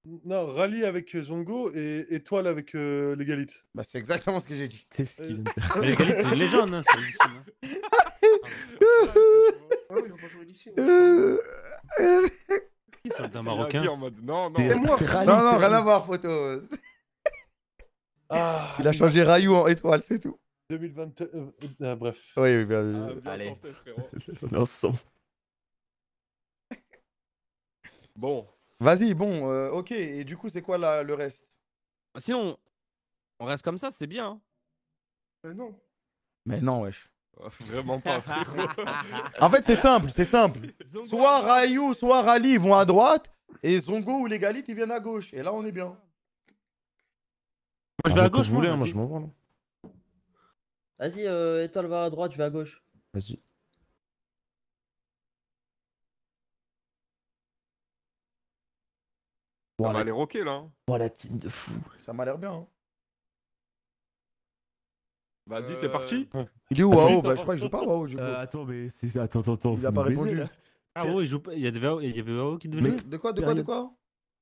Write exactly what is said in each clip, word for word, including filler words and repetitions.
Non, Rally avec euh, Zongo et Étoile avec euh, l'égalité. Bah, c'est exactement ce que j'ai dit. C'est ce qu'il vient de dire. Mais les Galites, c'est une légende, hein, sur Lee Sin, hein. Ah oui, on va pas jouer lycée. Euh, Qui soldat C'est marocain? dit en mode non, non. C'est moi, c'est frère. Rally, Non, non, c'est rien à Rally. voir, photo. Ah, Il a changé Rayou en étoile, c'est tout. deux mille vingt... euh, euh, bref. Oui, oui, bien Ah, vu. bien Allez. tenté, frérot. On est ensemble. Bon, Vas-y, bon, euh, ok. Et du coup, c'est quoi la- le reste? Sinon, on reste comme ça, c'est bien. hein. Mais non. Mais non, wesh. vraiment pas, frérot. En fait, c'est simple, c'est simple. Zongo, Soit Rayou, soit Rally vont à droite, et Zongo ou les Galites, ils viennent à gauche. Et là, on est bien. Moi, je vais à Arrête comme gauche, vous moi. voulez, hein, moi vas-y. je m'en branle. Vas-y, euh, Étoile va à droite, je vais à gauche. Vas-y. Ça Voilà. va les rocker là. hein. Voilà, team de fou. Ça m'a l'air bien. Hein. Vas-y, Euh, c'est parti. Il est où, Attends, Wao? oui, Bah, ça je crois qu'il joue pas, Wao, du coup. Euh, attends, mais c'est ça. Attends, attends, attends. Il a vous pas me baisez, répondu. là. Ah ouais, il joue pas- il y a devait il y avait Wao qui devait Mais jouer. de quoi, de quoi, de quoi?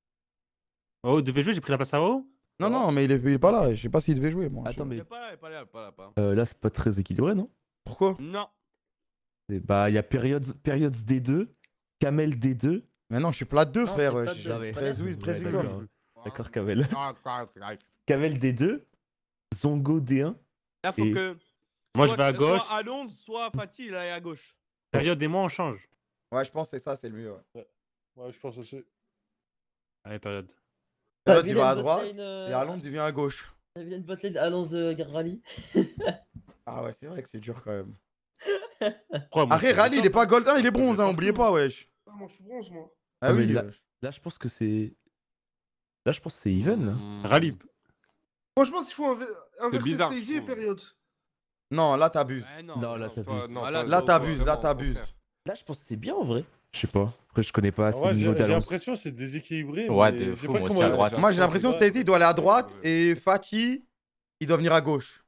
Wao devait jouer, j'ai pris la place à Wao. Non, non, mais il est, il est pas là. Je sais pas s'il devait jouer, moi. Attends, Je- mais Il est pas là, il est pas là, il est pas là, pas là. euh, là, c'est pas très équilibré, non? Pourquoi? Non. Et Bah, il y a Periods, Periods D deux, Kamel D deux. Mais non, je suis plat de deux, Non, frère. c'est ouais. plat de Je- deux, c'est pas treize bien. oui, treize Ouais, victoires. d'accord. D'accord, Kamel. Kamel D deux, Zongo D un. Là, faut Et- que. Moi, soit- je vais à gauche. Soit Alonso, soit Fatih, il est à gauche. Période et moi, on change. Ouais, je pense que c'est ça, c'est le mieux. Ouais. Ouais, je pense aussi. Allez, période. L'autre, T'as il vu va à la droite, botlane, euh, et Alonso, il vient à gauche. T'as vu une botlane Alonso euh, Rally? Ah ouais, c'est vrai que c'est dur quand même. Pourquoi, moi, Après, je fais Rally, du il est temps. pas gold un, il est bronze, hein, oubliez pas, wesh. Ah, moi, je suis bronze, moi. Ah Ah, mais oui, là- wesh. Là, je pense que c'est. Là, je pense que c'est even, là. Hmm. Rally. Moi, je pense qu'il faut inver- inverser bizarre, Stacy je et trouve. période. Non, là, t'abuses. Ouais, non. Non, là, Toi, t'abuses. non, Ah, toi, là, Là, toi, t'abuses, là, vraiment, au t'abuses. contraire. Là, je pense que c'est bien en vrai. Je sais pas. Après, je connais pas assez Ouais, le j'ai niveau j'ai d'Alonso. l'impression que c'est déséquilibré. Ouais, mais de je sais fou, pas moi comment- aussi à droite. Moi, j'ai l'impression que Stacy, il doit aller à droite, et Fatih, il doit venir à gauche.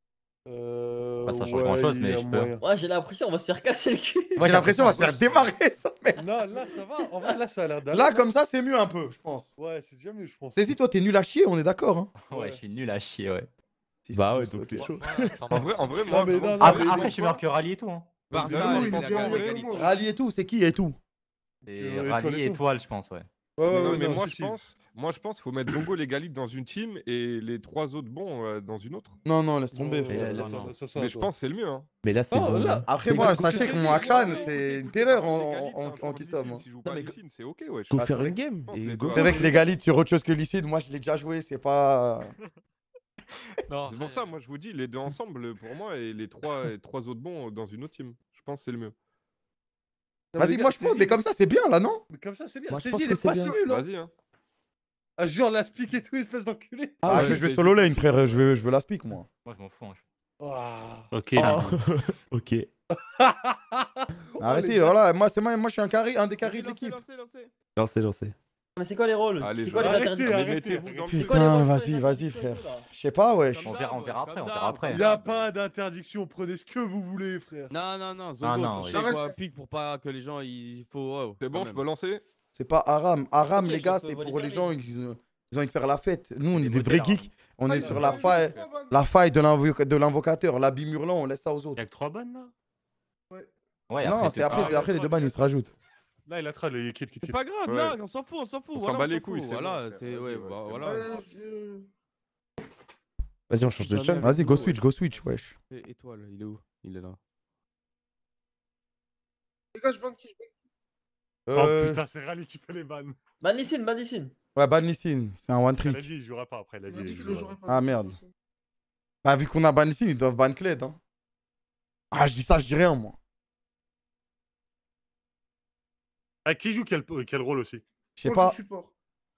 Euh, Bah, ça change ouais, grand-chose, il mais y a je peux. moyen. Ouais, j'ai l'impression on va se faire casser le cul. Moi, j'ai l'impression qu'on va se faire démarrer, ça, mec. Non, là, ça va. En vrai, là, ça a l'air d'aller. Là, comme ça, c'est mieux un peu, je pense. Ouais, c'est déjà mieux, je pense. Stacy, toi, t'es nul à chier, on est d'accord, hein. Ouais, je suis nul à chier, ouais. Si, Bah si, ouais, si, donc ok. c'est chaud. En vrai, en vrai, Non, moi, mais non, vraiment, non, Après, mais après, moi, je suis meilleur que Rally et tout. Hein. Barça, Oui, il oui, est bien, d'accord, oui, égalité. oui. Rally et tout, c'est qui et tout? Et Euh, étoile Rally et tout. étoile, je pense, ouais. Ouais, ouais, non, ouais, mais non, moi, si, je si. pense, moi, je pense qu'il faut mettre Zongo les Galites dans une team et les trois autres bons euh, dans une autre. Non, non, laisse tomber, Non, frère. là, attends, non. attends, ça, ça, Mais je attends. pense que c'est le mieux. Hein. Mais là, c'est Oh, bon. là. là. Après, Mais moi, go- sachez que mon Akshan, c'est une terreur en, en, en, en custom. Si joue Non, pas mais Lee Sin, c'est ok, wesh. Go Ah, faire c'est une vrai. game. pense Et les go. deux. C'est vrai que les Galites sur autre chose que Licide, moi, je l'ai déjà joué, c'est pas. Non, C'est pour ça, moi, je vous dis, les deux ensemble, pour moi, et les trois, et trois autres bons dans une autre team. Je pense que c'est le mieux. Non, mais Vas-y, les moi, gars, je pense, Stacy- mais comme ça, c'est bien, là, non? Mais comme ça, c'est bien. Moi, je Stacy, pense il que est c'est pas bien. si nul, hein. Vas-y, hein. Ah, jure, la speak et tout, espèce d'enculé. Ah, Ah je ouais, je vais solo lane, frère, je veux, je veux la speak, moi. moi, je m'en fous. hein. Ouah. Ok, Oh. là. Ok. Arrêtez, les gars. voilà, moi, c'est moi, moi, je suis un carré, un des carrés de Lancez, l'équipe. lancez, lancez. Lancez, lancez. Mais c'est quoi les rôles? Allez, C'est je quoi les vais- Arrêtez, interdictions? arrêtez. Mettez-vous dans le C'est truc. quoi les Putain, rôles vas-y, les vas-y, interdictions frère. et tout, là Je sais pas, wesh. On verra, on verra après, on verra après. Il n'y a pas d'interdiction, prenez ce que vous voulez, frère. Non, non, non, Zongo, non, tu oui. sais quoi, pique pour pas que les gens, il faut... ouais, C'est bon, quand je même. peux lancer? C'est pas Aram. Aram, Ok, les je gars, peux c'est voler pour les carré. gens, ils, ont ils ont envie de faire la fête. Nous, on est des voter, vrais là. geeks. On est Ah, sur il la y a faille, trois bonnes. la faille de l'invo- de l'invocateur, l'habit hurlant, on laisse ça aux Il y autres. a que trois bonnes, là. Ouais, Non, c'est après, Ah, c'est après les deux bannes, ils se rajoutent. Là, il a trad, les kits qui C'est pas grave, Ouais. non, on s'en fout, on s'en fout. On voilà, s'en bat s'en les fout, couilles, c'est Voilà, bon, c'est... frère, Ouais, vas-y, ouais, bah, c'est voilà. Ouais, je- Vas-y, on change de Putain, chat. merde. Vas-y, go switch, go switch, wesh. Et- Étoile, il est où? Il est là. Les gars, je banne qui je banne. Oh Euh, putain, c'est Rally qui fait les bannes. Banissine, Banissine. Ouais, ban Nissin, c'est un one Il a trick. dit, il jouera pas après. Il a Il dit, m'a dit il qu'il le jouera jouerait pas. Ah, merde. Bah, vu qu'on a ban Nissin, ils doivent ban Kled, hein. Ah, je dis ça, je dis rien, moi. Ah, qui joue quel, quel rôle aussi? Je sais Moi, pas. je support.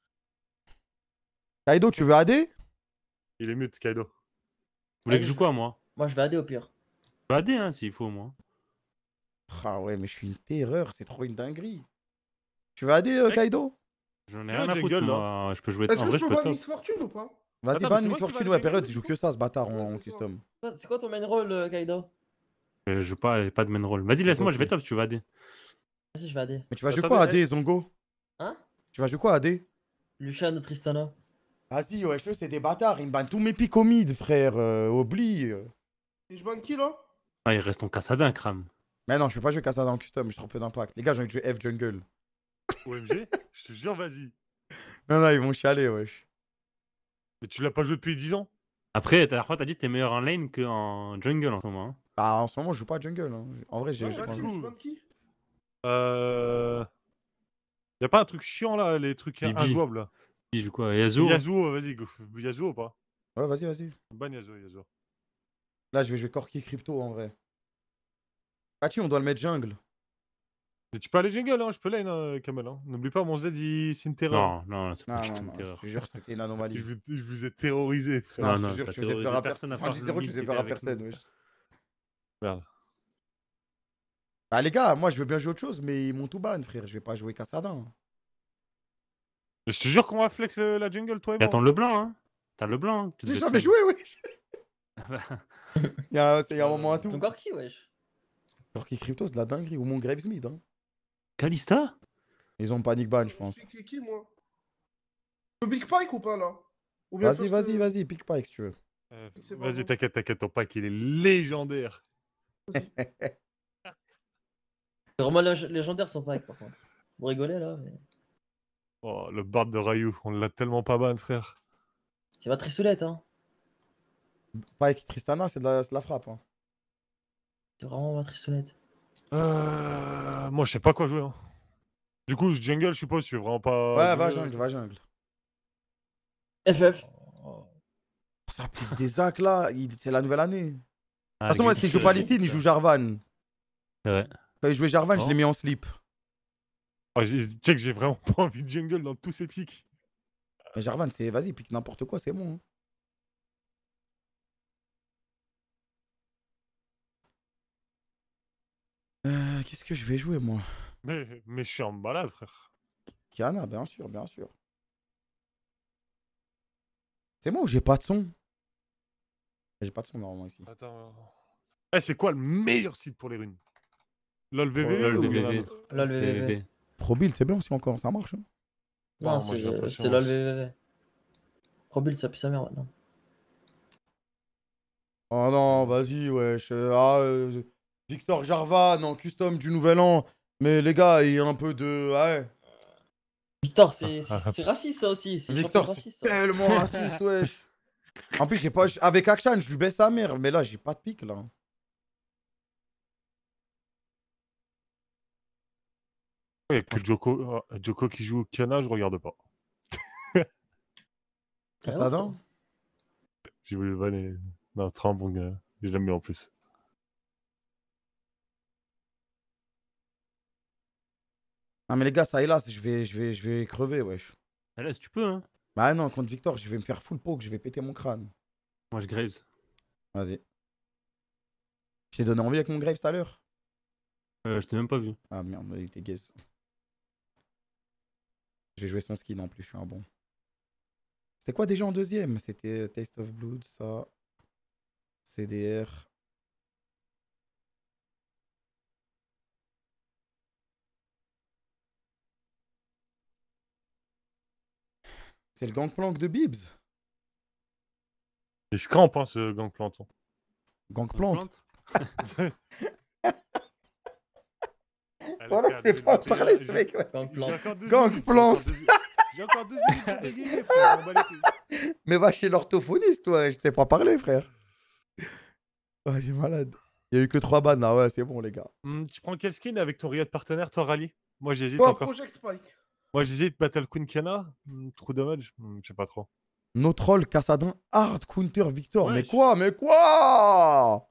Kaido, tu veux A D? Il est mute, Kaido. Vous voulez que Allez, je joue quoi, moi? Moi je vais A D au pire. Je vais A D, hein, s'il faut, moi. Ah ouais, mais je suis une terreur, c'est trop une dinguerie. Tu veux A D, euh, Mec. Kaido? J'en ai Ouais, rien à foutre, jungle, moi. Je peux jouer. Est-ce En que vrai, je je peux peux ban top. Miss Fortune ou pas? Vas-y, Attends, ban mais c'est Miss moi qui Fortune, vais ouais, aller période, gagner, il joue du que ça, ce bâtard Ouais, en, en c'est ça. custom. C'est quoi ton main rôle, euh, Kaido? Euh, Je joue pas, pas de main role. Vas-y, laisse-moi, je vais top si tu veux A D. Vas-y, je vais A D. Mais tu vas jouer Attendez, quoi, eh. A D, Zongo? Hein? Tu vas jouer quoi, A D? Lucian ou Tristana. Vas-y, wesh, eux, c'est des bâtards. Ils me bannent tous mes pics au mid, frère. Euh, oublie. Et je banne qui là? Ah, il reste ton Cassadin, crame. Mais non, je peux pas jouer Cassada en custom, j'ai trop peu d'impact. Les gars, j'ai envie de jouer F jungle. O M G, je te jure, vas-y. Non, non, ils vont chialer, wesh. Mais tu l'as pas joué depuis dix ans? Après, la dernière fois, t'as dit que t'es meilleur en lane qu'en jungle en ce moment. hein. Ah, en ce moment, je joue pas jungle. Hein. En vrai, j'ai. Ouais, j'ai je pas banne qui, envie. je banne qui? Euh... Y'a pas un truc chiant là, les trucs Bibi. injouables là? Il joue quoi Yasuo Yasuo, vas-y, go. Yasuo ou pas? Ouais, vas-y, vas-y. Ban Yasuo, Yasuo. Là, je vais jouer Corki Crypto en vrai. Pachi, on doit le mettre jungle. Mais tu peux aller jungle, hein, je peux lane, hein, Kamel. Hein. N'oublie pas, mon Z, il... c'est une terreur. Non, non, c'est pas Non, du tout non, une non. terreur. Je te jure que c'était une Je anomalie. vous, je vous ai terrorisé, frère. Non, Non, je te non, jure, t'as tu faisais peur terrorisé à personne à personne. part Quand je dis zéro, tu Zumi faisais qui peur à était avec personne, nous. wesh. Merde. Bah, les gars, moi, je veux bien jouer autre chose, mais ils m'ont tout ban, frère. Je vais pas jouer Cassada. Mais je te jure qu'on va flex euh, la jungle, toi et Mais moi. attends, le blanc, hein T'as le blanc. hein, tu J'ai devais jamais te- joué, wesh. Il y a, c'est- il y a un moment à tout. Ton Corki, wesh. Corki Crypto, c'est de la dinguerie. Ou mon Graves Mid. Hein. Kalista Ils ont panic ban, je pense. Je fais qui moi? Le Big Pike ou pas là? Ou bien Vas-y, first, vas-y, euh, vas-y, pick Pike si tu veux. Euh, C'est pas Vas-y, bon. t'inquiète, t'inquiète, ton pack, il est légendaire. C'est vraiment lég- légendaire son pack par contre. Vous rigolez là, mais. Oh, le bard de Ryu, on l'a tellement pas ban, frère. C'est pas Tristoulette, hein. Pike Tristana, c'est de, la- c'est de la frappe. Hein. C'est vraiment pas Tristoulette. Euh... Moi, je sais pas quoi jouer. Hein. Du coup, je jungle, je suppose, tu veux vraiment pas. Ouais, va jouer, jungle, va jungle. F F. Ça pique des actes là, il- c'est la nouvelle année. De toute Ah, façon, moi, Glitch, si je joue euh, Palestine, il joue Jarvan. C'est vrai. Quand il jouait Jarvan, je Oh. l'ai mis en slip. Ah, j'ai- tu sais que j'ai vraiment pas envie de jungle dans tous ces pics. Mais Jarvan, c'est vas-y, pique n'importe quoi, c'est bon. Hein. Euh, Qu'est-ce que je vais jouer, moi? Mais, mais je suis en malade, frère. Kiana, bien sûr, bien sûr. C'est moi ou j'ai pas de son? J'ai pas de son normalement ici. Attends. Eh, c'est quoi le meilleur site pour les runes? LOL V V LOL ou il y en a V V. d'autres? Là, le V V V. Pro build, c'est bien aussi encore, ça marche. Hein. Non, Non, moi, j'ai c'est l'impression c'est là le aussi. V V V. Probuild, ça pue sa mère maintenant. Oh non, vas-y, wesh. euh, Ah, euh, Victor Jarvan en custom du Nouvel An. Mais les gars, il y a un peu de. Ouais. Victor, c'est c'est- c'est raciste ça aussi. C'est Victor, champion c'est raciste. Ça. tellement raciste, wesh. En plus, j'ai pas. Avec Akshan, je lui baisse sa mère. Mais là, j'ai pas de pique, là. Il y a que Joko, euh, Joko qui joue Kiana, je regarde pas. Ça Ah, va, putain. J'ai voulu le vanner. Non, très bon gars. Je l'aime bien en plus. Non, mais les gars, ça et là, je vais, je vais, je vais crever, wesh. Ah, Laisse, tu peux, hein Bah non, contre Victor, je vais me faire full poke, je vais péter mon crâne. Moi, je Graves. Vas-y. Je t'ai donné envie avec mon Graves tout à l'heure. Euh, je t'ai même pas vu. Ah merde, il était gaze. Je vais jouer son skin en plus, je suis un bon. C'était quoi déjà en deuxième? C'était Taste of Blood, ça. C D R. C'est le gangplank de Bibs. Et je crampe, hein, ce gangplank. hein. Gangplank. Elle Voilà, était à c'est deux pas minutes, parler j'ai- ce mec, ouais. J'ai Gangplank. encore deux Gang minutes, plante. J'ai encore deux minutes pour bégayer, frère. on va les- Mais va chez l'orthophoniste, toi, je sais pas parler, frère. Ouais, j'ai malade. Il y a eu que trois bannes, là, ouais, c'est bon, les gars. Hum, tu prends quel skin avec ton Riot partenaire, toi, Rally? Moi, j'hésite Toi, encore. Project Pike. Moi, j'hésite Battle Queen Kiana. Hum, True Damage. Hum, Je sais pas trop. No troll, Cassadin, hard counter Victor. Mais Wesh. quoi, mais quoi?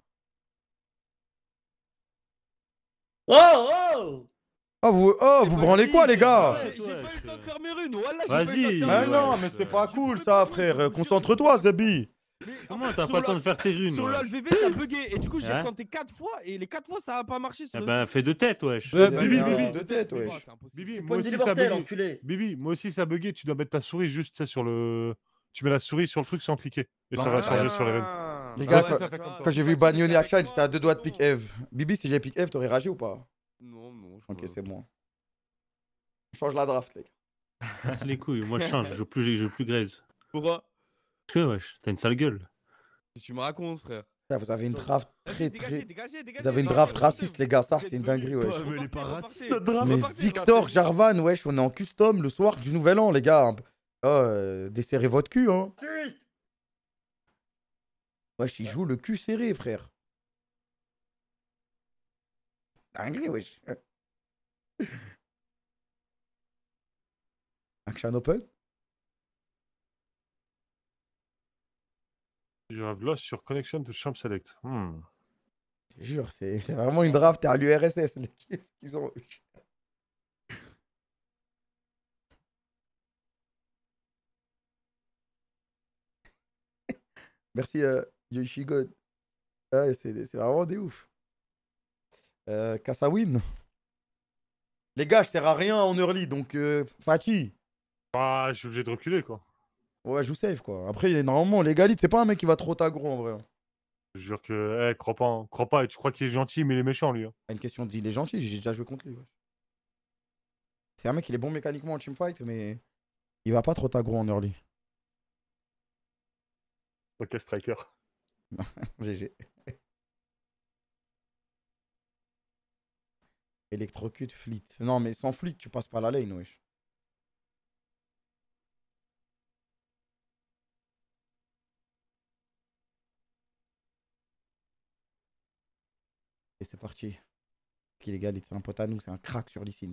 Oh oh Oh, vous, oh, vous branlez quoi, les gars? Ouais, J'ai pas eu le temps de faire mes runes. Wallah, j'ai Vas-y. pas eu le temps de faire Mais mes ouais, non, runes. mais c'est ouais. pas Je cool, peux ça, pas frère. jouer, Concentre-toi, Zebi. Mais Comment en t'as fait, pas le temps sur de faire tes runes Sur ouais. le L V V, ça buguait. Et du coup, j'ai Hein tenté quatre fois. Et les quatre fois, ça a pas marché sur Eh le ben, site. fais deux têtes, wesh. Euh, Vas-y, Bibi, hein, Bibi. de tête, Mais wesh. moi, c'est impossible. Bibi, C'est moi pas une aussi, ça immortel, bugué. enculé. Bibi, moi aussi, ça bugué. Tu dois mettre ta souris juste, tu sais, sur le. Tu mets la souris sur le truc sans cliquer. Et ça Non, va c'est changer rien. sur les runes. Les Ah gars, ouais, quand- ça fait comme toi. Quand j'ai vu Bagnoni Action, j'étais à deux doigts de pick Eve. Bibi, si j'ai pick Eve, t'aurais ragi ou pas? Non, non. je Ok, peux- c'est bon. On change la draft, les gars. Casse les couilles, moi je change, je joue plus, je joue plus Graves. Pourquoi? Parce que wesh, t'as une sale gueule. Si tu me racontes, frère. Putain, vous avez une draft Vas-y, très dégagez, très. dégagez, dégagez. Vous avez une Non, draft mais raciste, repartez, les gars. Ça, vous c'est êtes une venus. dinguerie, wesh. Ouais, mais il est pas Repartez, raciste, repartez. notre draft. Mais Repartez, Victor repartez. Jarvan, wesh, on est en custom le soir du nouvel an, les gars. Oh, euh, desserrez votre cul, hein. Wesh, il joue le cul serré, frère. Dinguerie, wesh. Action open? You have lost your connection to Champ Select. Hmm. Je te jure, c'est c'est vraiment une draft à l'U R S S, l'équipe qu'ils ont eu. Merci, euh, Yoshigod. Ouais, c'est c'est vraiment des ouf. Euh, Kassawin. Les gars, je sers à rien en early, donc euh, Fatih. Ah, je suis obligé de reculer, quoi. Ouais, je vous save, quoi. Après, normalement, les Galites, c'est pas un mec qui va trop t'aggro, en vrai. Je jure que, eh, crois pas, hein. Crois pas, et tu crois qu'il est gentil, mais il est méchant, lui. Hein. Pas une question d'il est gentil, j'ai déjà joué contre lui. Ouais. C'est un mec, il est bon mécaniquement en teamfight, mais il va pas trop t'aggro en early. Ok, striker. G G. Électrocute, fleet. Non, mais sans fleet, tu passes pas la lane, wesh. Et c'est parti. Qui les gars, c'est un pote à nous, c'est un crack sur l'Issine.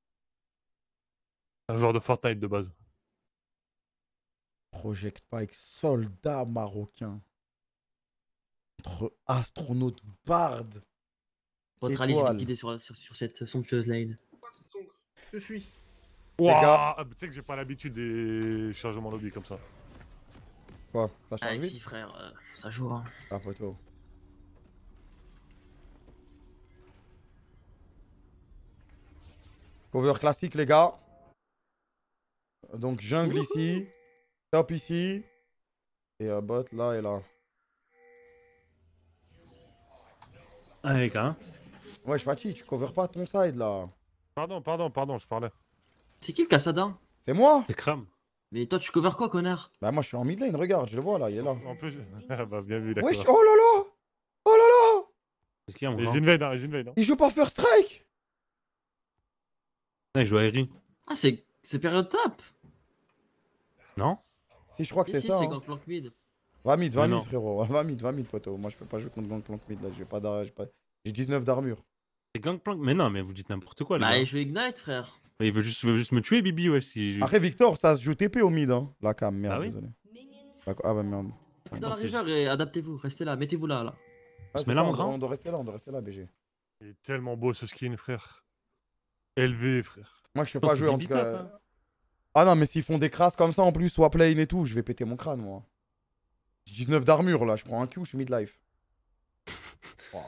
Un joueur de Fortnite de base. Project Pike, soldat marocain. Entre astronaute barde. Votre rallye, je vais Étoile. te guider sur, sur, sur cette somptueuse lane. Je suis. Ouah, gars. ah, tu sais que j'ai pas l'habitude des chargements lobby comme ça. Quoi? Ça change Alexis, vite? frère, euh, ça joue. Hein. Ah, poteau. Cover classique, les gars. Donc, jungle ici. Top ici. Et euh, bot là et là. Ah, les gars. Ouais, je fatigue, tu cover pas ton side là. Pardon, pardon, pardon, je parlais. C'est qui le Cassada? C'est moi? C'est crame. Mais toi, tu cover quoi, connard? Bah, moi je suis en mid lane, regarde, je le vois là, il est là. En plus, bah, bien vu, d'accord. Wesh, oh là là! Oh là là! Qu'est-ce qu'il y a, mon Les grand? invades, hein, les invades. Hein. Il joue pas First Strike! Ouais, je joue à Eri. Ah, c'est c'est période top. Non? Si, je crois que Si, c'est si, ça. c'est Hein. Gangplank mid. Va mid, va Mais mid, non. frérot. Va mid, va mid, poteau. Moi je peux pas jouer contre Gangplank mid là, j'ai pas d'arrêt. J'ai pas... j'ai dix-neuf d'armure. C'est Gangplank. Mais non, mais vous dites n'importe quoi, les Bah, gars. je vais Ignite, frère. Il veut juste, il veut juste me tuer, Bibi, ouais. Si... Après, Victor, ça se joue T P au mid, hein. La cam, merde, Ah oui désolé. D'accord. Ah bah merde. Restez dans la c'est- river et adaptez-vous. Restez là, mettez-vous là, là. Ah, se c'est met là, ça, mon on doit- grand On doit rester là, on doit rester là, B G. Il est tellement beau ce skin, frère. Élevé, frère. Moi je sais Oh, pas c'est jouer en Bibi tout cas. top, hein. Ah non, mais s'ils font des crasses comme ça en plus, soit plane et tout, je vais péter mon crâne, moi. J'ai dix-neuf d'armure là, je prends un Q, je suis mid-life. Wow.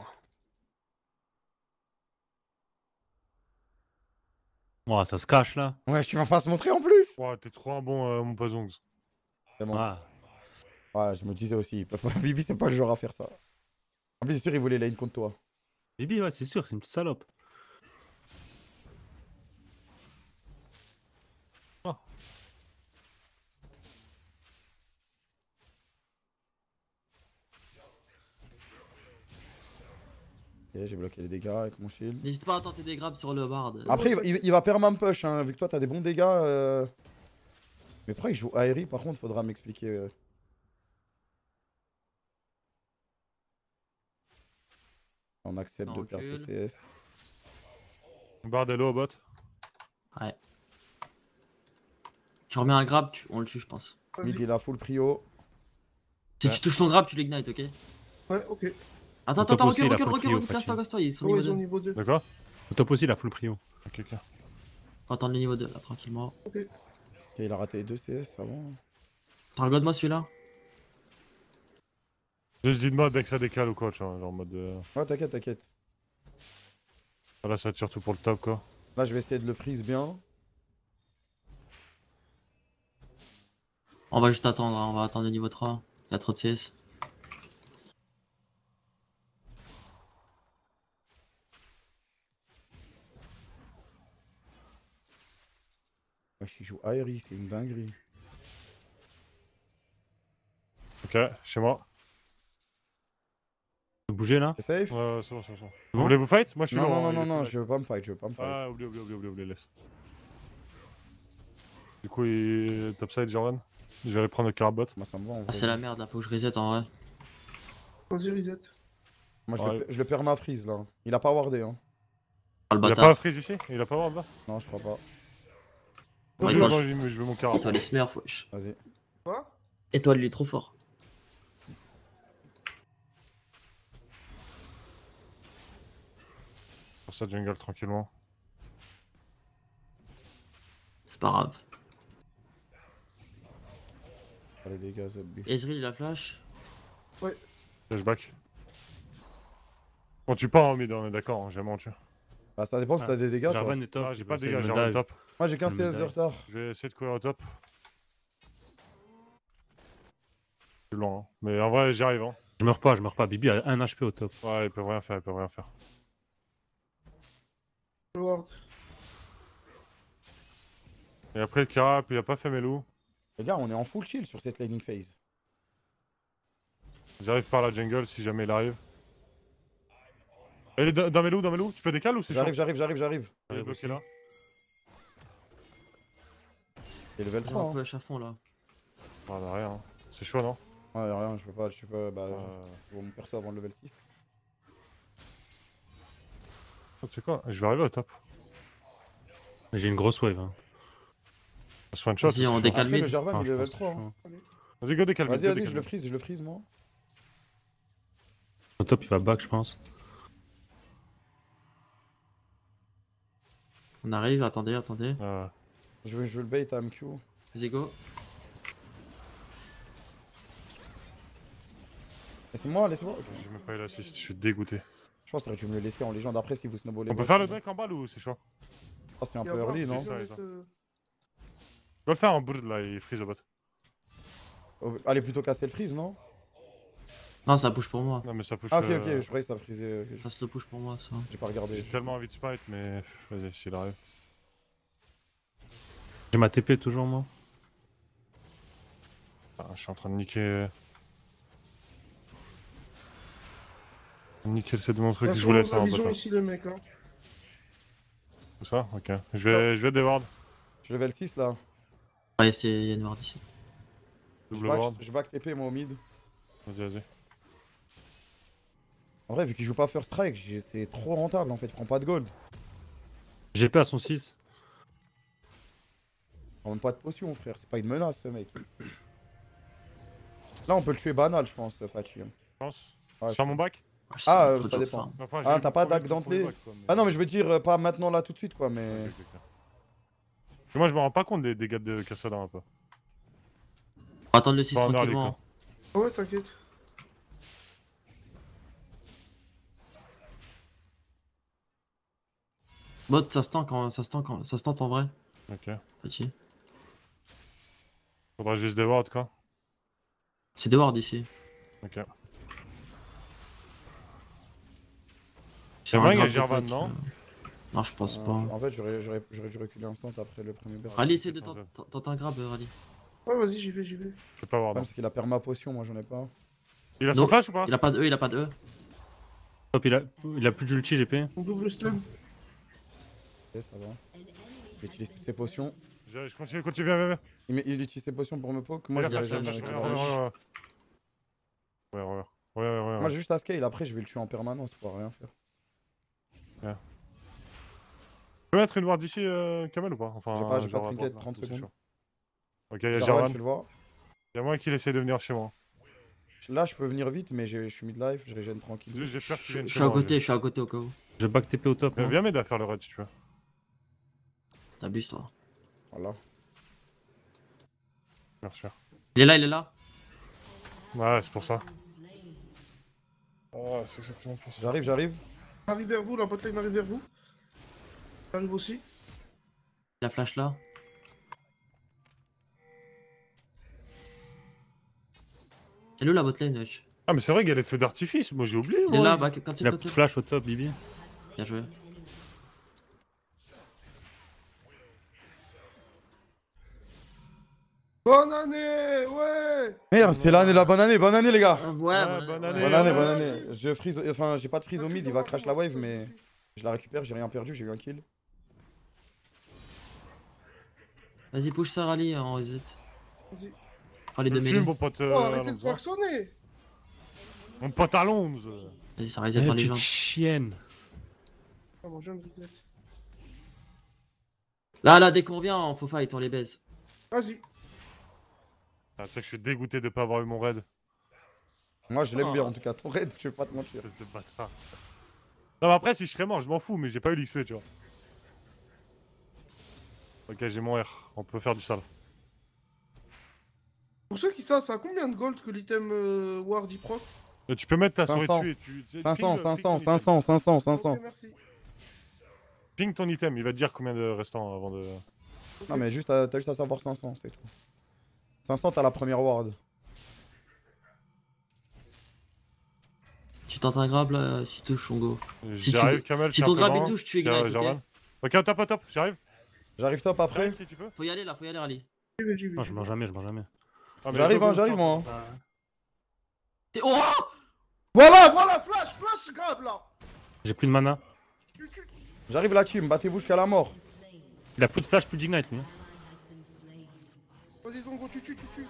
Oh, ça se cache, là. Ouais, je vais pas se montrer en plus. Ouah, t'es trop un bon, euh, mon Pazongs. C'est bon. Ah. Ouais, je me disais aussi. Bibi, c'est pas le genre à faire ça. En plus, c'est sûr, il voulait lane contre toi. Bibi, ouais, c'est sûr, c'est une petite salope. Ok, j'ai bloqué les dégâts avec mon shield. N'hésite pas à tenter des grabs sur le bard. Après, il va, il, il va perma push, hein, vu que toi, t'as des bons dégâts. euh. Mais pourquoi il joue Aérie, par contre, faudra m'expliquer. euh. On accepte On de perdre ce recule. C S. Bardello au bot. Ouais. Tu remets un grab, tu... on le tue, je pense. Mid, Vas-y. il a full prio. Si Ouais. tu touches ton grab, tu l'ignite, ok? Ouais, ok. Attends, Au top attends, aussi, recule, il a recule, full recule, prio, recule, casse-toi, Fatih. casse-toi, ils sont Oh, niveau ils sont deux. niveau deux. D'accord. Au top aussi, il a full prio. Ok, ok. Faut attendre le niveau deux, là, tranquillement. Ok, il a raté les deux C S, ça va. T'as un god moi celui-là? Juste dis-moi dès que ça décale ou quoi, tu vois. Genre en mode. Euh... Ouais, t'inquiète, t'inquiète. Là, ça tire tout pour le top, quoi. Là, je vais essayer de le freeze bien. On va juste attendre, hein, on va attendre le niveau trois. Il y a trop de C S. Wesh. Wesh, il joue Aerie, c'est une dinguerie. Ok, chez moi. Faut bouger là. C'est safe? Ouais, ouais, c'est bon, c'est bon. c'est bon. Vous Bon. voulez vous fight? Moi je suis Non, lourd, non, hein, non, il non, est non, fight. je veux pas me fight, je veux pas me fight. Ah, oublie, oublie, oublie, oublie, oublie, laisse. Du coup, il topside Jordan. Je vais aller prendre le carabot. Moi, ça me va en Ah, vrai. c'est la merde là, faut que je reset en vrai. Vas-y, reset. Moi, je, Ouais. le, je le perds ma freeze là. Il a pas wardé, hein. Oh, le Il a bâtard. pas un freeze ici? Il a pas ward là? Non, je crois pas. Ouais, je, toi, moi, je- je, je veux mon carabot. Étoile, il se meurt, wesh. Vas-y. Quoi? Étoile, lui est trop fort. Pour ça, jungle tranquillement. C'est pas grave. Allez, dégâts, Z B. Ezreal, il a flash. Flashback. On tue pas en mid, on est d'accord, hein, jamais on tue. Bah, ça dépend si Ah, t'as des dégâts, toi. Jarvan est top. Ah, j'ai pas de c'est dégâts, le j'ai dive. un top. Moi, j'ai quinze le C S de dive. retard. Je vais essayer de courir au top. C'est long, hein. Mais en vrai, j'y arrive, hein. Je meurs pas, je meurs pas. Bibi a un H P au top. Ouais, ils peuvent rien faire, ils peuvent rien faire. Le ward. Et après, le Kara, puis il a pas fait Melou. Les gars, on est en full chill sur cette laning phase. J'arrive par la jungle si jamais il arrive. Elle est dans dans Melou, dans Melou. Tu peux décaler ou c'est chaud? J'arrive, j'arrive, j'arrive, j'arrive. Il est bloqué là. Et level J'ai trois. un Hein. peu H à fond là. Ah, bah, rien. hein. C'est chaud, non? Ouais, rien, je peux pas, je peux pas. Bah, Euh, je vois mon perso avant le level six. oh, tu sais quoi? Je vais arriver au top. Mais j'ai une grosse wave. Hein. Ça se fait un shot. Vas-y, on c'est décale Après, le mid. Jarvan, Ah, il est je level pense trois. que Hein. je suis chaud. Vas-y, go décale. Vas-y, go vas-y, décale. je le freeze, je le freeze, moi. Au top, il va back, je pense. On arrive, attendez, attendez. Euh, Je veux, je veux le bait à M Q. Vas-y, go. Laissez-moi, laissez-moi. J'ai même pas eu l'assist, je suis dégoûté. Je pense que tu me le laisser en légende après si vous snowballez. On peut faire le deck en balle ou c'est chaud? Oh, c'est un Il y a peu pas early, non? ça, peut ça. euh, On va le faire en board là, il freeze au bot. Oh, allez, plutôt casser le freeze, non? Non, ça push pour moi. Non, mais ça push. Ah, ok, euh, ok, je croyais que ça freezait. ok. Ça se le push pour moi, ça. J'ai pas regardé. J'ai tellement envie de spite, mais pff, vas-y, s'il arrive. J'ai ma T P toujours, moi. Ah, je suis en train de niquer. Niquer c'est de mon truc, je attention, vous laisse la en vision bot. ici, le mec. Hein. Tout ça? Ok. Je vais, je vais des wards. Je suis level six là. Ouais, c'est il y a une ward ici. Je Double back, ward. je back T P moi au mid. Vas-y, vas-y. En vrai, vu qu'il joue pas first strike, j'ai- c'est trop rentable en fait. Il prend pas de gold. G P à son six. Il prend même pas de potion, frère. C'est pas une menace ce mec. Là, on peut le tuer banal, je pense, Fachi. Je pense. Ouais, Sur mon back? Ah, je Ah, sais euh, trop ça dur, dépend. enfin. Enfin, Ah, j'ai t'as le pas premier d'hack truc pour le dentelé back, quoi, mais- Ah non, mais je veux dire, euh, pas maintenant là tout de suite quoi, mais. Ok, ok, ok. Moi, je me rends pas compte des dégâts de Cassada un peu. On va attendre le six Pas en early, tranquillement. Ah ouais, t'inquiète. Bot, ça se tank en, ça se tank en- ça se tente en vrai. Ok. Petit. Faudra juste des wards, quoi. C'est des wards ici. Ok. Sur vrai un qu'il y a grab de Jarvan, poke, non euh, Non, je pense Euh, pas. En fait, j'aurais j'aurais- j'aurais dû reculer instant après le premier bear. Rally, essaie de Attends, tenter tenter un grab, euh, Rally. Ouais, vas-y, j'y vais, j'y vais. Je peux pas Le ward. problème, c'est qu'il a perma potion, moi j'en ai pas. Il a son Non. flash ou pas? Il a pas de E, il a pas de E. Top, il a, il a plus d'ulti G P. On double stun. Ok, ça va. Il utilise toutes ses potions. Je, je continue, continue, viens, viens, viens. Il, met- il utilise ses potions pour me poke. Moi, Il a je flash, vais il a jamais flash, avec ouais, la ouais, rush. ouais, ouais. Ouais, ouais, ouais, ouais, ouais, Moi, ouais. j'ai juste à scale. Après, je vais le tuer en permanence pour rien faire. Tu peux mettre une ward d'ici, euh, Kamel ou pas? Enfin, J'ai pas- j'ai pas genre à trinket, droite, là, trente c'est secondes. chaud. Ok, y'a Jarvan, Jarvan. tu le vois. Y'a moins qu'il essaie de venir chez moi. Là, je peux venir vite, mais je je suis mid-life, je régène tranquille. Juste, j'ai peur qu'il Je vienne je chez suis à moi. côté, je suis à côté au cas où. Je back T P au top. Mais moi. viens m'aider à faire le raid si tu veux. T'abuses toi. Voilà. Bien sûr. Il est là, il est là. Ouais, c'est pour ça. Oh, c'est exactement pour ça. J'arrive, j'arrive. Arrive vers vous, la botlane arrive vers vous. J'arrive aussi. Il a flash là. Elle est où la botlane, wesh? Ah, mais c'est vrai qu'il y a les feux d'artifice, moi j'ai oublié. Il est moi. là, bah, quand il Il a quand plus de il- flash au top, Bibi. Bien joué. Bonne année, ouais. Merde, c'est l'année, la bonne année, bonne année les gars. Ouais, Ouais, bonne bonne année. année. Bonne année, ouais. bonne année. Je freeze, enfin j'ai pas de freeze au mid, il va crash la wave mais je la récupère, j'ai rien perdu, j'ai eu un kill. Vas-y, push ça, rallye en reset. Vas-y. Enfin, les deux Le tue, mêlées. mon pote. Oh, euh, arrêtez de Alonso. klaxonner. Mon pote Alonso. Vas-y, ça reset Eh, par les petite gens. chienne. Ah, mon jeune reset. Là, là, dès qu'on revient, on faut fight, on les baise. Vas-y. Ah, tu sais que je suis dégoûté de pas avoir eu mon raid. Moi je l'aime Oh. bien en tout cas, ton raid, je vais pas te mentir. Espèce de bâtard. Non, mais après, si je serais mort, je m'en fous, mais j'ai pas eu l'X P, tu vois. Ok, j'ai mon R. On peut faire du sale. Pour ceux qui savent, ça a combien de gold que l'item euh, Ward y proc? Mais tu peux mettre ta souris cinq cents. dessus et tu. tu- cinq cents, ping le- cinq ping cents, ton cinq cents, cinq cents, cinq cents. Ok, merci. item. Ping ton item, il va te dire combien de restants avant de. Non mais juste à- t'as juste à savoir cinq cents, c'est tout. cinq cents t'as la première ward. Tu tentes un grab là, si tu touches, on go. Si J'arrive, tu- Kamel. si je suis ton un peu grab, il lent. touche, tu Je suis, euh, ignites, ok. Jarvan. Ok, au top, au top, j'arrive. J'arrive top après. J'arrive si tu peux. Faut y aller là, faut y aller, rallye. J'y vais, j'y vais, Non, j'y je vais. meurs jamais, je meurs jamais. Ah, mais J'arrive go, hein, go, j'arrive go. moi. hein. T'es. Oh Voilà, voilà, flash, flash, grab là. J'ai plus de mana. Tu, tu... J'arrive la team, battez-vous jusqu'à la mort. Il a plus de flash, plus d'ignite, lui. Vas-y, Zongo, tu tues, tu tues.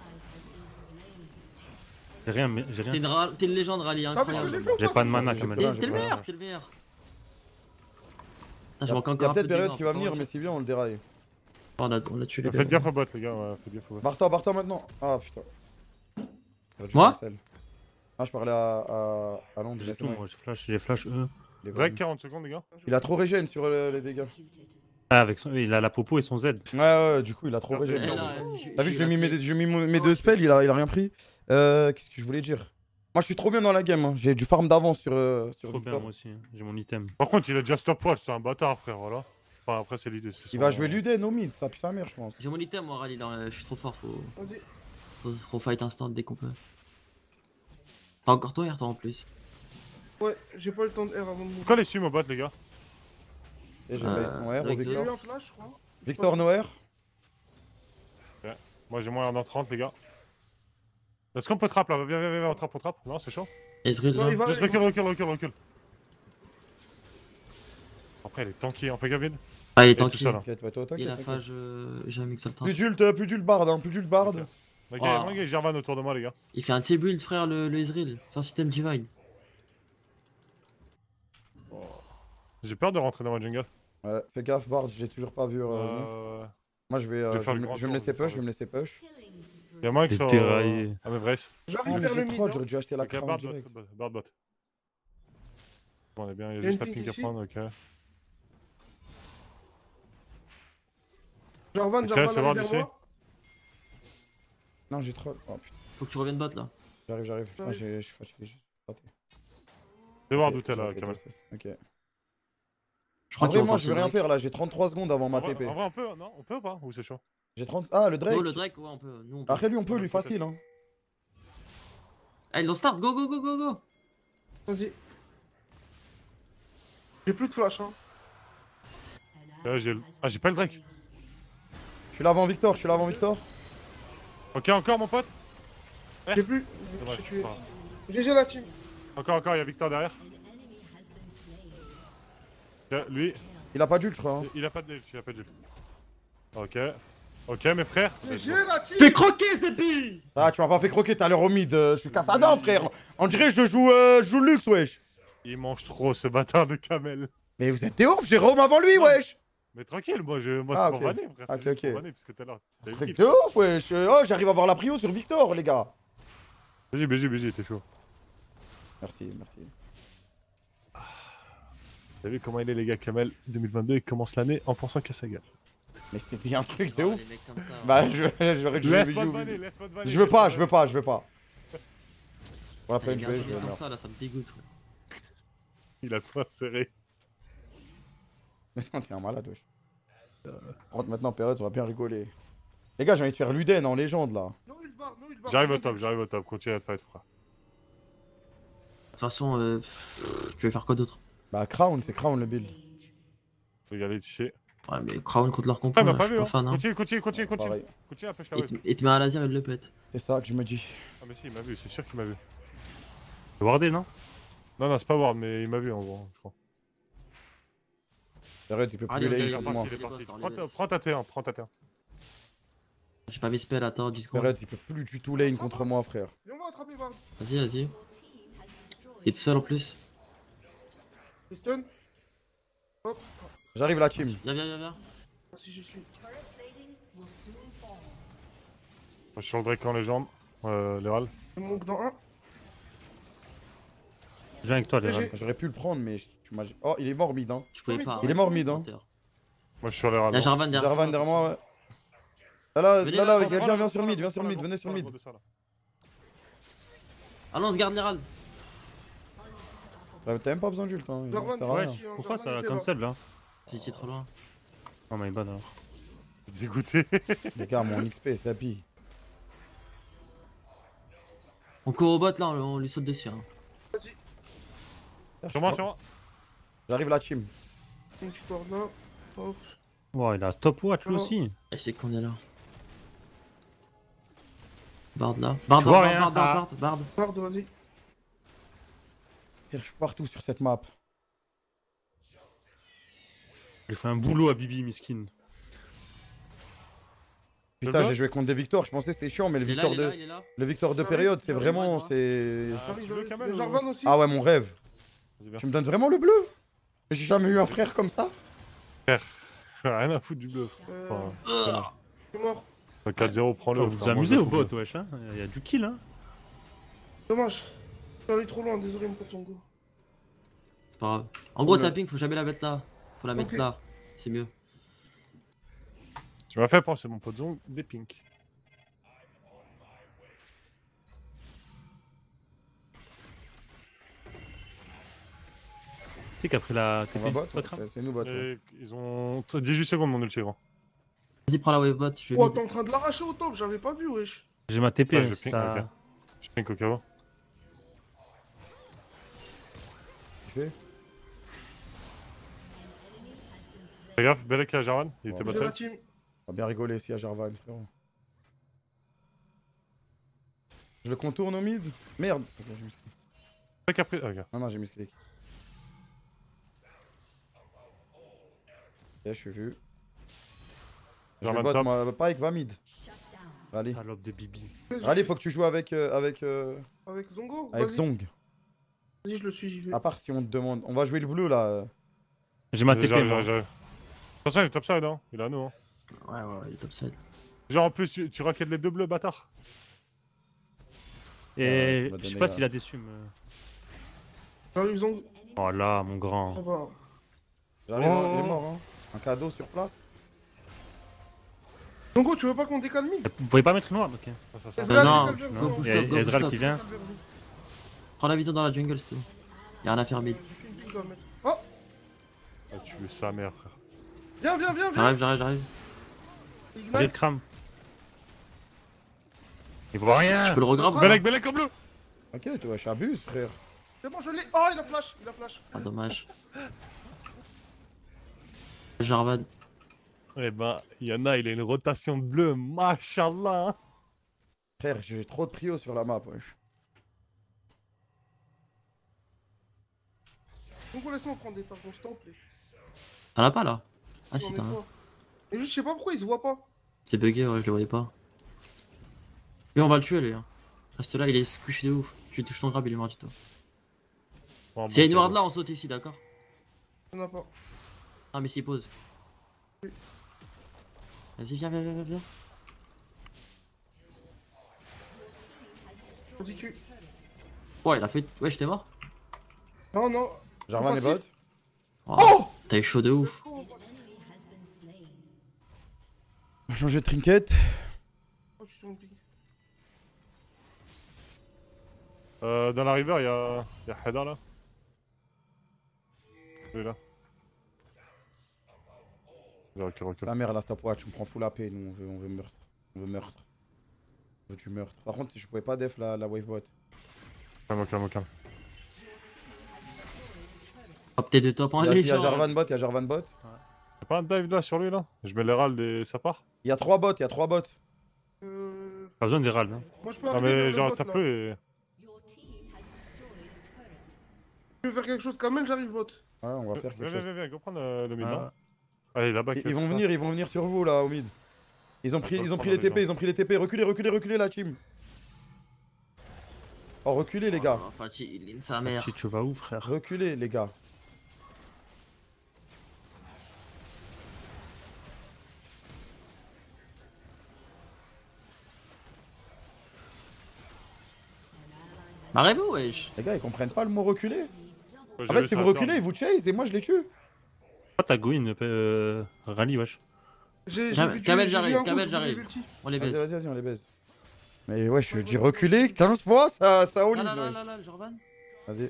J'ai rien, mais j'ai T'es rien. une, ra- t'es une légende, rallye, T'as vu ce que j'ai incroyable. fait ou J'ai pas pas de mana, J'ai Kamel. pas- T'es j'ai t'es le pas- meilleur, t'es le meilleur. Putain, je Y'a manque y encore a un peu peut-être de période dégâts, qui va pourtant, venir, je- mais si bien on le déraille. On a, on a tué les Faites gars. gaffe au bot, les gars. Ouais, faites gaffe au bot. Barre-toi, barre-toi maintenant. Ah putain. Ça va être Moi Marcel. Ah, je parlais à, à, à Londres. J'ai tout, laisse-moi. moi, j'ai flash, j'ai flash eux. Il est Drake, bon. quarante secondes, les gars. Il a trop régène sur euh, les dégâts. Ah, avec son... il a la popo et son Z. Ouais, ouais, du coup, il a trop Eh régène. Eh, là, là, j'ai- T'as vu, j'ai j'ai mis, la mes, clé. j'ai mis mon- mes deux spells, il a, il a rien pris. Euh, Qu'est-ce que je voulais dire? Moi, je suis trop bien dans la game. Hein. J'ai du farm d'avance sur, euh, sur Trop bien, Victor. moi aussi. hein. J'ai mon item. Par contre, il a déjà stopwatch, c'est un bâtard, frère, voilà. Enfin, après, c'est l'idée. c'est Il son- va jouer Luden au mid, ça pue sa mère, je pense. J'ai mon item, moi, rallye, là, je suis trop fort, faut, Vas-y. faut, faut fight instant dès qu'on peut. T'as encore ton R, toi en plus. Ouais, j'ai pas eu le temps de R avant de mourir. Pourquoi les swim au bot, les gars? Et j'ai Euh, bait son R au Drake J'ai eu Victor. un flash, je crois. Victor Noer. Moi, j'ai moins dans trente, les gars. Est-ce qu'on peut trap là? Viens, viens, viens, on trappe, on trappe. Non, c'est chaud. Ezreal, Non, là. il va. Juste il recule, va- recule, recule, recule. Après, il est tanky, on fait gaffe vite. Ah, il est tout tanky. seul, hein. T'inquiète, ouais, toi, Et t'inquiète. la t'inquiète. phage, euh, j'ai un mix le temps. Plus d'ult, plus d'ult bard, hein, plus d'ult bard. Ok. Ok, Wow. moi, il y a Jarvan autour de moi, les gars. Il fait un de ses builds, frère, le, le Ezreal. C'est un système divine. J'ai peur de rentrer dans ma jungle. Ouais, fais gaffe, bard, j'ai toujours pas vu. euh, Euh... Moi, je vais, euh, je vais je faire vais le me- grand je vais me tour, laisser je vais push, faire je vais me laisser push. Y'a moyen que T'es sur... déraillé. Ah, mais Brace. Oh, J'arrive mais vers le j'ai mid. trop, hein. j'aurais dû acheter la Ok, crown bard bot, direct. bot, bard bot. Bon, on est bien, il y a Il y a juste la une ping ping à ici. prendre, ok. Jarvan, Ok, Jarvan c'est arrive bon, vers d'ici. moi. Non, j'ai trop. Oh putain, Faut que tu reviennes bot là. j'arrive, j'arrive. Ah, J'arrive. j'ai- je suis fatigué, j'ai raté. Fais voir Ok, d'où t'es là, j'ai Kamel. raté. Ok. Je crois En qu'il vrai, va moi, je vais rien forcer faire là, j'ai trente-trois secondes avant ma En vrai, T P. en vrai, on peut, non? On peut ou pas? Ou c'est chaud? J'ai trente. Ah, le le Drake. Drake. Oh, le Drake, ouais, on peut. Nous, on peut. Après, lui, on peut, lui, Peut-être. facile. Hein. Ah, ils l'ont start, go, go, go, go, go. Vas-y. J'ai plus de flash, hein. Là, j'ai le- Ah, j'ai pas le Drake. Je suis là avant Victor, je suis là avant Victor. Ok, encore, mon pote? J'ai plus. Dommage. Je suis tué. Voilà. G G la team. Encore, encore, il y a Victor derrière. Ok, lui, Il a pas d'ult, je crois. Hein. il a pas de il a pas de Ok. Ok, mes frères. G G la team. Fais croquer, Zepi. Ah, tu m'as pas fait croquer tout à l'heure au mid. euh, Je suis Cassadin, frère. On dirait que je joue, euh, je joue Lux, wesh. Il mange trop, ce bâtard de Kamel. Mais vous êtes des ouf, Jérôme avant lui, Non. wesh. Mais tranquille, moi, je... moi Ah, c'est ok. pour vanner, frère. Ah, C'est ok, juste pour ok. vanner, parce que tout à l'heure. t'as eu le Truc kill. de ouf, wesh. Oh, j'arrive à avoir la prio sur Victor, les gars. Vas-y, B J, B J, t'es chaud. Merci, merci. T'as vu comment il est, les gars, Kamel deux mille vingt-deux, il commence l'année en pensant qu'à sa gueule. Mais c'était un truc de Ah, ouf. les mecs comme ça. Bah, je j'aurais dû Laisse jouer pas te vidéo. vanner, laisse pas te vanner. Je veux pas, laisse je veux pas, je veux pas. Pour la Les peine, gars, je vais, les je mecs vais. comme merde. ça, là, ça me dégoûte. frère. Il a le poing serré. Mais non, t'es un malade, wesh. Rentre maintenant, période, on va bien rigoler. Les gars, j'ai envie de faire Luden en légende là. No ult bar, no ult bar. J'arrive au top, j'arrive au top. Continue à te fight, frère. De toute façon, euh, pff, je vais faire quoi d'autre? Bah, Crown, c'est Crown le build. Regardez, tu sais. Ouais, mais Crown contre leur Ah, compo, il m'a là, pas je suis vu, pas hein. fan. Hein. Continue, continue, continue, continue. Pareil. Continue à pêcher la Il wave. te, il te met un laser, il le pète. C'est ça que je me dis. Ah, mais si, il m'a vu, c'est sûr qu'il m'a vu. C'est wardé, non? Non, non, c'est pas Ward, mais il m'a vu en gros, je crois. Arrête, il peut plus Allez, lane ok, Il est contre parti, moi. il est Les parti. boss, Prends les ta- boss. Prends ta T un, prends ta T un. J'ai pas mis spell, attends, dix secondes. Arrête, il peut plus du tout lane contre moi, frère. Viens, on va attraper Bard. Vas-y, vas-y. Il est tout seul en plus. Piston. Hop. J'arrive la team. Viens, viens, viens, viens. Si je suis. Je suis sur le Drake en légende. Euh, Léral. Je monte dans un. Je viens avec toi, les G G. rats. J'aurais pu le prendre, mais tu m'as. Oh, il est mort mid, hein. Je pouvais pas. Il est mort mid, hein. Hunter. Moi, je suis sur les rats. Il y a Jarvan derrière. Jarvan derrière moi, ouais. Là, là, Venez là, là, là, prends- viens, viens sur mid, viens sur mid, venez sur mid. Allons, on se garde Neral. Ouais, T'as même pas besoin d'ult, hein. il Jarvan, sert à Ouais, rien. ici, hein, pourquoi Jarvan ça était là. cancel là? Si tu es trop loin. Oh my bad alors. Dégoûté. Les gars, mon X P, ça pille. On court au bot là, on, on lui saute dessus. Hein. Sur moi, sur moi. J'arrive la team. Une petite ward là. Hop. Wow, il a stopwatch lui Oh. aussi. Et c'est qu'on est là. Bard là. Bard, Je vois Bard, rien. Bard, Bard, Ah. Bard, Bard. Bard, vas-y. Frère, je suis partout sur cette map. Il fait un boulot à Bibi, miskin. Putain, Le j'ai joué contre des victoires, je pensais que c'était chiant, mais le Il est là, victoire il est là, de, il est là. le victoire de J'arrive, période, c'est j'arrive, vraiment, j'arrive. c'est... Ah, J'arrive, tu veux j'arrive. Kamel Il y a ou- Jarvan aussi. Ah ouais, mon rêve. Vas-y, viens. Tu me donnes vraiment le bleu? J'ai jamais eu un frère comme ça. Rien à foutre du bluff. Euh, Enfin, je suis mort. quatre zéro, prends-le. Vous vous frère, moi, amusez je au m'en bot, fous. wesh. Hein. Il y a du kill, hein. Dommage. Je suis allé trop loin, désolé mon pote Songo. C'est pas grave. En gros, Oula. tapping, faut jamais la mettre là. Faut la mettre Ok. là. C'est mieux. Tu m'as fait penser, mon pote Zong, des pinks. Tu sais qu'après la On va T P, bot, pas grave. c'est- c'est nous bot. ouais. Et ils ont dix-huit secondes, mon ulti, grand. Vas-y, prends la wave bot. Je vais Oh, mid. t'es en train de l'arracher au top, j'avais pas vu, wesh. J'ai ma T P, Ouais, je ping, ça... ok. Je ping au cas où. Fait. Fais gaffe, Belek à Jarvan, il était Ouais. bot J'ai la side. team. On va bien rigoler ici à Jarvan, frérot. Je le contourne au mid. Merde. Ok, j'ai mis- Fais qu'après. Ah, ok. Non, non, j'ai mis ce clic. Ok, je suis vu. Je Jarvan bot, top. moi, Pike, va mid. Allez. Salope de Bibi. Allez, faut que tu joues avec, euh, avec, euh, Avec Zongo. avec Vas-y, Zong. vas-y, je le suis, j'y vais. À part si on te demande. On va jouer le bleu là. J'ai ma T P, J'arrive, moi. j'arrive, j'arrive. Attention, il est top side, hein. Il est à nous, hein. Ouais, ouais, il est top side. Genre, en plus, tu, tu raquettes les deux bleus, bâtard. Et Ouais, tu m'as je sais donné, pas là. s'il a déçu, mais... J'arrive, Zongo. Oh là, mon grand. Ça va. J'arrive, hein, il est Oh. mort. Hein. Un cadeau sur place. Zongo, tu veux pas qu'on décale mid? Vous pouvez pas mettre une noire, ok. Ça, ça, ça. Ezreal, non, décale vers non. vous, push Et top, go Ezreal push qui top. vient. décale vers vous. Prends la vision dans la jungle, c'est tout. Y'a rien à faire mid. Je suis une ping à mettre. Oh, Ah, tu veux sa mère, frère. viens, viens, viens, viens. J'arrive, j'arrive, j'arrive. Rive Ignite. crame. Il voit rien. Je peux le regrab. Belek, Belek en bleu. Ok, tu vois, j'abuse, frère. C'est bon, je l'ai. Oh, il a flash, il a flash. Ah, dommage. Jarvan. Eh ben, il y en a, il a une rotation de bleu, machallah. Hein. Frère, j'ai trop de prio sur la map, wesh. Zongo, laisse-moi prendre des targons, s'il te plaît. T'en as pas là? Ah, si, J'en ai t'en as. pas. Mais juste, je sais pas pourquoi il se voit pas. C'est bugué, ouais, je le voyais pas. Lui, on va le tuer, lui. Hein. Reste là, il est squishy de ouf. Tu touches ton grab, il est mort du tout. Bon, S'il y a bon, une ward ok, là, on saute ici, d'accord? Il y en a pas. Ah, mais s'il pose. Vas-y, viens, viens, viens, viens, viens. Vas-y, tue. Ouais, il a fait. Ouais, j'étais mort. Non, non. Jarvan est Passif. bot. Oh, t'as eu chaud de ouf. Oh, On va changer de trinket. je suis sur une ping. Euh, dans la river, il y a, il y a Heda là. Celui-là. Vas-y, recule, recule. La mère, la stopwatch, on prend full A P, nous, on veut, on veut meurtre. On veut meurtre. On veut du meurtre. Par contre, je pouvais pas def la, la wave bot. Calme, calme, calme. Hop, t'es de top en Il y a, il y a légende. Jarvan bot, il y a Jarvan bot. Y'a pas un dive là sur lui là? Je mets les râles et ça part? Il y a trois bots, il y a trois bots. Euh... Pas besoin des râles. Hein. Moi je peux Non arriver vers mais le genre bot, tape là. le et... Tu veux faire quelque chose quand même, j'arrive bot. Ouais, on va faire Viens, quelque viens, chose. viens, viens, go prendre euh, le mid, Ah. non? Allez, là-bas. Ils, qui ils fait vont ça. venir, ils vont venir sur vous là au mid. Ils ont pris, Attends, ils je ont prends pris la les T P, maison. ils ont pris les T P. Reculez, reculez, reculez la team. Oh, reculez les gars. Oh, Fatih, il est sa mère. Si tu vas où, frère? Reculez les gars. Marrez-vous, wesh. Les gars, ils comprennent pas le mot reculer. Ouais, En j'ai fait, vu si ça vous attendre. reculez, ils vous chase et moi je les tue. Pourquoi t'as go in euh, rallye, wesh? J'ai j'ai Kamel, vu du- Kamel, j'ai vu j'arrive, un coup, Kamel, j'ai vu j'arrive. l'ulti. On les Vas-y, baise. vas-y, vas-y, on les baise. Mais ouais, je dis reculer quinze fois, ça, ça all Là, in, là, là, wesh. là, là, le Jordan. Vas-y.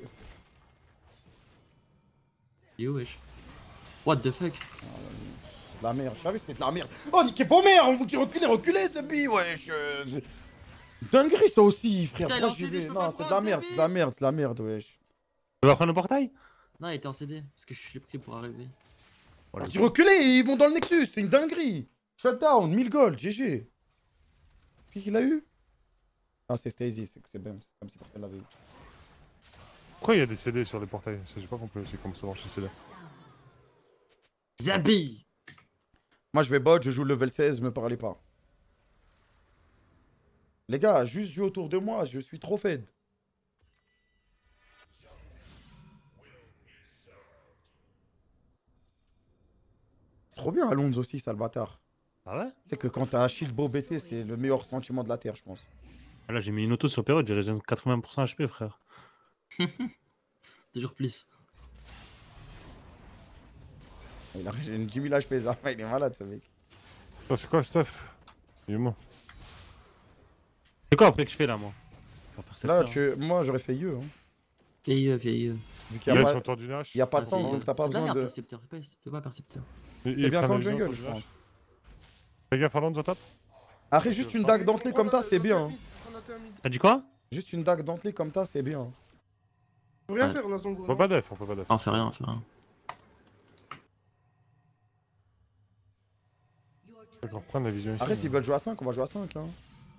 Il est où, wesh? What the fuck? De la merde, je savais que c'était de la merde. Oh, niquez vos mères, on vous dit reculez, reculez, ce bi, wesh. euh, Dinguerie, ça aussi, frère. Putain, il est Pourquoi en j'y C D, vais je peux Non, pas c'est de la prendre, merde, c'est c'est de la merde, c'est de la merde, wesh. Tu vas prendre le portail? Non, il était en C D. Parce que je suis pris pour arriver. On dit reculez, ils vont dans le Nexus, c'est une dinguerie. Shutdown, mille gold, G G. Qui qu'il a eu? Ah, c'est Stacy, c'est c'est bien, c'est comme si personne l'avait eu. Pourquoi il y a des C D sur les portails? Ça, j'ai pas compris aussi comment ça marche les C D. Zabi! Moi, je vais bot, je joue level seize, me parlez pas. Les gars, juste jouer autour de moi, je suis trop fed. C'est trop bien Alonso aussi, sale bâtard. Ah ouais? Tu sais que quand t'as un shield beau B T, c'est le meilleur sentiment de la terre, je pense. Là, j'ai mis une auto sur période, j'ai régène quatre-vingts pour cent H P, frère. Toujours plus. Il a une dix mille H P, ça. Il est malade, ce mec. Oh, c'est quoi stuff? Il est mort. C'est quoi après que je fais là, moi? Faire Là, percepteur, tu... moi, j'aurais fait mieux. Hein. Vieilleux, vieilleux. Vu Il qu'il y a est pas, sur le tour du Nash. il y a pas de Ah, temps, c'est- donc t'as pas c'est de la besoin merde, de... percepteur. Fais pas, fais pas percepteur. Il- C'est il bien prend qu'en la vision jungle, autour je du Nash. pense. Fais gaffe, Alonso top. Après, juste une dague dentelée comme ça, c'est bien. hein. T'as dit quoi? Juste une dague dentelée comme ça, c'est bien. On peut rien Ouais. faire là, son On gros. peut pas def, on peut pas def. On fait rien, on fait rien. Faut qu'on reprenne la vision ici. Après, s'ils veulent jouer à cinq, on va jouer à cinq. Hein.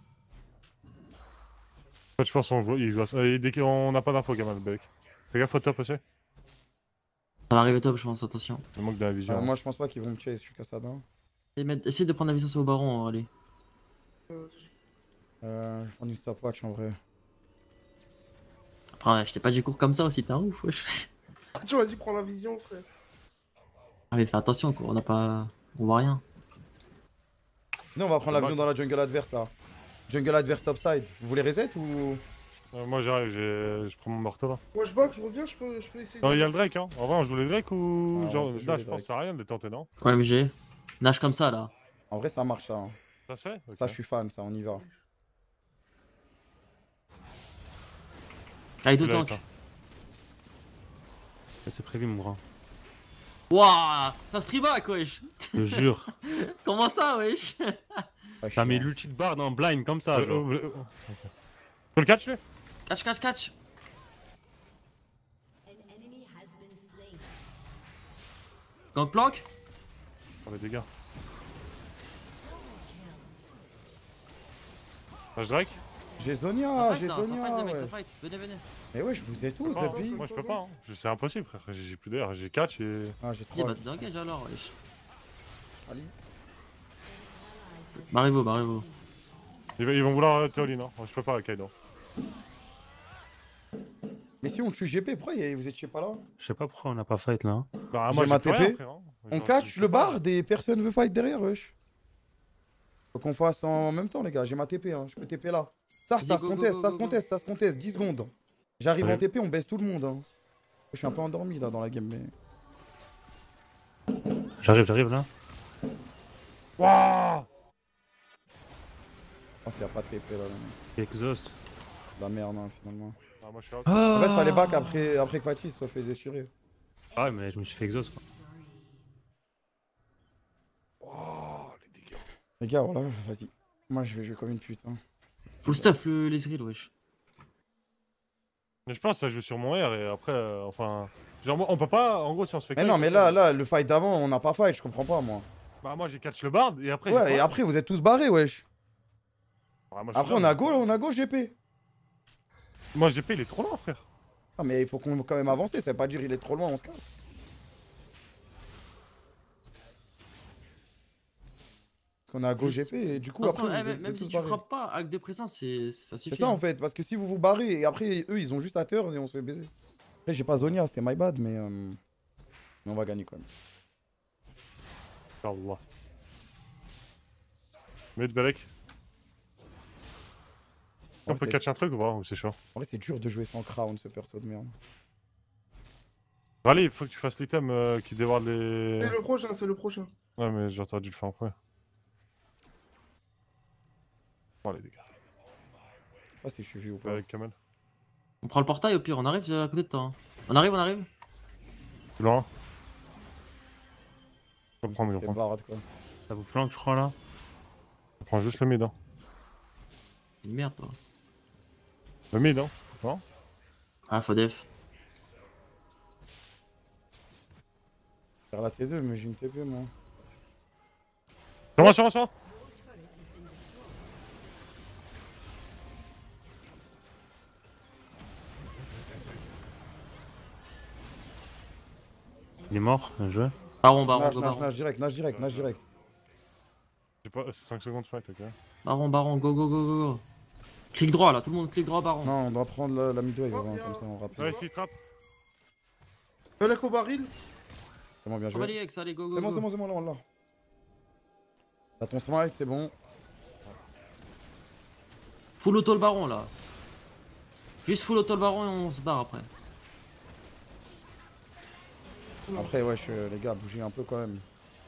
En fait, je pense qu'on joue, il joue à ça. Et dès qu'on n'a pas d'infos, Gamal, Belek. Fais gaffe au top aussi. Ça va arriver top, je pense, attention. Il manque de la vision. Euh, moi, je pense pas qu'ils vont me chase, je suis Cassadin. Et mettre- Essayez de prendre la vision sur le baron, allez. Euh, je vais prendre une stopwatch en vrai. Après, ouais, je t'ai pas dit cours comme ça aussi, t'es un ouf, wesh. Tu m'as dit prends la vision, frère. Ah, mais fais attention, quoi, on a pas. On voit rien. Non, on va prendre la vision dans la jungle adverse là. Jungle adverse topside. Vous voulez reset ou. Euh, moi j'arrive, j'ai- je prends mon marteau là. Moi je box, je reviens, je peux, je peux essayer. Non, il y a le Drake, hein. En vrai, on joue les Drake ou. Ah, on genre, peut jouer là, les je pense que Drake. ça sert à rien de les tenter, non? Ouais, M G. Nage comme ça, là. En vrai, ça marche ça. hein. Ça se fait? Ok. Ça, je suis fan, ça, on y va. Kaido Tu l'as tank. éteint. C'est prévu, mon grand. Wouah, ça se tribac, wesh. Je te jure. Comment ça, wesh? Ouais, je T'as suis mis fan. l'ulti de barre dans blind comme ça, Euh, genre. euh, euh, ok. Tu peux le catch lui? Catch, catch, catch. Gangplank. Oh, les dégâts. Flash Drake? J'ai Ça Zonia, fight, j'ai là, ça Zonia, fight, les mecs, ouais. ça fight. Venez, venez. Mais ouais, je vous ai tous, Ah, Zabi. moi je peux pas, hein. Je- C'est impossible, frère. J'ai j'ai plus d'air, j'ai catch et. Ah, j'ai Dis, trop. bah, désengage alors, wesh. Allez. Barrez-vous, barrez-vous. Ils, ils vont vouloir euh, Théoline, hein. Je peux pas, Kaido. Mais si on tue G P, pourquoi y- vous étiez pas là? Je sais pas pourquoi on n'a pas fight là. hein. Bah, J'ai moi ma j'ai plus T P. rien, frère, hein. On Genre, catch je le peux pas. bard et personne veut fight derrière, wesh. Faut qu'on fasse en même temps, les gars. J'ai ma T P, hein. Je peux T P là. Ça, Vas-y, ça se go, go, conteste, go, ça go, se go. conteste, ça se conteste. dix secondes. J'arrive Ouais. en T P, on baisse tout le monde. Hein. Je suis un peu endormi là dans la game, mais. J'arrive, j'arrive là. Wouah! Je pense qu'il n'y a pas de T P là. là. Exhaust. La merde, hein, finalement. Ah, moi je suis out. En fait, fallait back après, après que Fatih se soit fait déchirer. Ah ouais, mais je me suis fait exhaust quoi. Oh, les dégâts. Les gars, voilà, vas-y. Moi, je vais jouer comme une pute. Hein. Full stuff, le, les drills, wesh. Mais je pense que ça joue sur mon R et après, euh, enfin. Genre, moi, on peut pas. En gros, si on se fait. Mais catch, non, mais on- là, là, le fight d'avant, on n'a pas fight, je comprends pas, moi. Bah, moi, j'ai catch le bard et après. j'ai Ouais, et quoi après, vous êtes tous barrés, wesh. Ouais, moi, je suis Après, là, on a mais- go, on a go G P. Moi, G P, il est trop loin, frère. Non, mais il faut qu'on quand même avancer, ça veut pas dire il est trop loin, on se casse. Qu'on a go G P et du coup, Attention, après, eh, vous même êtes, même vous si êtes tous tu barrés. frappes pas, avec des présents, c'est ça suffit. C'est ça en hein. fait, parce que si vous vous barrez et après, eux, ils ont juste à turn et on se fait baiser. Après, j'ai pas Zonia, c'était my bad, mais, euh, mais on va gagner quand même. Allah. Mets de Balek. On Ouais, peut c'est- catch un truc ou pas? Ou c'est chaud? En vrai, c'est dur de jouer sans crown, ce perso de merde. Allez, il faut que tu fasses l'item euh, qui dévoile les. C'est le prochain, c'est le prochain. Ouais, mais j'ai entendu le faire après. Bon, allez, les gars. Je sais pas si je suis vu ou pas. Avec Kamel. On prend le portail au pire, on arrive à côté de toi. hein. On arrive, on arrive. Tu l'as? Je vais prendre, je vais C'est prendre. barrade quoi. Ça vous flanque, je crois, là. Je prends juste le mid, hein. Merde, toi. Le mid, hein. Non? Ah, faut def. Faire la T deux, mais j'ai une T P moi. Sur moi, sur moi, sur moi. Il est mort, bien joué. Baron, baron, Nage, go, nage, baron. nage direct, nage direct, nage direct. J'ai pas. C'est cinq secondes fight, ok. Baron, baron, go, go, go, go, go. Clic droit là, tout le monde clic droit, baron. Non, on doit prendre la, la midway, Oh, hein, bien. comme ça on rapide. Ouais, ici, trappe. Balek au baril. C'est bon, bien On va joué. les X, allez, go, go, C'est bon, go. c'est bon, c'est bon, là on l'a. T'as ton smite, c'est bon. Full auto le baron là. Juste full auto le baron et on se barre après. Après, wesh, euh, les gars, bougez un peu quand même.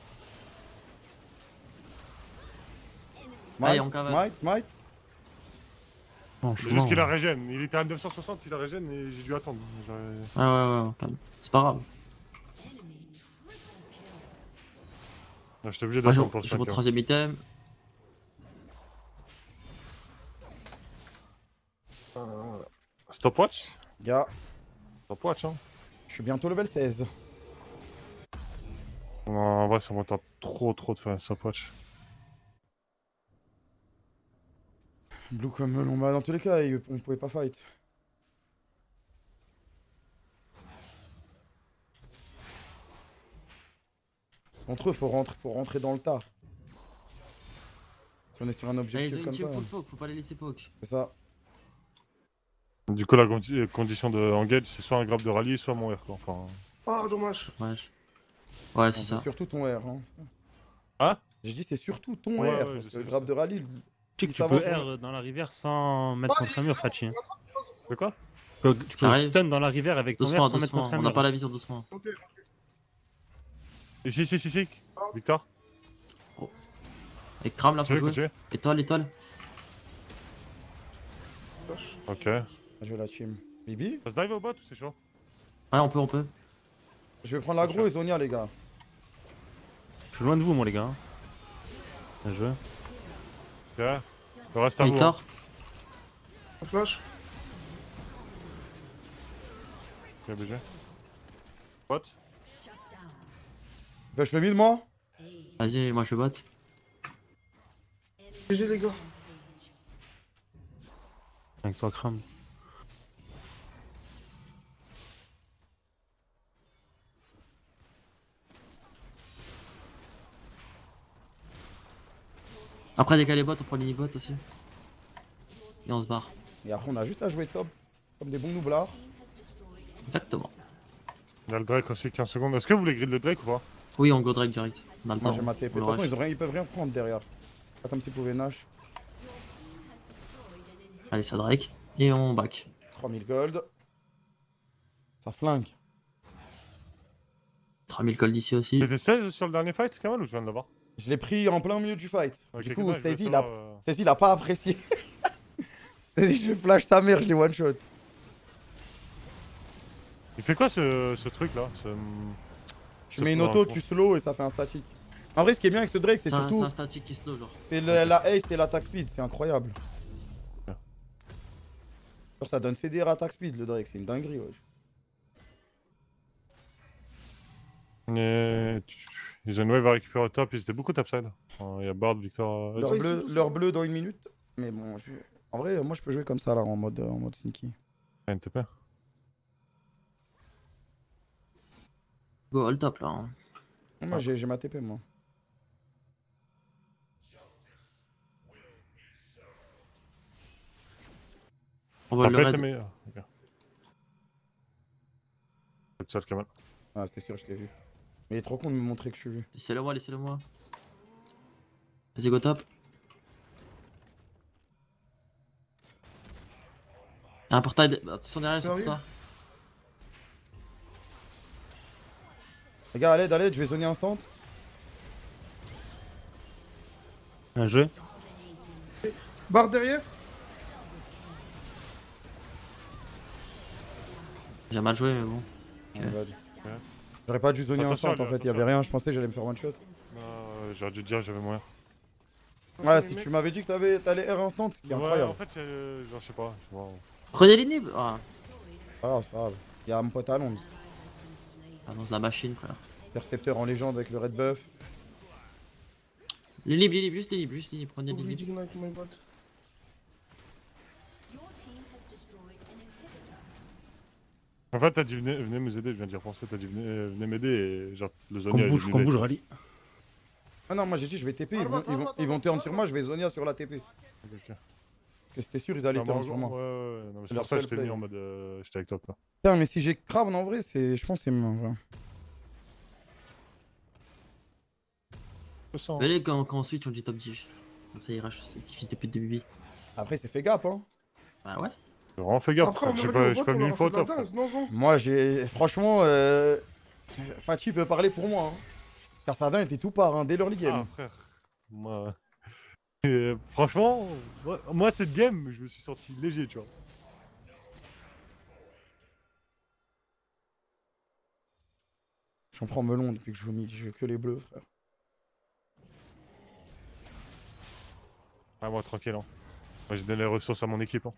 Allez, Smite, on cavale. smite, smite. C'est juste qu'il a régène. Il était à neuf cent soixante, il a régène et j'ai dû attendre. J'aurais- Ouais, ouais, ouais, calme. C'est pas grave. Ouais, J'étais obligé Moi, d'attendre pour le je je cinq. troisième item. Stopwatch? Gars, Stopwatch, hein. je suis bientôt level seize. Non, en vrai, ça me tape trop, trop de faire un stopwatch. Blue comme melon, bah dans tous les cas, il- on pouvait pas fight. Contre eux, faut rentrer, faut rentrer dans le tas. Si on est sur un Là, ils objectif ont une comme team ça, full poke, faut pas les laisser poke. c'est ça. Du coup, la condi- condition de engage, c'est soit un grab de rallye, soit mon R, quoi. Enfin. Ah, dommage. Ouais, je- ouais c'est C'est ça. surtout ton R. Hein. Hein? J'ai dit c'est surtout ton Ouais, R. ouais, parce je que sais, le je grab sais. de rallye, Tu sais il que tu peux s'avance, R dans la rivière sans mettre Ah, contre un mur, Fachi. De quoi? Tu peux, tu peux J'arrive. stun dans la rivière avec ton R Doucement, sans mettre doucement. contre un On mur. n'a pas la vision, doucement. Ok. Ici, ici, ici, ici. Victor. Et crame là, faut Tu veux jouer. continuer? Étoile, étoile. Ok. je vais la team. Bibi, Ça se dive au bot ou c'est chaud? Ouais, on peut, on peut. je vais prendre l'agro et Zonia, les gars. Je suis loin de vous, moi, les gars. Bien joué. Ok. Le reste à vous. hein. Victor. Un flash. Ok, B G. Bot. Fais le mid, moi. Vas-y, moi je bot. G G les gars. Avec toi, crame. Après, décaler bot, on prend l'ini bot aussi. Et on se barre. Et après, on a juste à jouer top. Comme des bons noublards. Exactement. Il y a le Drake aussi, quinze secondes. Est-ce que vous voulez grid le Drake ou pas? Oui, on go Drake direct. On a le Moi, temps. j'ai ma T P. De On toute le façon, rush. ils, ont rien- ils peuvent rien prendre derrière. Pas comme s'ils pouvaient Nash. Allez, ça Drake. Et on back. trois mille gold. Ça flingue. trois mille gold ici aussi. T'étais seize sur le dernier fight, Kamal, ou je viens de l'avoir? Je l'ai pris en plein milieu du fight. Ok, du ok, coup, non, je voulais Stacy, il a... savoir, euh, Stacy, il a pas apprécié. Stacy, je flash ta mère, je l'ai one shot. Il fait quoi ce, ce truc là ce... Tu mets une auto, tu slow et ça fait un statique. En vrai, ce qui est bien avec ce Drake, c'est C'est un, c'est surtout. un statique qui slow, genre. C'est le- la haste et l'attaque speed, c'est incroyable. Genre, ça donne C D R attack speed, le Drake, c'est une dinguerie, wesh. Et tu- Ils ont une wave à récupérer au top, ils étaient beaucoup topside. Il y a Bard, Victor. Leur Ouais, bleu, c'est tout, leur ça. bleu dans une minute. Mais bon, je... en vrai, moi je peux jouer comme ça là, en mode, en mode sneaky. N T P. Go all top là. hein. Moi j'ai j'ai ma T P, moi. On va Ça le peut être raid. le meilleur. Ok. C'est ça le Kamal. Ah, c'était sûr, je t'ai vu. Mais il est trop con de me montrer que je suis vu. Laissez-le moi, laissez-le moi. Vas-y, go top. Il y a un portail. de- Attention derrière, sur Sérieux ça. Les gars, allez, allez, je vais zoner instant. Un jeu. Barre derrière. J'ai mal joué, mais bon. Oh my God. J'aurais pas dû zoner Attention, instant en lui, fait, il y avait attention. rien, je pensais que j'allais me faire one shot. Euh, J'aurais dû te dire, j'avais moyen. Ouais, si tu m'avais dit que t'avais- t'allais R instant, c'était Ouais, incroyable. en fait, euh, genre, je sais pas. je vois- Prenez l'inhib. Ah, C'est pas grave, c'est pas grave. Il y a mon pote à Londres. annonce la machine, frère. Percepteur en légende avec le red buff. L'inhib, l'inhib, juste l'inhib, juste l'inhib. Prenez Oublie l'inhib. Ignite, my bot. En fait, t'as dit venez, venez nous aider, je viens d'y repenser. T'as dit venez, euh, venez m'aider et genre le Qu'on Zonia. bouge, qu'on bouge, rallye. Ah non, moi j'ai dit je vais T P, ils vont, Attends, ils vont, attends, ils vont attends, turn attends. sur moi, je vais Zonia sur la T P. Parce que c'était sûr ils allaient turn sur Ouais, moi. ouais, ouais. Non, mais c'est Leur pour ça que seul j'étais venu play. en mode. euh, J'étais avec toi, quoi. Putain, mais si j'ai Crab en vrai, c'est, je pense que c'est mieux. Ouais. Je sens. Venez quand, quand on switch, on dit top dix. Comme ça, il rush. C'est petit fils de pute de Bibi. Après, c'est fait gap, hein. Bah ouais. J'ai vraiment fait gaffe. Après, on Je suis est pas, venu je suis au pas bot, venu on une leur fois au fait de la top. dingue, non, non. Moi, j'ai. Franchement, euh... Fatih peut parler pour moi. Hein. Car Sardin était tout part, hein, dès l'early game. Ah, frère. Moi. euh, Franchement, moi, moi, cette game, je me suis senti léger, tu vois. J'en prends melon depuis que je joue mid, je veux que les bleus, frère. Ah, moi, tranquille. Hein. Moi, j'ai donné les ressources à mon équipe. Hein.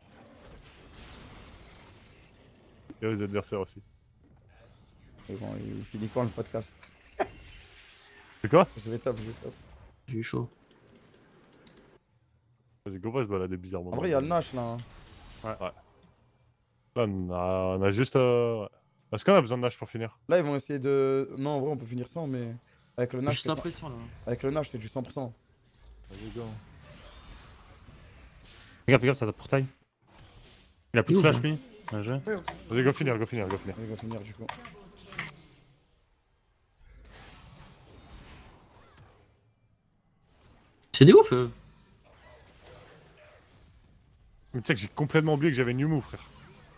Et aux adversaires aussi. Et bon, il finit quand le podcast? C'est quoi? Je vais top, je vais top. J'ai eu chaud. Vas-y, go pas se balader bizarrement. En vrai, il y a le Nash là. Hein. Ouais, ouais. Là, on a, on a juste. Euh... ouais. Est-ce qu'on a besoin de Nash pour finir? Là, ils vont essayer de. Non, en vrai, on peut finir sans, mais. Avec le Nash, Juste c'est la cent- pression là. avec le Nash, c'est du cent pour cent. Vas-y, go. Fais gaffe, fais gaffe, ça a portail. Il a plus de Il flash, ouvre. lui. Un jeu. Vas-y, go finir, go finir, go finir. Il va finir du coup. C'est des ouf. euh. Mais tu sais que j'ai complètement oublié que j'avais New Move, frère.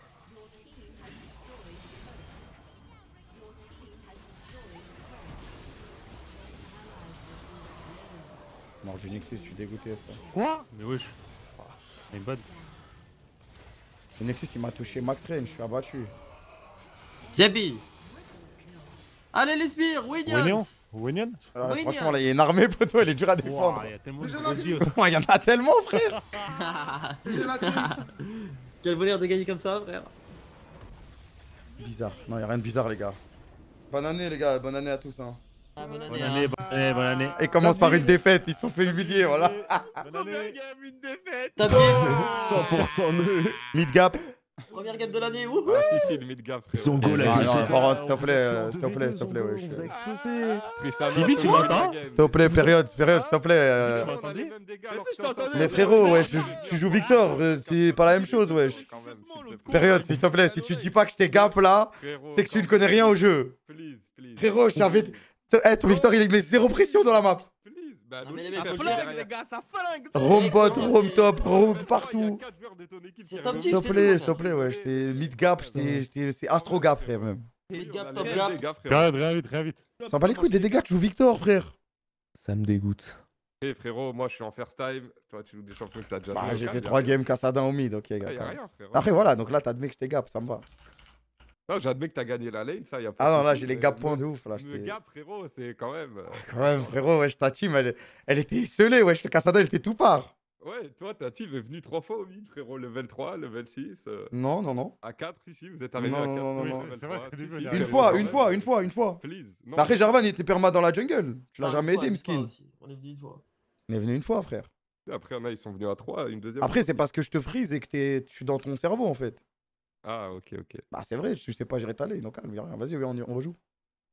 Non, j'ai Nexus, je suis dégoûté. Frère. Quoi? Mais wesh. My bad. Le Nexus, il m'a touché max range, je suis abattu. Zebi. Allez les sbires, Winion? Winions. Winion? Ah, Oui, franchement, bien. là, il y a une armée, poteau, elle est dure à défendre. Ouah, il y a tellement de Déjà, grosses là, billes. Il y en a tellement, frère. J'ai la team. Quel bonheur de gagner comme ça, frère. Bizarre. Non, il y a rien de bizarre, les gars. Bonne année, les gars. Bonne année à tous. Hein. Ah, bonne Bonne année. année, hein. bonne année, bonne année. Et commence par une défaite, ils se sont fait humilier, voilà. Bonne année. une défaite. Top game. cent pour cent nœud. Mid gap. Première game de l'année, wouhou. Ah si si, le mid gap. Son goal Ah, a non, été Florent, s'il te plaît, s'il te plaît, s'il te plaît, wesh. On vous a explosé. Tristan, Bibi, tu m'entends? S'il te plaît, période, période, s'il te plaît. euh, On a les mêmes dégâts, alors que je t'entendais. Mais frérot, wesh, tu- tu joues Victor, euh, c'est pas la même chose, wesh. Quand même, s'il te plaît. Période, s'il te plaît, si tu dis pas que je t'ai gap là, Frérot, c'est que tu quand ne connais rien au jeu. Please, please. Frérot, je t'avais. Eh, ton Victor, il met zéro pression dans la map. Please. Bah, Non, mais logique, les mecs, parce faut que le derrière- les gars, ça flingue. Rome bot, Rome top, Rome Il y a partout. quatre joueurs de ton équipe C'est qui top arrivent. S'il dix, te c'est plaît, tout, s'il te plaît, wesh. C'est mid gap, j'étais- j'étais- c'est astro gap, frère, même. Mid On gap, a top les gap. mêmes dégâts, frérot. Regarde, rien vite, rien vite. Ça bat les couilles des dégâts, tu joues Victor, frère. Ça me dégoûte. Eh frérot, moi je suis en first time. Toi tu joues des champions que t'as déjà Bah, joué, j'ai y a fait rien. trois games Kassadin au mid, ok, Ah, gars. y a rien, frérot. Après, voilà, donc là, t'admets que je t'ai gap, ça me va. Non, j'admets que t'as gagné la lane, ça y a pas Ah de non, là, souci, j'ai les mais gap le- points de ouf, là. Le j'étais- gap, frérot, c'est quand même. euh, Quand même, frérot, wesh, ta team, elle, elle était esselée, wesh, le Kassadin, il était tout part. Ouais, toi, ta team est venue trois fois au mid, frérot. Level trois, level six. euh, Non, non, non. À quatre ici, vous êtes arrivé Non, à non, quatre. non, non, Oui, non. level C'est vrai trois, qu'au si, début, si, il y a Une Allez, allez, fois, Jarvan, une fois, euh, une fois, une fois. Please. Non, Après, mais- Jarvan, il était perma dans la jungle. Tu l'as Ah, jamais une fois, aidé, une fois Mskin. aussi. On est venu une fois. On est venu une fois, frère. Après, il y en a, ils sont venus à trois, une deuxième Après, fois c'est aussi. parce que je te frise et que t'es- tu suis dans ton cerveau, en fait. Ah, ok, ok. Bah, c'est vrai, tu sais pas gérer ta lane. Donc, calme, y'a rien. Vas-y, on, y- on rejoue.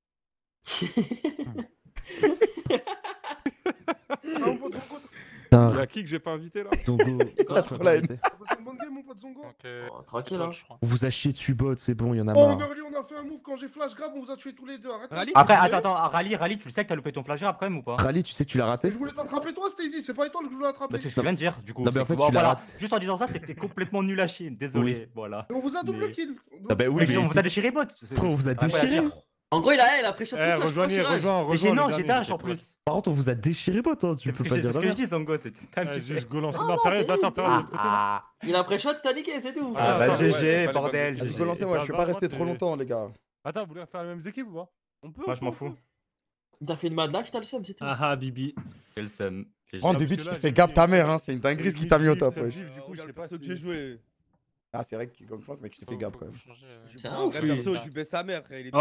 Ah, mon pote Zongo, Il y a qui que j'ai pas invité là? Zongo. Pas trop la haine. t'as passé une bonne game, mon pote Zongo. Oh, tranquille, hein. On vous a chié dessus bot, c'est bon, il y en a Oh, en marre. early, on a fait un move quand j'ai flash grab, on vous a tués tous les deux. Arrête. Rally, Après, t'es attends, désolé attends, à Rally, Rally, tu le sais que t'as loupé ton flash grab quand même ou pas? Rally, tu sais que tu l'as raté? Je voulais t'attraper toi, Stacy, c'est pas étoile que je voulais attraper. Bah, c'est ce que je viens de dire, du coup. Non, mais en c'est fait, que- bon, tu l'as voilà. raté. Juste en disant ça, c'est que t'es complètement nul à chier. Désolé, voilà. Mais on vous a double Mais- kill. Ah bah oui, Mais mais on vous a c'est- déchiré bot. Frère, on vous a Rien à déchiré. dire. En gros, il a, il a pré-shot tout Eh, flash, rejoignez, flash, rejoins, Mais rejoins. j'ai le non, j'ai dernier, dash en t'inquiète, plus. Par contre, on vous a déchiré bot, hein. Tu C'est peux ce pas que dire c'est ce de que je rien. dis, Zongo. C'est un Ouais, petit juste go lancer Non, dans non, période. mais Attends, oui, période de Ah, l'autre côté. là. ah. Il a pré-shot, t'as niqué, c'est tout. Ah, Ah, bah, attends, ouais, G G, fallait pas bordel. les Vas-y, bonnes G go G. lancer, Et moi, bah, je peux bah, pas moi, rester trop c'est- longtemps, les gars. Attends, vous voulez faire les mêmes équipes ou pas? On peut. Bah, Moi, on je m'en peut, fous. on peut. T'as fait une mad life, t'as le seum, c'est tout. Ah ah, Bibi. J'ai le seum. G G. Prends des parce vies que qui là, fait j'ai gap mis- ta mère, hein. C'est une dinguerie ce qui t'a mis au top, wesh. wesh. Du coup, je sais pas perso que si- j'ai joué. Ah, c'est vrai que comme Franck, mais tu t'es fait gap quand même. Je C'est prends un un ouf, vrai lui. perso, je lui baisse sa mère, frère. Il est Oh.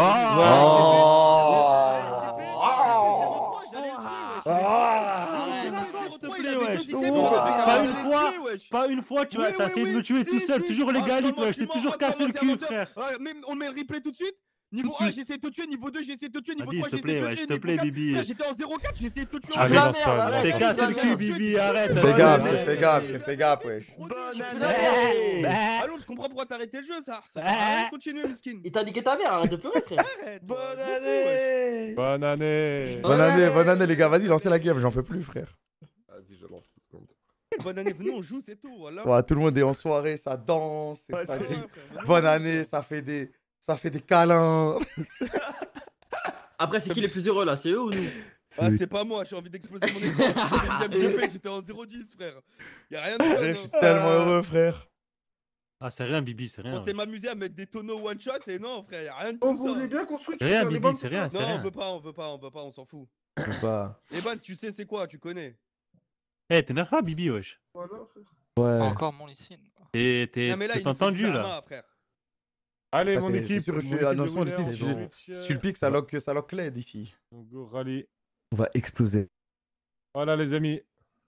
Pas une fois, pas une fois, tu vas Oui, t'as oui, essayé de oui, me tuer si, tout seul, si. toujours Ah, l'égalité, comment ouais, je tu t'ai toujours mens, cassé le comment cul, t'es frère. Ouais, mais on met le replay tout de suite. Niveau de un, suite. j'ai essayé de te tuer. Niveau deux, j'ai essayé de te tuer. Niveau Vas-y, trois, s'il te j'ai essayé plaît, de te ouais, tuer. s'il te Niveau plaît, quatre, Bibi. frère, j'étais en zéro quatre, j'ai essayé de te tuer. Allez, la lance merde, pas, arrête, lance T'es arrête, pas. cassé le arrête. cul, Bibi, arrête. Fais arrête, gap, arrête. fais gap, fais gap, wesh. Alors, je comprends pourquoi t'as arrêté le jeu, ça. Ça sert à rien de continuer, Miskin. Il t'a niqué ta mère, arrête de pleurer, frère. Arrête. Bonne année. année. Bonne année. Bonne année, bonne année, les gars. Vas-y, lancez la game, j'en peux plus, frère. Vas-y, je lance deux secondes. Bonne année, venez, on joue, c'est tout. Voilà. Ouais, tout le monde est en soirée, ça danse. Ouais, ça c'est crie. Ouais, frère, venez, Bonne on joue, année, frère. ça fait des, ça fait des câlins. Après, c'est qui les plus heureux là? C'est eux ou nous? Ah, c'est pas moi, j'ai envie d'exploser mon écran. J'ai fait une game G P, j'étais en zéro dix, frère. Y'a rien de Je fun. suis hein. tellement heureux, frère. Ah, c'est rien, Bibi, c'est rien. On s'est m'amuser à mettre des tonneaux one shot et non, frère, y'a rien de Oh, tout vous ça. voulez bien qu'on switch Rien, frère, les Bibi, bandes, c'est tout rien, ça c'est Non, on rien. veut pas, on veut pas, on veut pas, on s'en fout. Je peux pas. Eban, tu sais c'est quoi, tu connais. Eh, t'énerves pas, Bibi, wesh. Voilà, frère. Ouais. Encore mon lycine. T'es t'es- Non, mais là, t'es il nous fait entendu, du là. karma, frère. Allez, Ah, mon c'est- équipe. c'est sûr que je mon suis équipe à de neuf cents winners, ici, on si je- switch, Si tu le piques, ça lock, ça lock l'aide ici. Donc, go rallye. On va exploser. Voilà, les amis.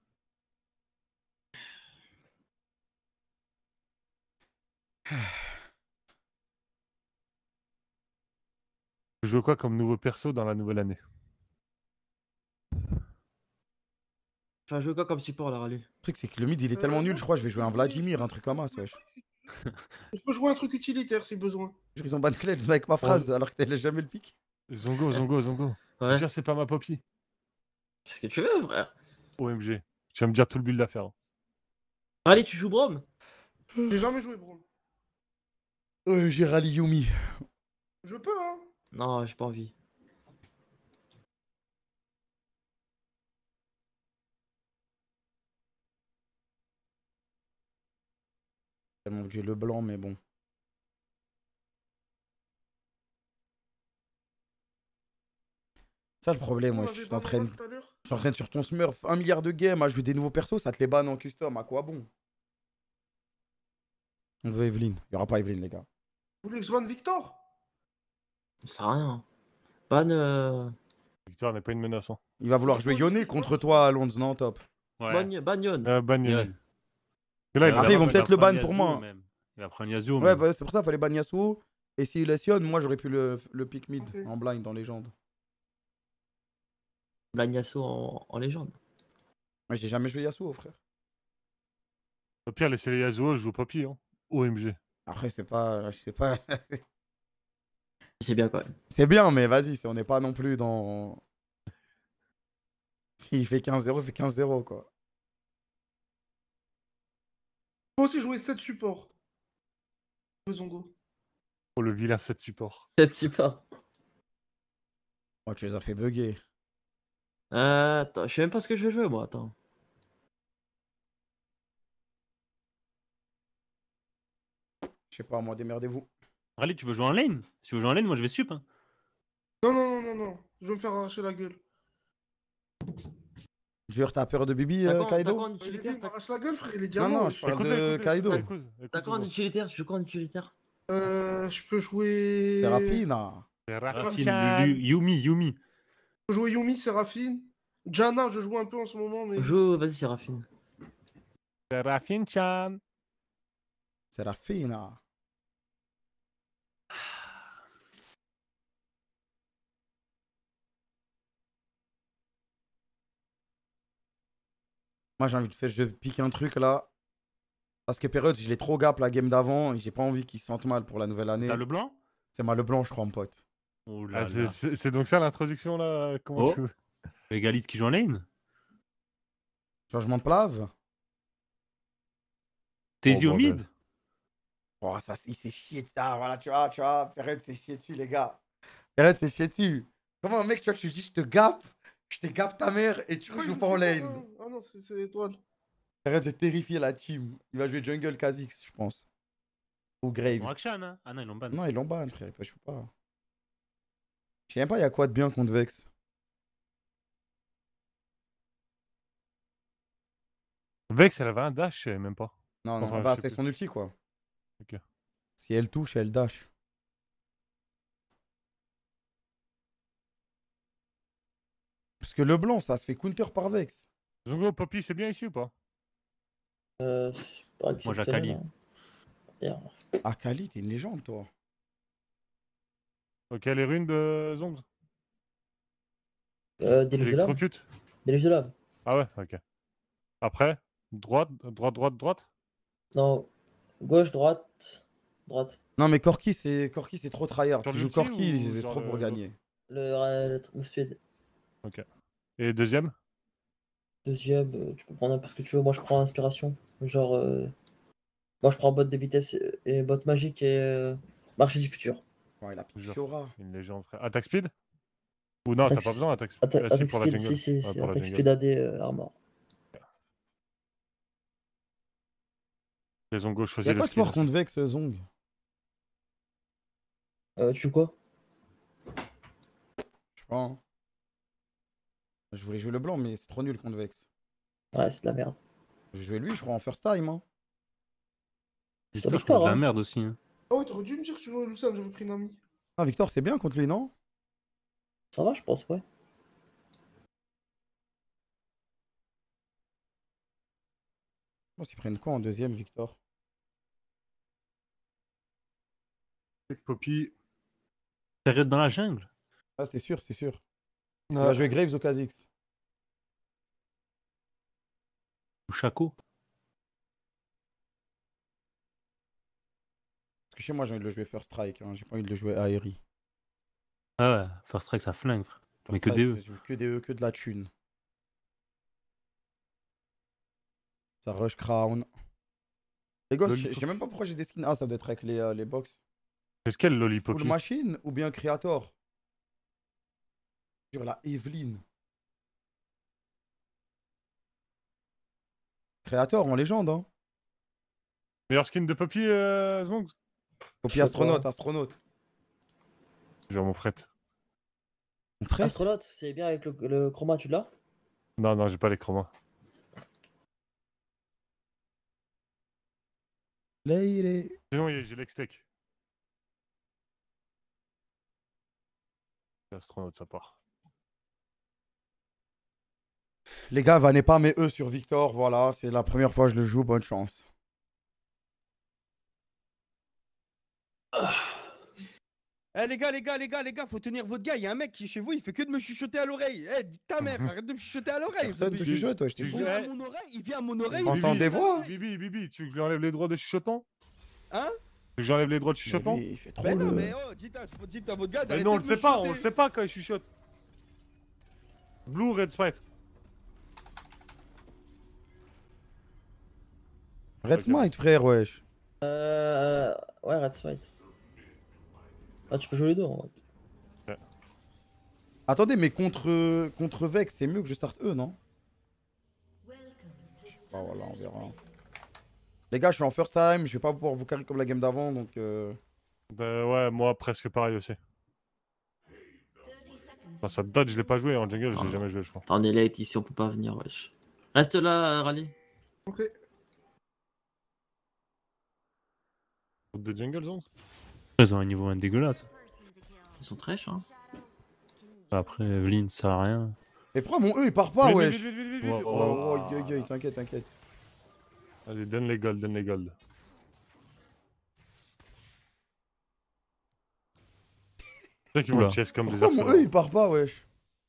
Je joue quoi comme nouveau perso dans la nouvelle année? Tu vas jouer quoi comme support là, Rally? Le truc, c'est que le mid, il est tellement nul, je crois, je vais jouer un Vladimir, un truc comme ça, wesh. Je peux jouer un truc utilitaire si besoin. Genre, ils ont ban Kled avec ma phrase, alors que t'as jamais le pic. Zongo, Zongo, Zongo. Ouais. Déjà, c'est pas ma poppy. Qu'est-ce que tu veux, frère? O M G. Tu vas me dire tout le build à faire. hein. Rally, tu joues Brom? J'ai jamais joué, bro. Euh, j'ai rallye Yumi. Je peux, hein. Non, j'ai pas envie. Tellement que j'ai le blanc, mais bon. Ça, le problème, On moi, avait je suis ban en train Nova tout à l'heure. je suis en train sur ton Smurf, un milliard de games, à jouer des nouveaux persos, ça te les banne en custom, à quoi bon? On veut Evelyne, il y aura pas Evelyne, les gars. Vous voulez que je banne Victor? Ça sert à rien. Ban. Euh... Victor n'est pas une menace. Hein. Il va vouloir jouer Yone contre toi, Alonso, non, top. Ouais. Ban, ban Yon. Euh, ban Yeah. Yone. Et là, il va- Après, ils vont il va peut-être le prendre ban pour Yasuo, moi. même. Il va prendre Yasuo. Ouais, même. bah, c'est pour ça qu'il fallait ban Yasuo. Et s'il laisse Yon, moi, j'aurais pu le, le pick mid Ok. en blind, en légende. Ban Yasuo en, en légende. Moi, j'ai jamais joué Yasuo, frère. Au pire, laissez les Yasuo, je joue Poppy. Hein. O M G. Après, c'est pas. Je sais pas. C'est bien quand même. C'est bien, mais vas-y, c'est- on n'est pas non plus dans. S'il fait quinze zéro, il fait quinze zéro, quoi. Faut aussi jouer sept supports. Le Zongo. Oh, le vilain sept support. C'est super. Oh, tu les as fait bugger. Euh, attends, je sais même pas ce que je vais jouer moi, attends. Je sais pas, moi, démerdez-vous. Rally, tu veux jouer en lane? Si tu veux jouer en lane, moi je vais sup. Hein. Non, non, non, non, non. Je vais me faire arracher la gueule. Jure, t'as peur de Bibi, T'as euh, quoi, t'as Kaido quoi en Il utilitaire? T'as- m'arrache la gueule, frère, il est Non, diamant. non, je parle Écoutez, de écoutez, Kaido. écoutez, écoutez, T'as quoi en écoutez-moi. utilitaire? Tu joues quoi en utilitaire? Euh, je peux jouer. Séraphine. Raffine, Lu- Yumi, Yumi. Je peux jouer Yumi, Séraphine. Jana, je joue un peu en ce moment, mais. Joue, vas-y, Séraphine. Séraphine-chan. Séraphine. Moi, j'ai envie de faire, je pique un truc là. Parce que Perrot, je l'ai trop gap la game d'avant et j'ai pas envie qu'il se sente mal pour la nouvelle année. T'as le blanc? C'est moi le blanc, je crois, mon pote. Oh là Ah, c'est- là. c'est c'est donc ça l'introduction là. Comment Oh. tu veux? Les Galit qui jouent en lane? Changement de plave. T'es Oh, au bordel. mid? Oh, ça, il s'est chié de ça. Voilà, tu vois, tu vois. Perrot s'est chié dessus, les gars. Perrot s'est chié dessus. Comment un mec, tu vois, tu dis, je te gape, je te gape ta mère et tu Ouais, rejoues je pas en sais lane. Ah non, c'est c'est étoile. Perrot est terrifié, la team. Il va jouer jungle Kha'Zix, je pense. Ou Graves. Bon, Akshan, hein? Ah non, ils l'ont ban. Non, ils l'ont ban, frère. Il peut jouer pas. Je sais même pas, il y a quoi de bien contre Vex. Vex, elle avait un dash, je savais même pas. Non, non, Enfin, bah, je sais c'est plus. son ulti, quoi. Ok. Si elle touche, elle dash. Parce que le blanc, ça se fait counter par Vex. Zongo, Poppy, c'est bien ici ou pas? Euh, c'est pas Moi, j'ai exceptionnel, Akali. hein. Bien. Akali, t'es une légende, toi. Ok, les runes de Zong. Euh, déluge de lave. Electrocute. Déluge de lave. Ah ouais, ok. Après, droite, droite, droite, droite. Non, gauche, droite, droite. Non, mais Corki, c'est Corki, c'est trop tryhard. Sur Tu joues l'ulti Corki, ou c'est genre trop le- pour gagner. Le, euh, le move speed. Et deuxième? Deuxième, euh, tu peux prendre n'importe ce que tu veux. Moi, je prends inspiration. Genre, euh, moi, je prends bot de vitesse et- et bot magique et euh, marché du futur. Ouais, il a piqué Genre. Fiora. Une légende, frère. Attack speed? Ou non, t'as Attaque- pas besoin attack speed. Atta- Ah, si, Attaque pour la speed, jungle. si, si, Ouais, si. pour la Attaque jungle. speed A D euh, armor. Les Zongo, Il y choisis a le quoi de skill. fort contre Vex, Zong? Euh, tu joues quoi? Je sais pas. Hein. Je voulais jouer le blanc, mais c'est trop nul contre Vex. Ouais, c'est de la merde. J'ai joué lui, je crois, en first time. Hein. Victor, Victor, je trouve de la hein. merde aussi. hein. Ah ouais, t'aurais dû me dire que tu jouais Lucien, j'avais pris Nami. Ah, Victor, c'est bien contre lui, non? Ça va, je pense, ouais. Bon, s'ils prennent quoi en deuxième, Victor? Poppy. Période dans la jungle. Ah, c'est sûr, c'est sûr. Il va jouer Graves au Kha'Zix. Ou Chaco. Parce que chez moi, j'ai envie de le jouer First Strike. Hein. J'ai pas envie de le jouer Aeri. Ah ouais, First Strike, ça flingue, frère. Mais que des E. Que des E, que de la thune. Ça rush Crown. Les gosses, je Lollipop. je sais même pas pourquoi j'ai des skins. Ah, ça doit être avec les, euh, les box. C'est quel Full Lollipop? Machine ou bien Creator? Sur la Evelyn. Creator en légende, hein. Meilleur skin de Poppy, euh, Zong? Copie sais astronaute, pas. astronaute. Genre mon fret. Mon frère, Astronaute, c'est bien avec le, le chroma, tu l'as? Non, non, j'ai pas les chromas. Lady. Sinon, y- j'ai l'extech. Astronaute, ça part. Les gars, vannez pas mes E sur Victor, voilà, c'est la première fois que je le joue, bonne chance. Eh les gars, les gars, les gars, les gars, faut tenir votre gars. Il y a un mec qui est chez vous, il fait que de me chuchoter à l'oreille. Eh, dis ta mère, arrête de me chuchoter à l'oreille. Personne te Zombie. chuchote, toi, je t'ai Il dit. vient à mon oreille, il vient à mon oreille. On il entend me des chuchote à voix. l'oreille. Bibi, Bibi, tu veux que je lui enlève les droits de chuchotement? Hein? Tu veux que j'enlève les droits de Mais chuchotement? lui, il fait trop Mais non, le- mais oh, dites à, dites à votre gars Mais d'arrêter non, on de le me sait pas, on le chuchoter. sait pas quand il chuchote. Blue, Red Smite. Red Smite, frère, wesh. Euh. Ouais, Red Smite. Ah, tu peux jouer les deux, en vrai. Attendez, mais contre, contre Vex, c'est mieux que je starte E, non? Bah voilà, on verra. Les gars, je suis en first time, je vais pas pouvoir vous carrer comme la game d'avant, donc... Euh... Euh, ouais, moi presque pareil aussi. Enfin, ça date, je l'ai pas joué en jungle, je Ah. l'ai jamais joué, je crois. T'en es late ici, on peut pas venir, wesh. Reste là, Rally. Ok. Route de jungle, Zong? Ils ont un niveau un dégueulasse. Ils sont trash, hein. Après, Evelyn, ça sert à rien. Mais pourquoi mon E il part pas, Vite, wesh? vite, vite, vite, vite, vite. Wow. Oh, oh, yo, yo, t'inquiète, t'inquiète. Allez, donne les golds, donne les golds. C'est vrai qu'ils vont Oula. chase comme des Pourquoi mon E arceaux. il part pas, wesh?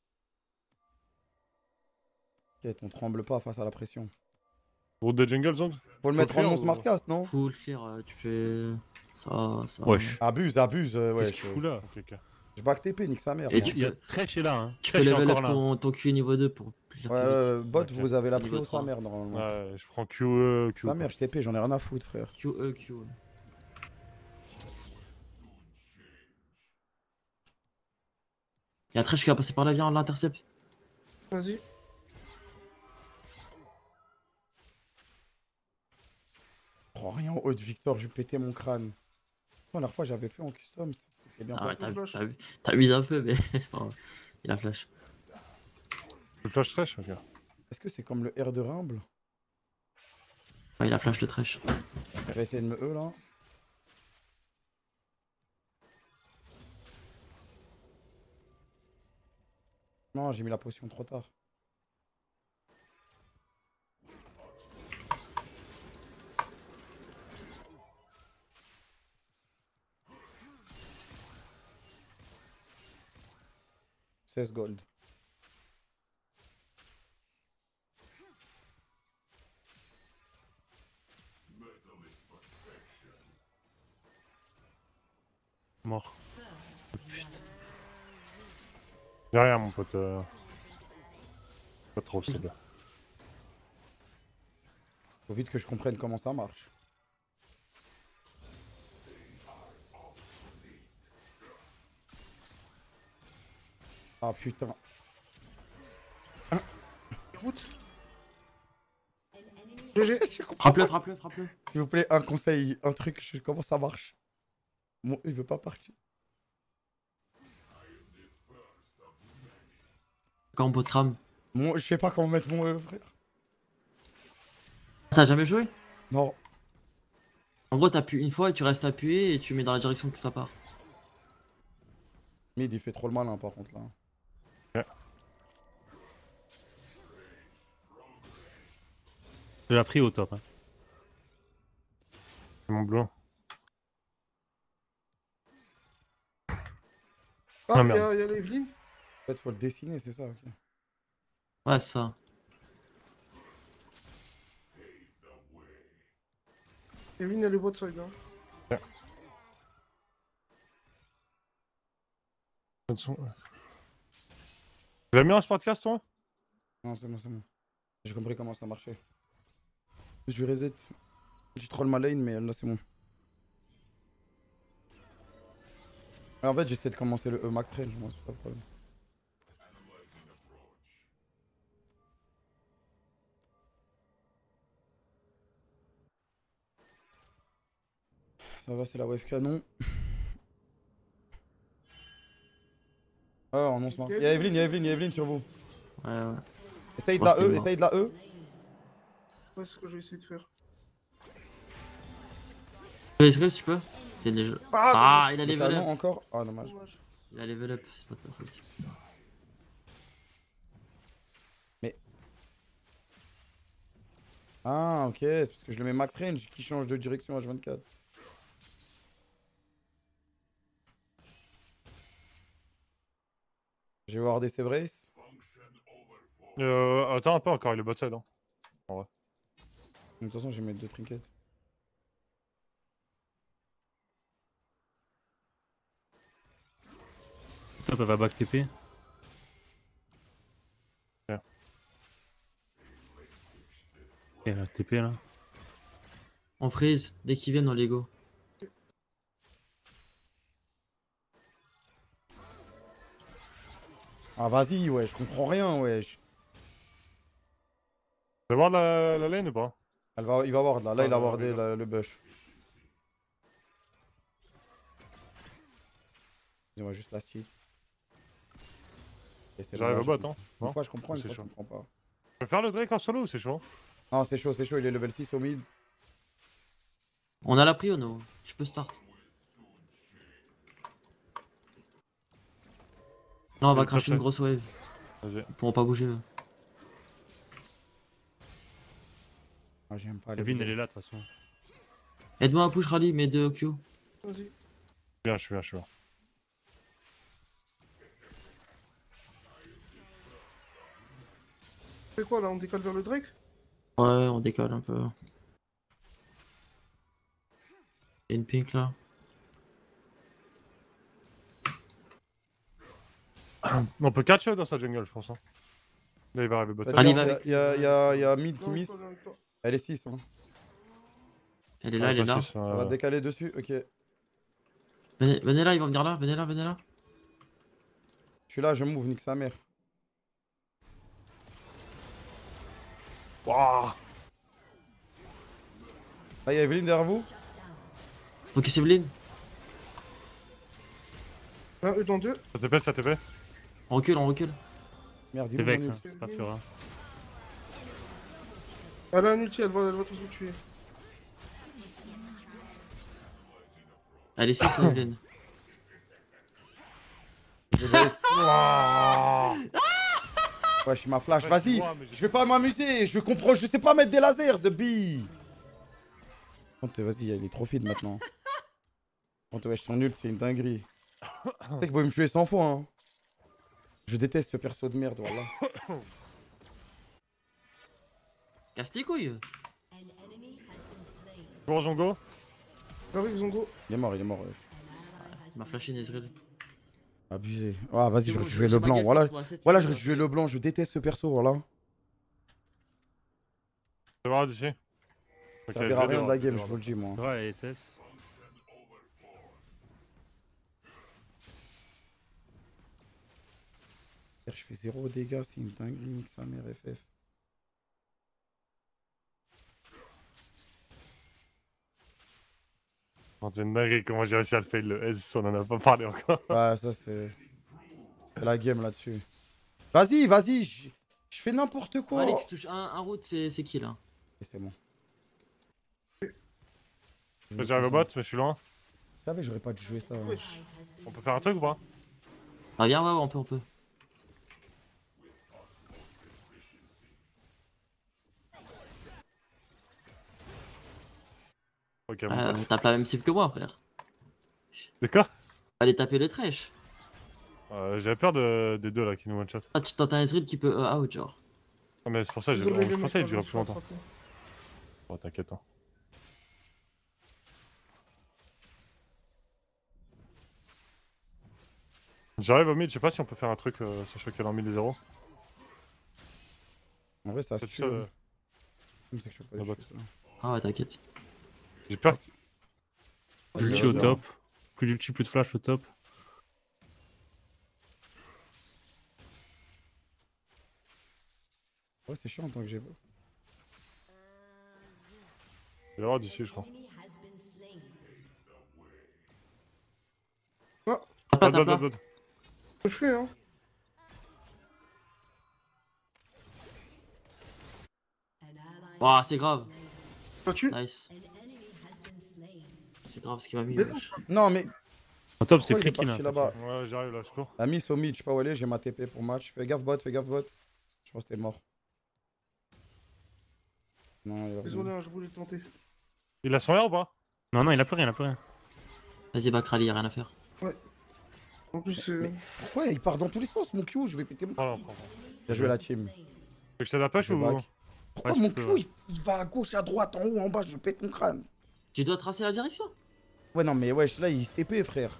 T'inquiète, on tremble pas face à la pression. Route de jungle, Zong? Faut le Faut mettre le en faire non ou- smartcast, non? Full clear, euh, tu fais. Ça, ça. Wesh. Abuse, abuse, euh, Qu'est-ce wesh. qu'il fout là? Ok, ok. Je back T P, nique sa mère. Et moi. tu Il y a peux- Thresh est là, hein. Tu peux Thresh est level encore up là. ton, ton Q niveau deux pour plus Ouais, plus vite. euh, bot, Ok. vous avez la Niveau prio sa trois. mère normalement. Ouais, je prends Q E, Q. Sa mère, je T P, j'en ai rien à foutre, frère. Q E, Q E. Y'a un trash qui va passer par là, viens, on l'intercepte. Vas-y. Oh, rien au haut de Victor, je vais péter mon crâne. La dernière fois, j'avais fait en custom, c'était bien Ah ouais, passé. t'as flash. t'as- t'abuses un peu, mais c'est pas grave. Il a flash. Le flash trash, ok. Est-ce que c'est comme le R de Rumble? Ouais, il a flash le trash. Je vais essayer de me E là. Non, j'ai mis la potion trop tard. seize gold. Mort. Derrière, mon pote. euh. Pas trop, s'il te plaît. Faut vite que je comprenne comment ça marche. Ah putain. Route. G G. Frappe-le, frappe-le, frappe-le. S'il vous plaît, un conseil, un truc, je- comment ça marche. Mon E, il veut pas partir. Combo de crame. Mon, je sais pas comment mettre mon E, frère. T'as jamais joué? Non. En gros, t'appuies une fois et tu restes appuyé et tu mets dans la direction que ça part. Mid, il fait trop le malin par contre là. Je l'ai pris au top. Hein. C'est mon bleu. Ah, Ah, il y merde. a, y a l'Evelyn. En fait, faut le dessiner, c'est ça. Ok. Ouais, c'est ça. Evelyn, elle est bot side. Hein. Tu l'as mis en sportcast, toi? Non, c'est bon, c'est bon. J'ai compris comment ça marchait. Je reset. J'ai troll ma lane, mais là c'est bon. Alors, en fait, j'essaie de commencer le E max range, moi, c'est pas le problème. Ça va, c'est la wave canon. Ah, en non smart. Il y a Evelyn, il y a Evelyn, il y a Evelyn sur vous. Ouais, ouais. Essaye de Moi, la c'était E, mort. essaye de la E. Ouais, c'est ce que je vais essayer de faire. Est-ce que tu peux? C'est les jeux. Ah, Ah, il a Le level canon up. encore. Ah, dommage. dommage. Il a level up, c'est pas de ta faute. Ah, ok, c'est parce que je le mets max range qui change de direction H vingt-quatre. Je vais voir des Brace. Euh, attends un peu encore, il est bot side. Hein. De toute façon, je vais mettre deux trinkets. Ils peuvent à back T P. Et la T P là. On freeze, dès qu'ils viennent, on les go. Ah, vas-y, ouais, je comprends rien, wesh. Tu veux voir la, la lane ou pas? Elle va, il va ward là, là Ah, il a ouais, wardé ouais. la- le bush. Excusez-moi, juste la cheat. Et c'est J'arrive au dommage. bot, hein. Une Non fois je comprends, une C'est fois je chaud. comprends pas. Je peux faire le Drake en solo ou c'est chaud? Non, c'est chaud, c'est chaud, il est level six au mid. On a la prio, nous. Tu peux start. Non, on va Le cracher top une grosse wave. Vas-y. Ils pourront pas bouger. eux. Ah, j'aime pas les Kevin, builds. elle est là de toute façon. Aide-moi à push rally, mes deux Q. Vas-y. Bien, je suis bien, je suis bien. C'est quoi là? On décale vers le Drake? Ouais, on décolle un peu. Il y a une pink là. On peut catch dans sa jungle, je pense. Hein. Là, il va arriver bot. Vas-y, Allez, il va y a- avec- il y a, il y a, il y a mid qui Non, miss. je suis pas avec toi. Elle est six. Hein. Elle est là, elle est là. Ça va décaler dessus. Ok. Je Venez, venez là, ils vont venir là, venez là, venez là. suis là, je move, nique sa mère. Wouah. Ah, il y a Evelyne derrière vous. Ok, c'est Blin. Un E dans deux. Ça T P, ça T P. On recule, on recule. Merde, C'est dis-moi. vex, mon hein, ult. c'est pas Fura. Elle a un ulti, elle va, elle va tous vous tuer. Elle est six là, Blin. Je vais- Wouah. Ouais, je suis ma flash. Ouais, Vas-y, tu vois, mais j'ai- je vais pas m'amuser. Je comprends, je sais pas mettre des lasers, The Bee. Compte, vas-y, il est trop feed maintenant. Compte, wesh, son ult, c'est une dinguerie. Tu sais qu'il peut me tuer cent fois. Hein. Je déteste ce perso de merde, voilà. Casse tes couilles. Bon, Zongo. J'arrive, Zongo. Il est mort, il est mort. Ouais. Il m'a flashé Nezreal. Abusé. Ah, vas-y, C'est j'aurais bon, dû jouer j'ai le ma blanc. gueule, Voilà, faut à sept voilà kills, j'aurais là. dû jouer le blanc. Je déteste ce perso, voilà. Je vais voir d'ici. Ça servira à rien de la game, je vous le dis, moi. Ouais, S S. Je fais zéro dégâts, c'est une dinguerie, nique sa mère F F. C'est une dinguerie comment j'ai réussi à le fail le S, on en a pas parlé encore. Ouais, ça c'est. C'est la game là-dessus. Vas-y, vas-y, je je fais n'importe quoi. Allez, tu touches un, un route, c'est c'est qui là? Et c'est bon. J'arrive au bot, mais je suis loin. Je savais que j'aurais pas dû jouer ça. hein. On peut faire un truc ou pas? Ah, viens, ouais, ouais, on peut, on peut. Ok, bon. Euh, tape la même cible que moi, frère. D'accord. Allez taper le trash. Euh, J'avais peur de... des deux là qui nous one shot. Ah, tu tentes un Ezreal qui peut euh, out, genre. Ah, mais c'est pour ça, j'ai- Désolé, je les pensais mecs, qu'il durait je plus longtemps. rattrape. Oh, t'inquiète. Hein. J'arrive au mid, je sais pas si on peut faire un truc, euh, sachant qu'elle est en mid et zéro. En vrai, ça se C'est tue. ça, hein. euh, C'est que je peux pas la les botte. tuer, ça. Ah ouais, t'inquiète. J'ai peur. Plus d'ulti Ouais, au ouais. top. Plus d'ulti, plus de flash au top. Ouais, c'est chiant en tant que j'ai. Il va y avoir d'ici, je crois. Tape Bot, là, bot, tape là. bot, bot. Je fais, hein. Ouah, c'est grave. Pas tu? Nice. C'est grave ce qu'il m'a mis. Mais wesh. Non, mais. Au top, c'est Pourquoi il est freaky là. parti là-bas. Ouais, j'arrive là, je cours. La miss au mid, je sais pas où elle est, j'ai ma T P pour match. Fais gaffe bot, fais gaffe bot. Je pense que t'es mort. Non, il va Désolé, revenir. hein, je voulais tenter. Il a son air ou pas? Non, non, il a plus rien, il a plus rien. Vas-y, back rally, y'a rien à faire. En plus, euh, Pourquoi il part dans tous les sens, mon Q? Je vais péter mon. Prends-le, prends-le. Bien joué la team. Tu veux que je t'aide à push Je ou... back. Pourquoi Ouais, tu mon peux, Q ouais. il, il va à gauche, à droite, en haut, en bas, je pète mon crâne. Tu dois tracer la direction. Ouais, non, mais wesh, là il se T P, frère.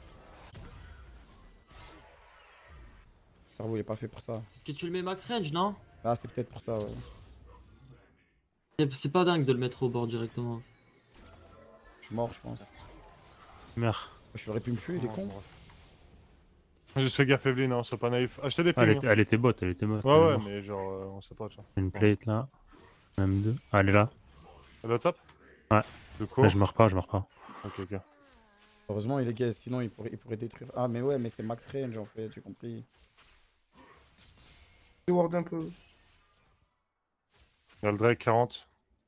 Le cerveau il est pas fait pour ça. Parce que tu le mets max range, non? Ah, c'est peut-être pour ça, ouais. C'est- C'est pas dingue de le mettre au bord directement. Je suis mort, je pense. Merde. Je l'aurais pu me tuer, il est con. J'ai juste fait gaffe Evelyne, hein, sois pas naïf. Achetez des Ah, elle, pings. était, elle était bot, elle était bot. Ouais, elle est ouais, morte. mais genre, euh, on sait pas, tu vois. Une plate là. Même deux. Ah, elle est là. Elle est au top? Ouais. Du coup. Là, je meurs pas, je meurs pas. Ok, ok. Heureusement, il est gaz, sinon il pourrait, il pourrait détruire. Ah, mais ouais, mais c'est max range en fait, j'ai compris. Je vais ward un peu. Il y a le Drake quarante.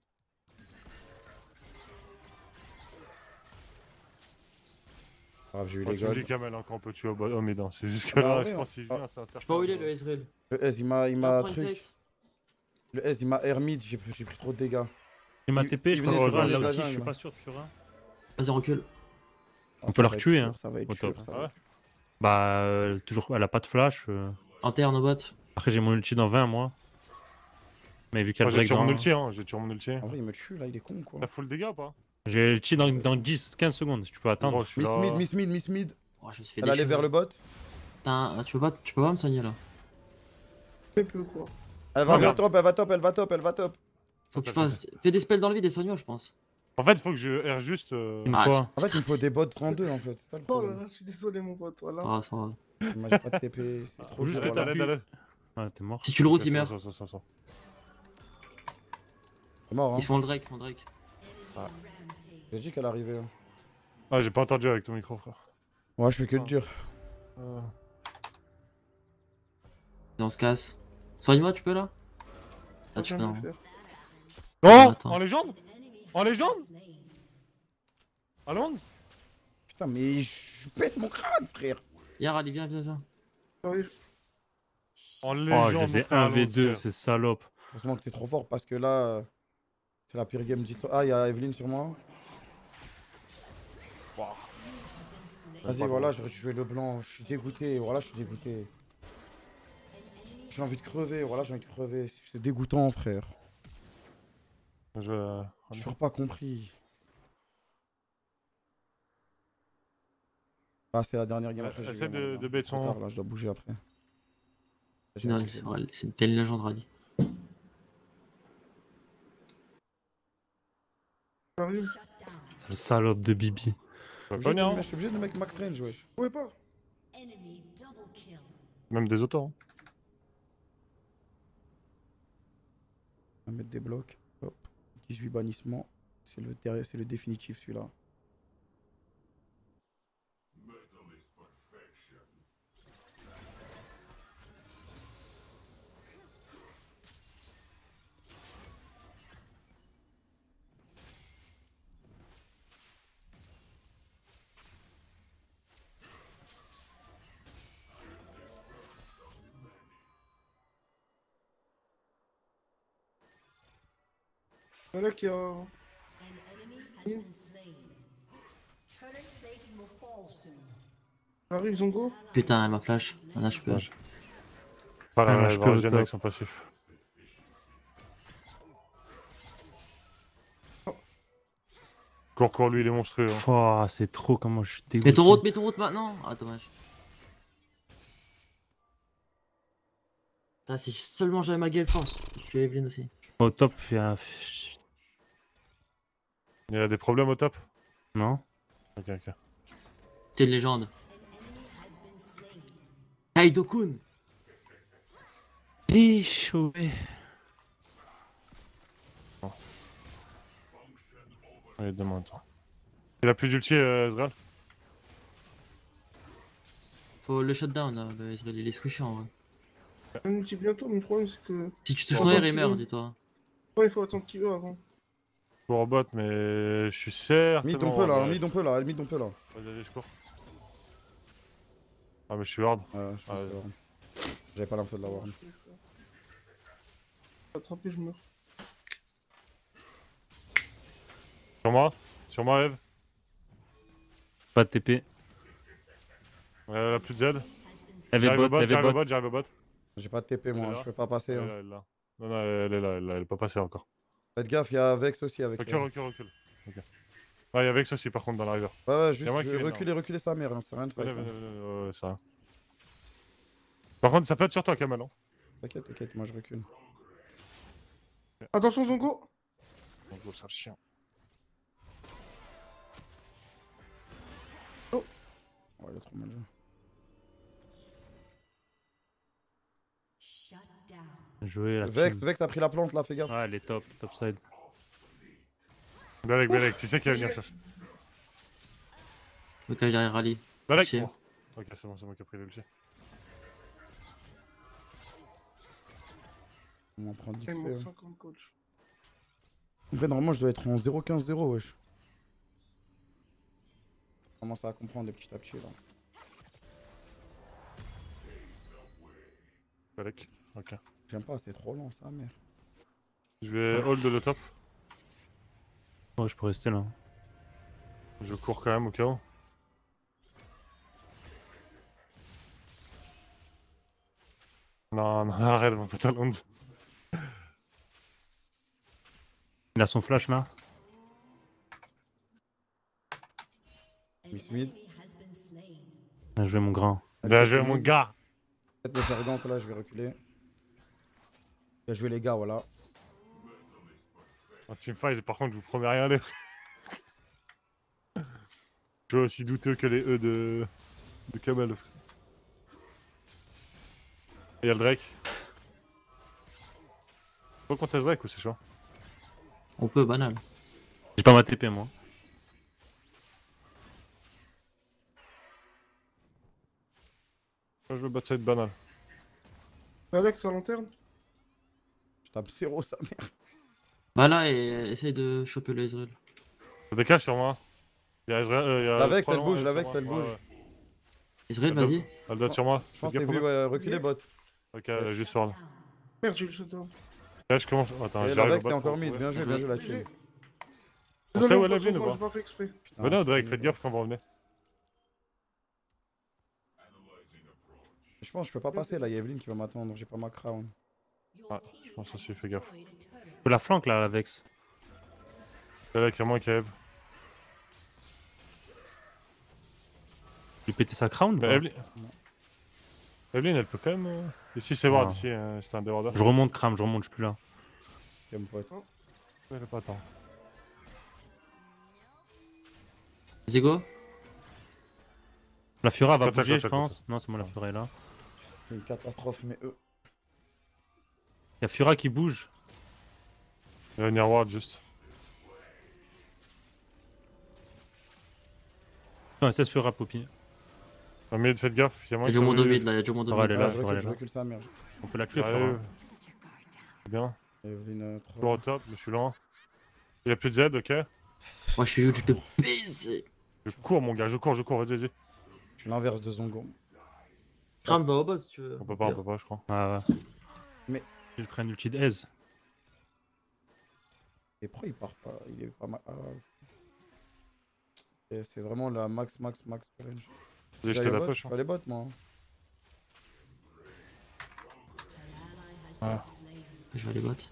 Grave, j'ai eu Oh, les tu me dis gods. Kamel hein, quand on peut tuer au bas. Oh, mais non, c'est juste que Ah, là, ouais, je hein. pense qu'il Ah. vient, c'est un Je sais pas où il est le Ezreal. Le S, il m'a il Il m'a prend une truc. plate. Le S, il m'a hermite, j'ai j'ai pris trop de dégâts. Il m'a Il- T P, il je venait crois sur que le là jungle, aussi, je suis là. pas sûr de Fura. Vas-y, recule. Ah, On ça peut la va être retuer, sûr, hein, Ça va être au sûr, top. ça Ah va ouais. être- Bah, euh, toujours, elle a pas de flash. euh. Interne au bot. Après, j'ai mon ulti dans vingt, moi. Mais vu qu'il y a Moi, le j'ai Drake toujours mon dans... ulti, hein. J'ai toujours mon ulti. En vrai, il me tue là, il est con quoi. T'as full dégâts ou pas? J'ai l'ulti dans, dans dix quinze secondes, si tu peux attendre. Gros, je suis Miss là. mid, miss mid, miss mid. Oh, je me suis fait Elle allait déchirer. vers le bot. Putain, tu peux pas, tu peux pas me soigner là. Très peu quoi. Elle va Ah, vers merde. top, elle va top, elle va top, elle va top. Faut que tu fasses. Fais des spells dans le vide et soigne-moi, je pense. En fait, il faut que je R juste. euh, Une Ah, fois. En fait, il me faut des bots trente-deux en fait. C'est ça le Oh là problème. là, je suis désolé mon pote, voilà. Ah, ça va. Moi, j'ai pas de T P, c'est trop Juste dur. que Allez, t'as allez, pu- allez. Ouais, t'es mort. Si tu le routes, Ok, il ça, meurt. ça, ça, ça, ça. C'est mort, hein. Ils font le Drake, ils font le Drake. J'ai dit qu'elle arrivait. Hein. Ah, j'ai pas entendu avec ton micro, frère. Moi, je fais que Ah. de dur. Euh, Et on se casse. Soigne-moi, tu peux là? Ah, tu Je peux, viens de non. le faire. Oh Attends. En légende En légende À Londres Putain, mais je pète mon crâne, frère. Yara, allez, viens, viens, viens. J'arrive. En Oh, légende. je les ai mon frère, un v Londres, deux, frère. c'est salope. Heureusement que t'es trop fort parce que là, euh, c'est la pire game d'histoire. Ah, il y a Evelyne sur moi. Vas-y, pas voilà, grave. j'aurais dû jouer le blanc. Je suis dégoûté, voilà, je suis dégoûté. J'ai envie de crever, voilà, j'ai envie de crever. C'est dégoûtant, frère. Je... J'ai toujours pas compris. Ah, c'est la dernière game après. Essaie j'y vais, de- moi, de là. bait Trop son- tard, là, je dois bouger après. J'ai Non, abusé. c'est une telle légende, Rally. J'arrive. C'est le salope de Bibi. Je Je peux pas suis venir, obligé de- hein. je suis obligé de mettre max range, wesh. Vous pouvez pas. Même des autos. Hein. On va mettre des blocs. Hop. dix-huit bannissements. C'est le, derrière- c'est le définitif celui-là. Il y en a qui a. J'arrive, Zongo. Putain, elle m'a flash. Là, je peux. Ouais. Pas Ah, la je je peux au peux top. avec son passif. Cours, cours, lui, il est monstrueux. Hein. Oh, c'est trop comment je suis dégoûté. Mets ton route, mets ton route maintenant. Ah, dommage. Putain, si seulement j'avais ma Gale Force. Je suis Evelyn aussi. Au top, il y a... Il y a des problèmes au top. Non? Ok, ok. T'es une légende. Kaido-kun. Il est chauvé. Allez, demande toi. Il a plus d'ulti, euh, Ezreal. Faut le shutdown là, le Ezreal, il est squishy en vrai. Un multi bientôt, mais le problème c'est que. Si tu touches Bon, noyer, attends, il meurt, tu- dis-toi. Ouais, il faut attendre qu'il veut avant. Cours au bot, mais je suis certain. Mid on peut là, mid on peut là, mid on peut là. Vas-y, vas-y, je cours. Ah, mais je suis hard. Ouais, je pense Ah, ouais. que- J'avais pas l'info de la warn. Attrapé, je meurs. Sur moi Sur moi, Eve. Pas de T P. Elle a plus de Z. Elle est J'arrive au bot, bot, elle est j'arrive au bot. bot, j'arrive au bot. J'ai pas de T P Elle est moi, là. je peux pas passer. Elle est Hein. là, elle est là. Non, non, elle est là, elle est là, elle est pas passée encore. Faites gaffe, il y a Vex aussi avec. Recule, elle. recule, recule. Ok. Ouais, il y a Vex aussi par contre dans la river. Ouais, ouais, juste Y a moi qui je vais viens, reculer, reculer sa mère, hein, c'est rien de fight. Venez, hein. venez, venez, ouais, ça. Par contre, ça peut être sur toi, Kamel. Hein. T'inquiète, t'inquiète, moi je recule. Attention, Zongo. Oh, gros, sale chien. Oh, il a trop mal joué. Jouer la Vex, team. Vex a pris la plante là, fais gaffe. Ouais, elle est top, top side. Belek, Belek, tu sais qu'il va venir chercher. Le cas derrière Rally. Belek Ok. oh. Ok, c'est bon, c'est moi qui ai pris l'ulti. On va prendre dix Il X P. manque Ouais. cinquante coach. En vrai, normalement, je dois être en zéro quinze zéro, wesh. Je commence à comprendre petit à petit là. Balek. Ok. J'aime pas, c'est trop lent ça, merde. Je vais hold le top. Ouais, je peux rester là. Je cours quand même au cas où. Non, non, arrête mon pote Alonso. Il a son flash là. Miss Mid. Bien joué mon grand. Bien joué mon gars. Faites le faire gank là, je vais reculer. Bien joué les gars, voilà. En teamfight, par contre, je vous promets rien les. Je suis aussi douteux que les E de. de Kamel. Il y a le Drake. Faut qu'on teste Drake ou c'est chaud? On peut, banal. J'ai pas ma T P moi. Moi, je veux backside banal. Alex à lanterne. Je tape zéro sa mère. Bah là, et essaye de choper le Israël. Ça décale sur moi. Il y a Ezreal. euh, il y a L'Avex, trois elle longs, bouge, sur l'Avex, moi. elle Ouais, bouge. ouais. Israël, Elle doit- vas-y. Elle doit être sur moi. Je pense Faites que t'as gaffe, vu au ouais, reculer bot. Ok, elle est juste sur là. Merde, j'ai eu le shutdown. Là, je commence. Attends, Et j'arrive l'Avex au c'est bot encore pour mid, trouver. bien joué, bien joué la team. On Désolé, sait où mon elle a pote, vu, ou moi, pas? j'ai pas fait exprès. Putain, Venez au Drake, c'est faites nul. gaffe quand vous revenez. Je pense que je peux pas passer là, il y a Evelyn qui va m'attendre, j'ai pas ma crown. Ouais, je pense aussi, fais gaffe. Je peux la flanque là, Avex. C'est là qu'il y a moins qu'Eve. Lui péter sa crown ou Mais pas? Evelyn... Evelyn, elle peut quand même. euh, Ici, c'est Ward, Ah. ici, euh, c'est un déborder. Je remonte Cram, je remonte, je suis plus là. Ok, mon pote. Elle est pas tant. Vas-y, go. La Fura va Contact, bouger, je contact, pense. Non, c'est moi la Fura est là. C'est une catastrophe, mais eux. Il y a Fura qui bouge. Il va venir Ward juste. Non, c'est Fura, Poppy. Non, mais faites gaffe, il y a Il moins y a que du monde au ça, mid là, il y a du monde au Fura, mid. elle est là, Ah, je Fura, elle recule, est je là. recule sa mère. On peut la tuer, Fura. J'arrive. Bien. Evelyn euh, Toujours trop. au top, mais je suis lent. Il y a plus de Z, ok. Moi, je suis huge de baiser. Je cours, mon gars, je cours, je cours, vas-y, vas-y. Je suis l'inverse de Zongo. Cram va au boss si tu veux. On peut pas, on peut pas, je crois. Ah ouais. Mais- Il prend une ulti de aise. Et pourquoi il part pas? Il est pas mal. Ah. Et c'est vraiment la max, max, max range. Vas-y, je J'allais t'ai la bot, push. Je fais les bots, moi. Je vais aller bot.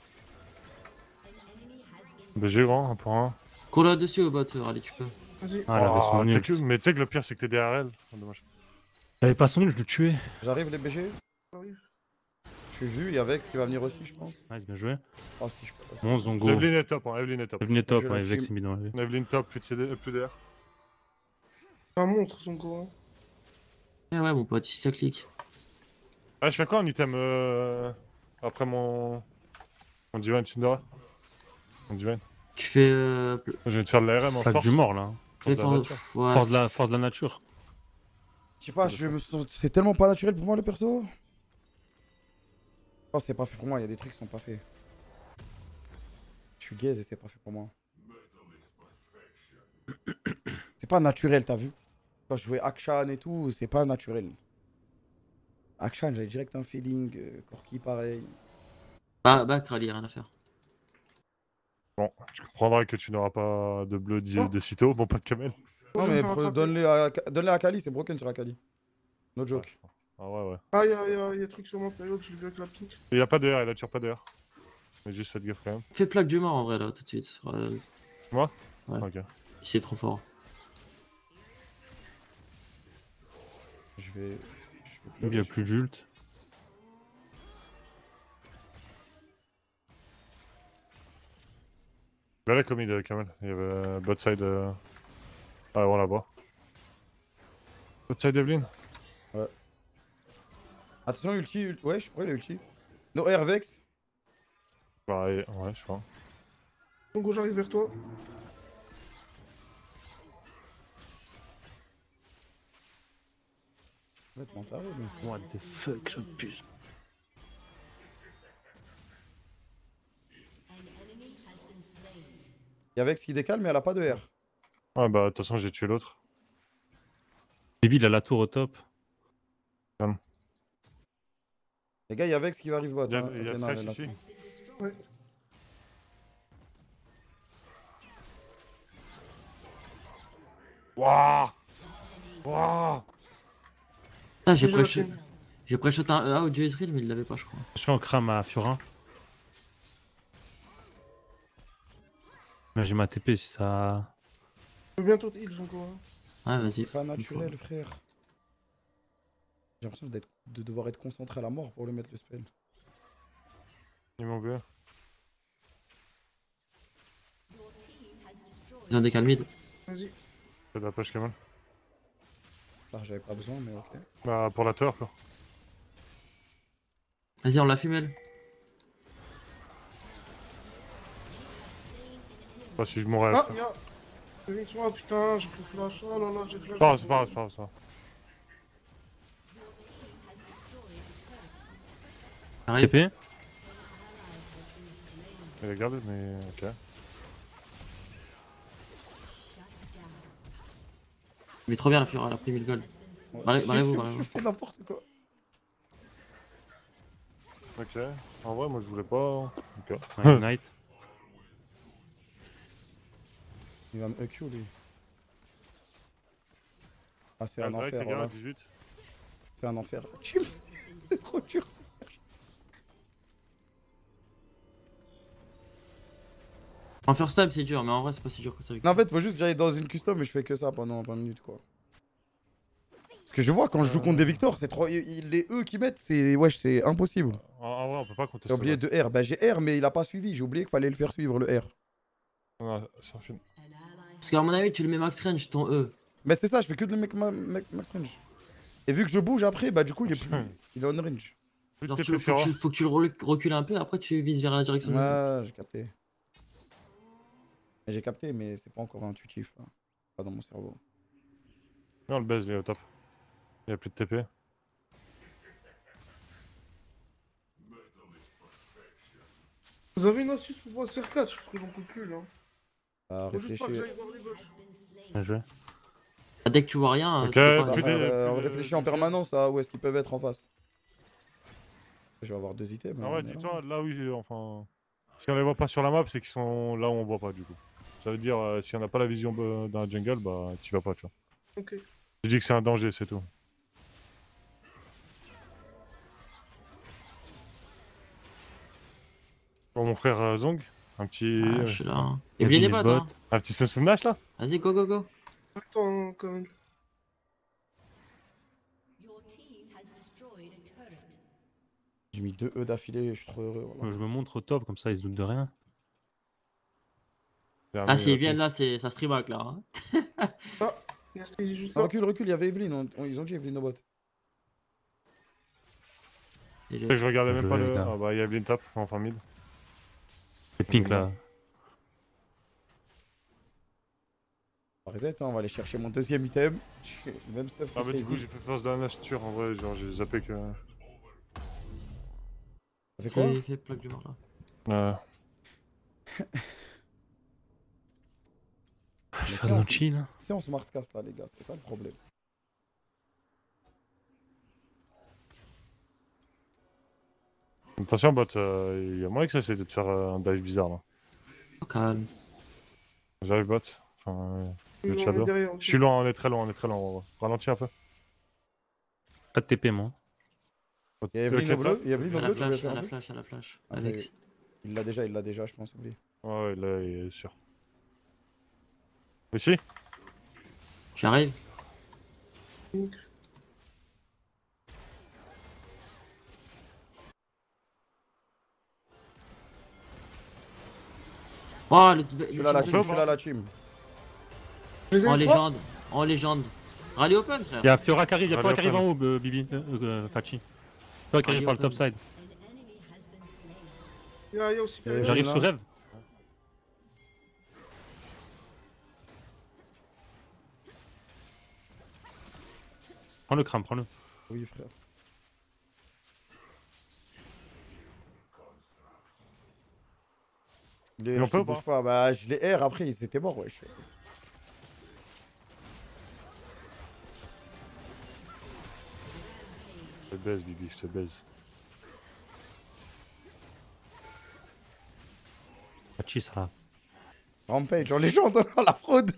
B G grand, un pour un. Cours là-dessus au bot, allez, tu peux. Vas-y. Ah, elle avait son Oh, tu sais ult. que- mais tu sais que le pire, c'est que t'es derrière elle. Oh, dommage. Elle avait pas son ult, je le tuais. J'arrive les B G. J'arrive. Je suis vu, il y a Vex qui va venir aussi, je pense. Nice, bien joué. Oh, si je peux. Bon, Zongo. Evelyn est top, hein, Evelyn est top. Evelyn est top, Je ouais, la Vex team. est mis dans la vie. Evelyn top, plus de C D, euh, plus D R. C'est un monstre, son go. Eh ouais, mon pote, si ça clique. Ah, je fais quoi en item euh... après mon. Mon Divine Tundra? Mon Divine. Tu fais. Euh... pl- Je vais te faire de l'A R M en Plaque force. du mort là. fais de la for- nature. ouais. Force de la, force de la nature. Je sais pas, je me sens... c'est tellement pas naturel pour moi le perso. Oh, c'est pas fait pour moi, il y a des trucs qui sont pas faits. Je suis gaze et c'est pas fait pour moi. C'est pas naturel, t'as vu? Quand je jouais Akshan et tout, c'est pas naturel. Akshan, j'avais direct un feeling, euh, Corki pareil. Bah, bah, Krali, rien à faire. Bon, tu comprendras que tu n'auras pas de bleu d'i- Oh. de sitôt, mon pote Kamel. Faut Non que je mais me fasse pre- rattraper. donne-les à, donne-les à Kali, c'est broken sur Akali. No joke. Ah ouais, ouais. Ah, y'a y a, y a truc sur mon période, je l'ai vu avec la pink. Il y a pas D R, il a toujours pas D R. Mais juste faites gaffe quand même. Fais plaque du mort en vrai là, tout de suite. Euh, Moi Ouais. Ok. C'est trop fort. Je vais... Il y a plus d'ult. Là, la commit de Kamel. Il y avait euh, bot side. Euh... Ah, on la voit. Bot side Evelyn. Attention, ulti, ulti. Ouais, je crois il a ulti. No air Vex. Bah, et- ouais, je crois. Son go, j'arrive vers toi. Complètement taré, mais... What the fuck, je pue. Il y a Vex qui décale, mais elle a pas de R. Ouais, bah, de toute façon, j'ai tué l'autre. Bibi, il a la tour au top. Les gars, il y a Vex qui va arriver bot. Il y a, hein. il y a Ok, non, Thresh elle est là. ici. Ouais. Wouah Wouah Ah, j'ai Déjà la pré-shot chaîne. j'ai pré-shot un E A au dieu Ezreal, mais il l'avait pas, je crois. Attention, on crame à Furin. Mais j'ai ma T P si ça. Je veux bientôt heal Zongo. Hein. Ouais, vas-y. C'est pas naturel, frère. J'ai l'impression d'être- de devoir être concentré à la mort pour le mettre le spell. Ils m'ont vu. Ils ont des calmides. Vas-y. C'est de la pêche, Kamal. Là, j'avais pas besoin, mais ok. Bah, pour la tour, quoi. Vas-y, on la femelle. Pas si je mourrais. Ah, après. y'a. Oh putain, j'ai pris flash. Oh là là, j'ai flash. C'est pas grave, c'est pas grave, c'est pas grave, ça. T Arrive. P. Il a gardé, mais ok. Mais trop bien la Fiora, elle a pris mille gold. Barrez- Barrez-vous, Je barrez-vous. fais n'importe quoi. Ok. En vrai, moi je voulais pas. Ok. Ouais, Knight. Il va me E Q lui. Ah, c'est Ah, un direct, enfer, les gars, voilà. dix-huit. C'est un enfer. C'est trop dur ça. En first stab, c'est dur, mais en vrai, c'est pas si dur que ça. avec Non, en ça. fait, faut juste que j'aille dans une custom et je fais que ça pendant vingt minutes quoi. Parce que je vois quand je joue contre des victoires, c'est trop. il- il- Les E qui mettent, c'est. Wesh, c'est impossible. En, en vrai, on peut pas contester. J'ai oublié de R. Bah, j'ai R, mais il a pas suivi. J'ai oublié qu'il fallait le faire suivre le R. Ouais, c'est un film. Parce qu'à mon avis, tu le mets max range, ton E. Mais c'est ça, je fais que de le mec ma- mec- max range. Et vu que je bouge après, bah, du coup, il est plus. Il est on range. Plus Genre, de tu, T P faut, que Fiora. tu, faut que tu le relu- recules un peu, et après tu vises vers la direction de Ouais, j'ai capté. Mais J'ai capté, mais c'est pas encore intuitif là. Pas dans mon cerveau. Non, le base, il est au top. Il y a plus de T P. Vous avez une astuce pour pouvoir se faire catch parce que j'en peux plus là. Ah, Faut juste pas que réfléchis. j'aille voir les gauches. Bien joué. Ah, dès que tu vois rien, Ok, tu peux pas- plus Ah, de- euh, plus on de- réfléchit en permanence à où est-ce qu'ils peuvent être en face. Je vais avoir deux items. Ah hein, ouais, mais dis-toi, là où ils. Enfin. Si on les voit pas sur la map, c'est qu'ils sont là où on voit pas du coup. Ça veut dire, euh, si on n'a pas la vision euh, dans la jungle, bah tu vas pas, tu vois. Ok. Je dis que c'est un danger, c'est tout. Bon, mon frère euh, Zong, un petit. Ah, euh, je suis là. hein. Il y a Et les Vince potes, Bot. hein. un petit Samsung Nash là. Vas-y, go, go, go. Attends, quand même. J'ai mis deux E d'affilée, je suis trop heureux. voilà. Je me montre au top, comme ça ils se doutent de rien. Ah, s'ils viennent là, c'est ça stream hack là. hein. Il y a Stacy juste Non, là. recule, recule, il y avait Evelyn. on- on- Ils ont dit Evelyn au bot. Et Je le- regardais même Je pas vais, le. les gars. Ah bah il y a Evelyn top, enfin mid. C'est pink là. On va reset, hein, on va aller chercher mon deuxième item. Même stuff que Ah bah du coup Stacy. j'ai fait force de la nature en vrai, genre j'ai zappé que. Ça fait quoi? Fais, fais plaque du mort là. Euh... Je vais faire de notre chill. C'est en smart cast là, les gars, c'est ça le problème. Attention bot, euh, il y a moyen que ça essaie de te faire euh, un dive bizarre là. Oh, calme. J'arrive bot. Enfin, euh, On le est shadow. derrière, ok. Je suis loin, on est très loin, on est très loin. On va ralentir un peu. Pas de T P moi. Il y a Tu veux Evelyn au que bleu, il y a À Evelyn au la bleu, tu veux flash, faire à un la peu? flash, à la flash. Après, Avec. Il l'a déjà, il l'a déjà, je pense, oublie. Ouais, ouais, là il est sûr. Ici. J'arrive. Oh, le. Je suis le là, la team team, je bleu. suis là, la team. Je les ai En eu trois. légende. En légende. Rallye open, frère. Il y a Fiora qui arrive, il y a Allez, Fiora qui arrive open. en haut, euh, Bibi. Euh, euh, Fachi. Fiora qui arrive Allez, par le open. top side. Il y a, il y a aussi. Et J'arrive là. sous rêve. Prends le crâne, prends-le. Oui, frère. Les Mais on R peut qui ou pas bougent pas. Bah, je les R après, ils étaient morts, wesh. Je te baise, Bibi, je te baise. Fachi, ça. Rampage en légende, la fraude.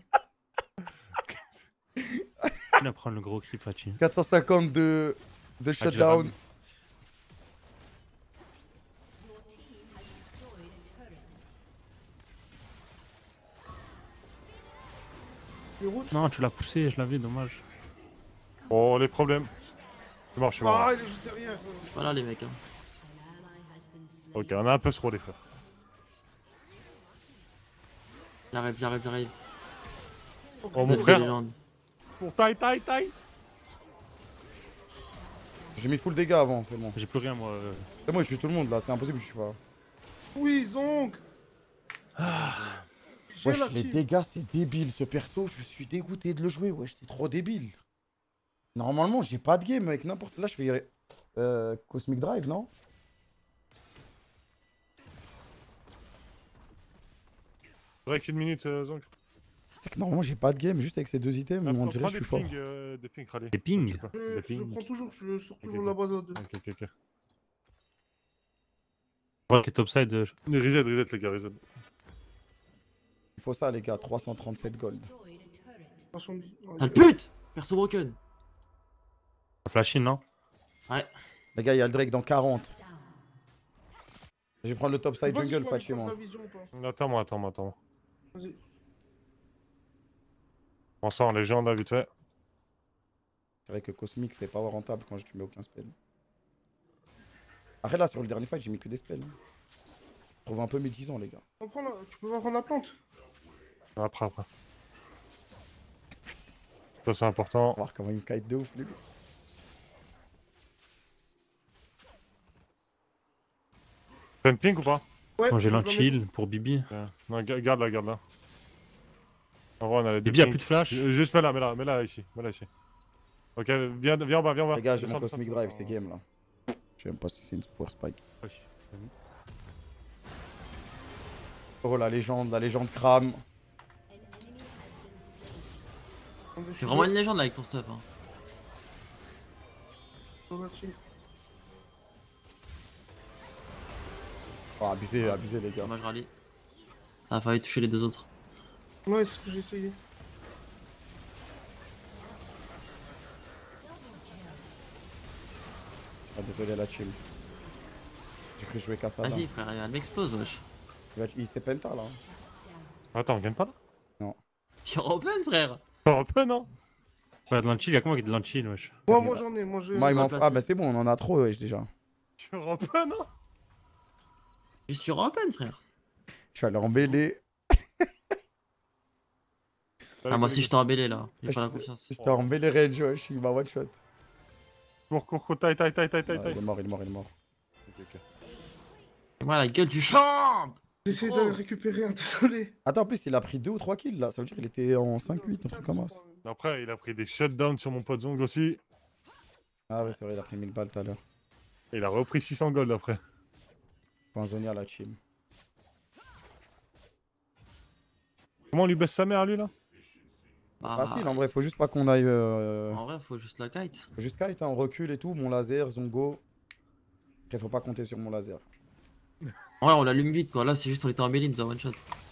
Il va prendre le gros cri, Fachi. quatre cent cinquante de, de Ah, je l'ai shutdown. ramené. Non, tu l'as poussé, je l'avais, dommage. Oh, les problèmes. C'est mort, je suis mort. Ah, il est juste derrière. Voilà les mecs. Hein. Ok, on a un peu trop les frères. J'arrive, j'arrive, j'arrive. Oh, mon Des frère. légendes. Pour taille, taille, taille. J'ai mis full dégâts avant, c'est bon. J'ai plus rien, moi. euh. C'est moi, je suis tout le monde là, c'est impossible, je suis pas. Oui, Zong. J'ai Wesh, la les team. dégâts, c'est débile ce perso, je suis dégoûté de le jouer, wesh, c'est trop débile. Normalement, j'ai pas de game avec n'importe. Là, je fais euh, Cosmic Drive, non? Break une minute, euh, Zonk. C'est que normalement, j'ai pas de game juste avec ces deux items, mais Ah, on prends- dirait prends que je des suis fort. pings, euh, des pings, râlés. Des pings Je sais pas, Je, Des je le pings. prends toujours, je sors toujours Ok, la base à deux. Ok, ok, ok. Ouais, qui est topside. euh, Reset, reset, les gars, reset. Il faut ça, les gars, trois cent trente-sept gold. Attention, ouais, Sale pute. Perso broken. Flashy, non? Les gars, il y a le Drake dans quarante. Je vais prendre le top je sais side pas si je jungle, peux aller Fachi, moi. prendre la vision ou pas. Attends-moi, attends-moi, attends-moi. Vas-y. Prends ça en légende, là, vite fait. C'est vrai que Cosmic, c'est pas rentable quand je mets aucun spell. Après, là, sur le dernier fight, j'ai mis que des spells. Je trouve un peu médisant, les gars. On prend la... Tu peux pas prendre la plante. Après, après. Ça, c'est important. On va voir comment il me kite de ouf, lui. T'as une ping ou pas? Ouais. Bon, j'ai je dois l'unchill pour Bibi. Ouais. Non, ga- garde là, garde là. En vrai, on a les deux Bibi a pings. plus de flash. Euh, Juste mets là, mets là, mets là, ici. Mets là, ici. Ok, viens, viens en bas, viens en bas. Les gars, j'ai Descends, mon descends, Cosmic descends. Drive, c'est game, là. Je sais même pas si c'est une Power Spike. Oh, la légende, la légende crame. mettre- C'est vraiment une légende là avec ton stuff. Hein. Dans la team. Oh, abusé, abusé, les gars. Dommage rallye. Ça a failli toucher les deux autres. Ouais, c'est ce que j'ai essayé. Ah, désolé, la chill. J'ai cru jouer qu'à ça. là. Vas-y frère, elle m'explose wesh. Il, va- il s'est penta, là. Attends, on gagne pas là? You're open frère. Un peu, non? Ouais, de l'unchill, y'a comment qui a de l'unchill, wesh? Moi, moi j'en ai, moi je. Moi, il pas m'en placé. Ah, bah c'est bon, on en a trop, wesh, déjà. Tu pas, non? Juste you're open frère. Je vais aller embêler. Ah moi aussi je t'ai embellé là. J'ai Je pas la te- confiance. Je t'ai embêlé range, wesh, il m'a one shot. Cours, cours, cours, taille, taille, taille, taille, taille. Ah, taille. il est mort, il est mort, il est mort. Ok, ok. Moi la gueule du champ. J'essaie Oh. de le récupérer, hein, désolé. Attends, en plus, il a pris deux ou trois kills, là. Ça veut dire qu'il était en cinq huit, un truc comme ça. Après, il a pris des shutdowns sur mon pote Zong aussi. Ah ouais, c'est vrai, il a pris mille balles tout à l'heure. Et il a repris six cents gold après. Point Zonia, la team. Comment on lui baisse sa mère, lui, là? Bah, Facile, en vrai, faut juste pas qu'on aille. Euh... en vrai faut juste la kite. Faut juste kite, hein, on recule et tout. Mon laser, Zongo. Après, faut pas compter sur mon laser. En vrai on l'allume vite quoi. Là c'est juste on était embellé, il nous a one shot.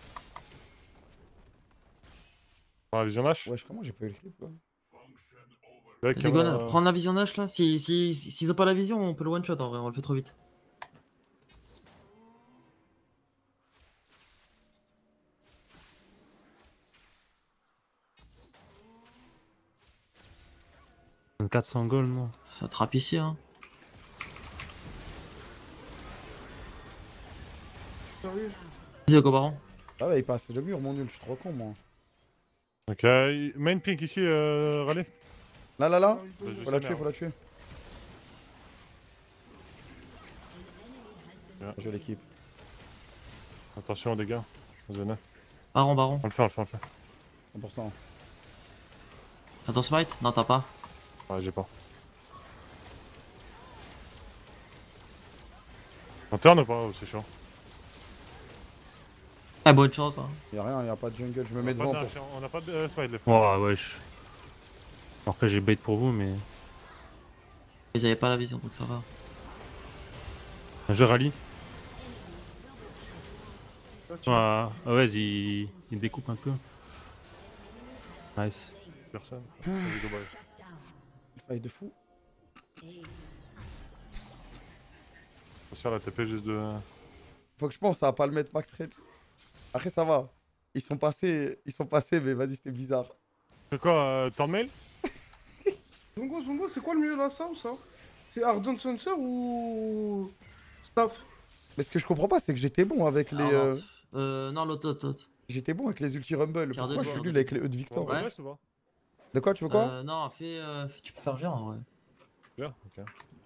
Prends la vision Nash. Wesh, comment j'ai pas eu le clip, quoi. Avec, Vas-y go là, euh, prends la vision Nash là. Si, si, si- s'ils ont pas la vision on peut le one shot en vrai, on le fait trop vite. quatre cents gold, non? Ça trappe ici hein. Sérieux. Vas-y go baron. Ah ouais, il passe le mur, mon nul, je suis trop con, moi. Ok, main pink ici, euh, Raleigh. Là, là, là. Ah, Faut la tuer, faut la tuer. Bien. Je l'équipe. Attention aux dégâts. On Baron baron. le fait, on le fait, on le fait. cent pour cent. T'as ton smite? Non t'as pas. Ouais, j'ai pas. On turn ou pas? Oh, c'est chaud. Ah, bonne chance. Hein. Y'a rien, y'a pas de jungle, je me On mets a pas devant. de Pour... dash, On a pas de euh, smite les frères. Oh, wesh. Après, j'ai bait pour vous, mais. Ils avaient pas la vision, donc ça va. Je rallye. Ça, tu- Ah, ah ouais, il... il découpe un peu. Nice. Personne. C'est dommage. Fight de fou. Faut se faire la T P juste de. Faut que je pense à pas le mettre max range. Après ça va. Ils sont passés, ils sont passés, mais vas-y c'était bizarre. C'est quoi, euh, temps de mail? Zongo, Zongo, c'est quoi le mieux là, ça ou ça? C'est Ardent Sensor ou. Staff? Mais ce que je comprends pas, c'est que j'étais bon avec les. Ah, euh, mince. Euh, non, l'autre, l'autre, l'autre. J'étais bon avec les ulti rumble. Pierre de Pourquoi je Dieu, suis Pierre nul de avec les E de Victor? Ouais, Ouais. ouais, ça va. De quoi, tu veux quoi? Euh, non, fais, euh, fais- tu peux faire géant, ouais. Bien, ok.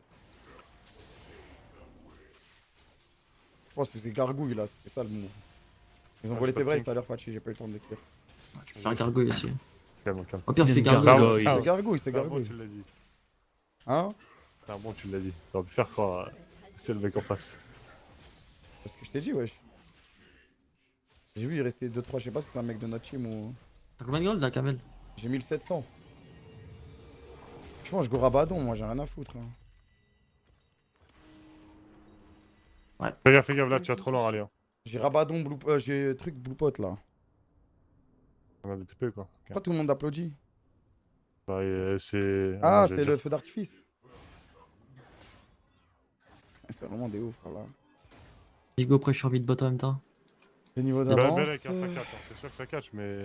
Je pense que c'est gargouille là, c'était ça le mot. Ils ont Ah, volé j'ai tes pas vrais de tout à l'heure, Fachi, j'ai pas eu le temps de l'écrire. Tu peux faire gargouille aussi. Calme, calme. Au pire, fais Gargouille. gargouille. Ah, C'est gargouille, c'est C'est un bon, gargouille. tu l'as dit. Hein? C'est un bon, tu l'as dit. T'aurais pu faire croire. euh, C'est le mec en face. C'est ce que je t'ai dit, wesh. J'ai vu, il restait deux trois, je sais pas si c'est un mec de notre team ou. T'as combien de gold là, Kamel? J'ai mille sept cents. Franchement, je go rabadon, moi j'ai rien à foutre. Hein. Fais gaffe, fais gaffe là, tu vas trop loin, allez. Hein. J'ai rabadon, blue... euh, j'ai truc blue pot là. On a des T P quoi. Ok. Pourquoi tout le monde applaudit? Bah, euh, c'est. Ah, non, c'est j'allais le dire- feu d'artifice. C'est vraiment des ouf là. Digo pressure mid bot en même temps. Des niveaux Bah, d'avance. Belek, hein, ça euh, catch, hein. C'est sûr que ça catch, mais.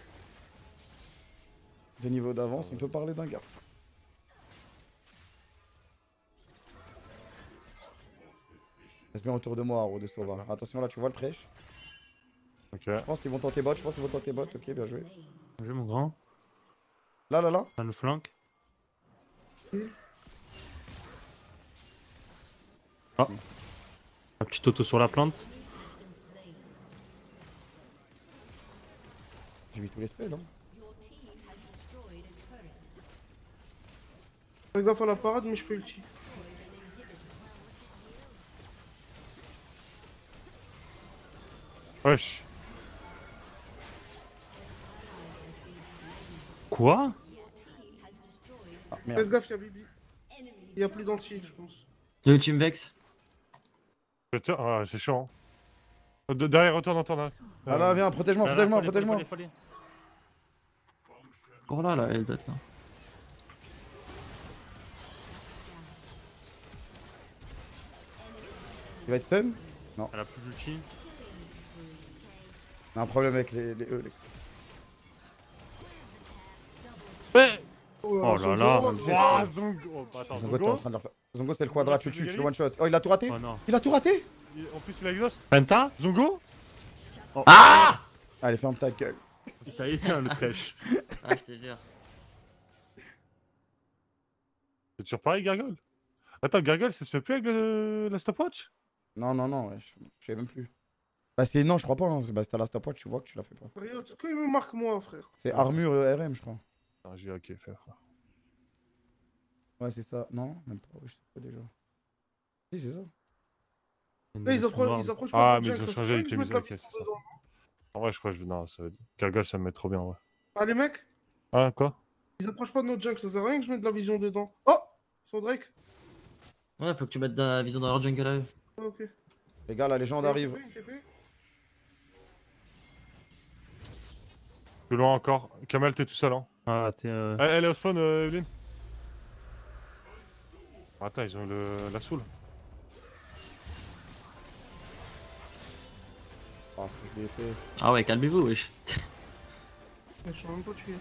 Des niveaux d'avance, on peut parler d'un gars. Reste bien autour de moi, Haro de Sova. Attention là, tu vois le trèche. Ok. Je pense qu'ils vont tenter bot, je pense qu'ils vont tenter bot. Ok, bien joué. Bien joué, mon grand. Là, là, là. Dans le flanc. Oh. Un petit auto sur la plante. J'ai mis tous les spells. Hein. Fais gaffe à la parade, mais je peux ulti. Wesh. Quoi? Ah, Fais merde. gaffe, y'a Bibi. Y'a plus d'anti, je pense. J'ai ultime Vex. Je tiens- Ah, c'est chiant. hein. De- Derrière, retourne en tournant. Ah là, viens, protège-moi, protège-moi, protège-moi. Oh là là, elle date là. Il va être stun? Elle a plus d'ulti. On a un problème avec les, les E. Les... Oh là là. Wouah, Zongo. Oh, bah, attends, Zongo, t'es en Zongo. train de leur faire. Zongo, c'est le quadrat, tu le tues, tu Zongo, le one shot. Oh, il a tout raté? Oh non. Il a tout raté? Il- En plus, il a exhaust. Penta? Zongo. Allez, ferme ta gueule. T'as éteint le trèche. Ah, je te jure. C'est toujours pareil, Gargoyle. Attends, Gargoyle, ça se fait plus avec le... la stopwatch? Non, non, non, ouais, je, je sais même plus. Bah, c'est. Non, je crois pas, hein. Bah, c'était à la stopwatch, tu vois que tu l'as fait pas. Regarde, quand il me marque moi, frère. C'est armure euh, R M, je crois. Ah, j'ai ok, faire. Ouais, c'est ça. Non, même pas, ouais, je sais pas déjà. Si, c'est ça. Là, ils approchent, ils approchent pas. Ah, de mais Jack, ils ont ça changé serait avec que je les mette la musiques, ok, vision c'est ça. dedans. En vrai, je crois que je. Non, ça... Gargoyle, ça me met trop bien, ouais. Ah, les mecs, Ah, quoi? ils approchent pas de notre junk, ça sert à rien que je mette de la vision dedans. Oh! Sur Drake. Ouais, faut que tu mettes de la vision dans leur jungle à eux. Ah, ok. Les gars, la légende arrive. Une T P, une T P. Plus loin encore. Kamel, t'es tout seul, hein. Ah, t'es. Euh... Elle, elle est au spawn, euh, Evelyne. Attends, ils ont le... la soul. Ah, ce que je l'ai fait. Ah ouais, calmez-vous, wesh. Je suis même pas tué.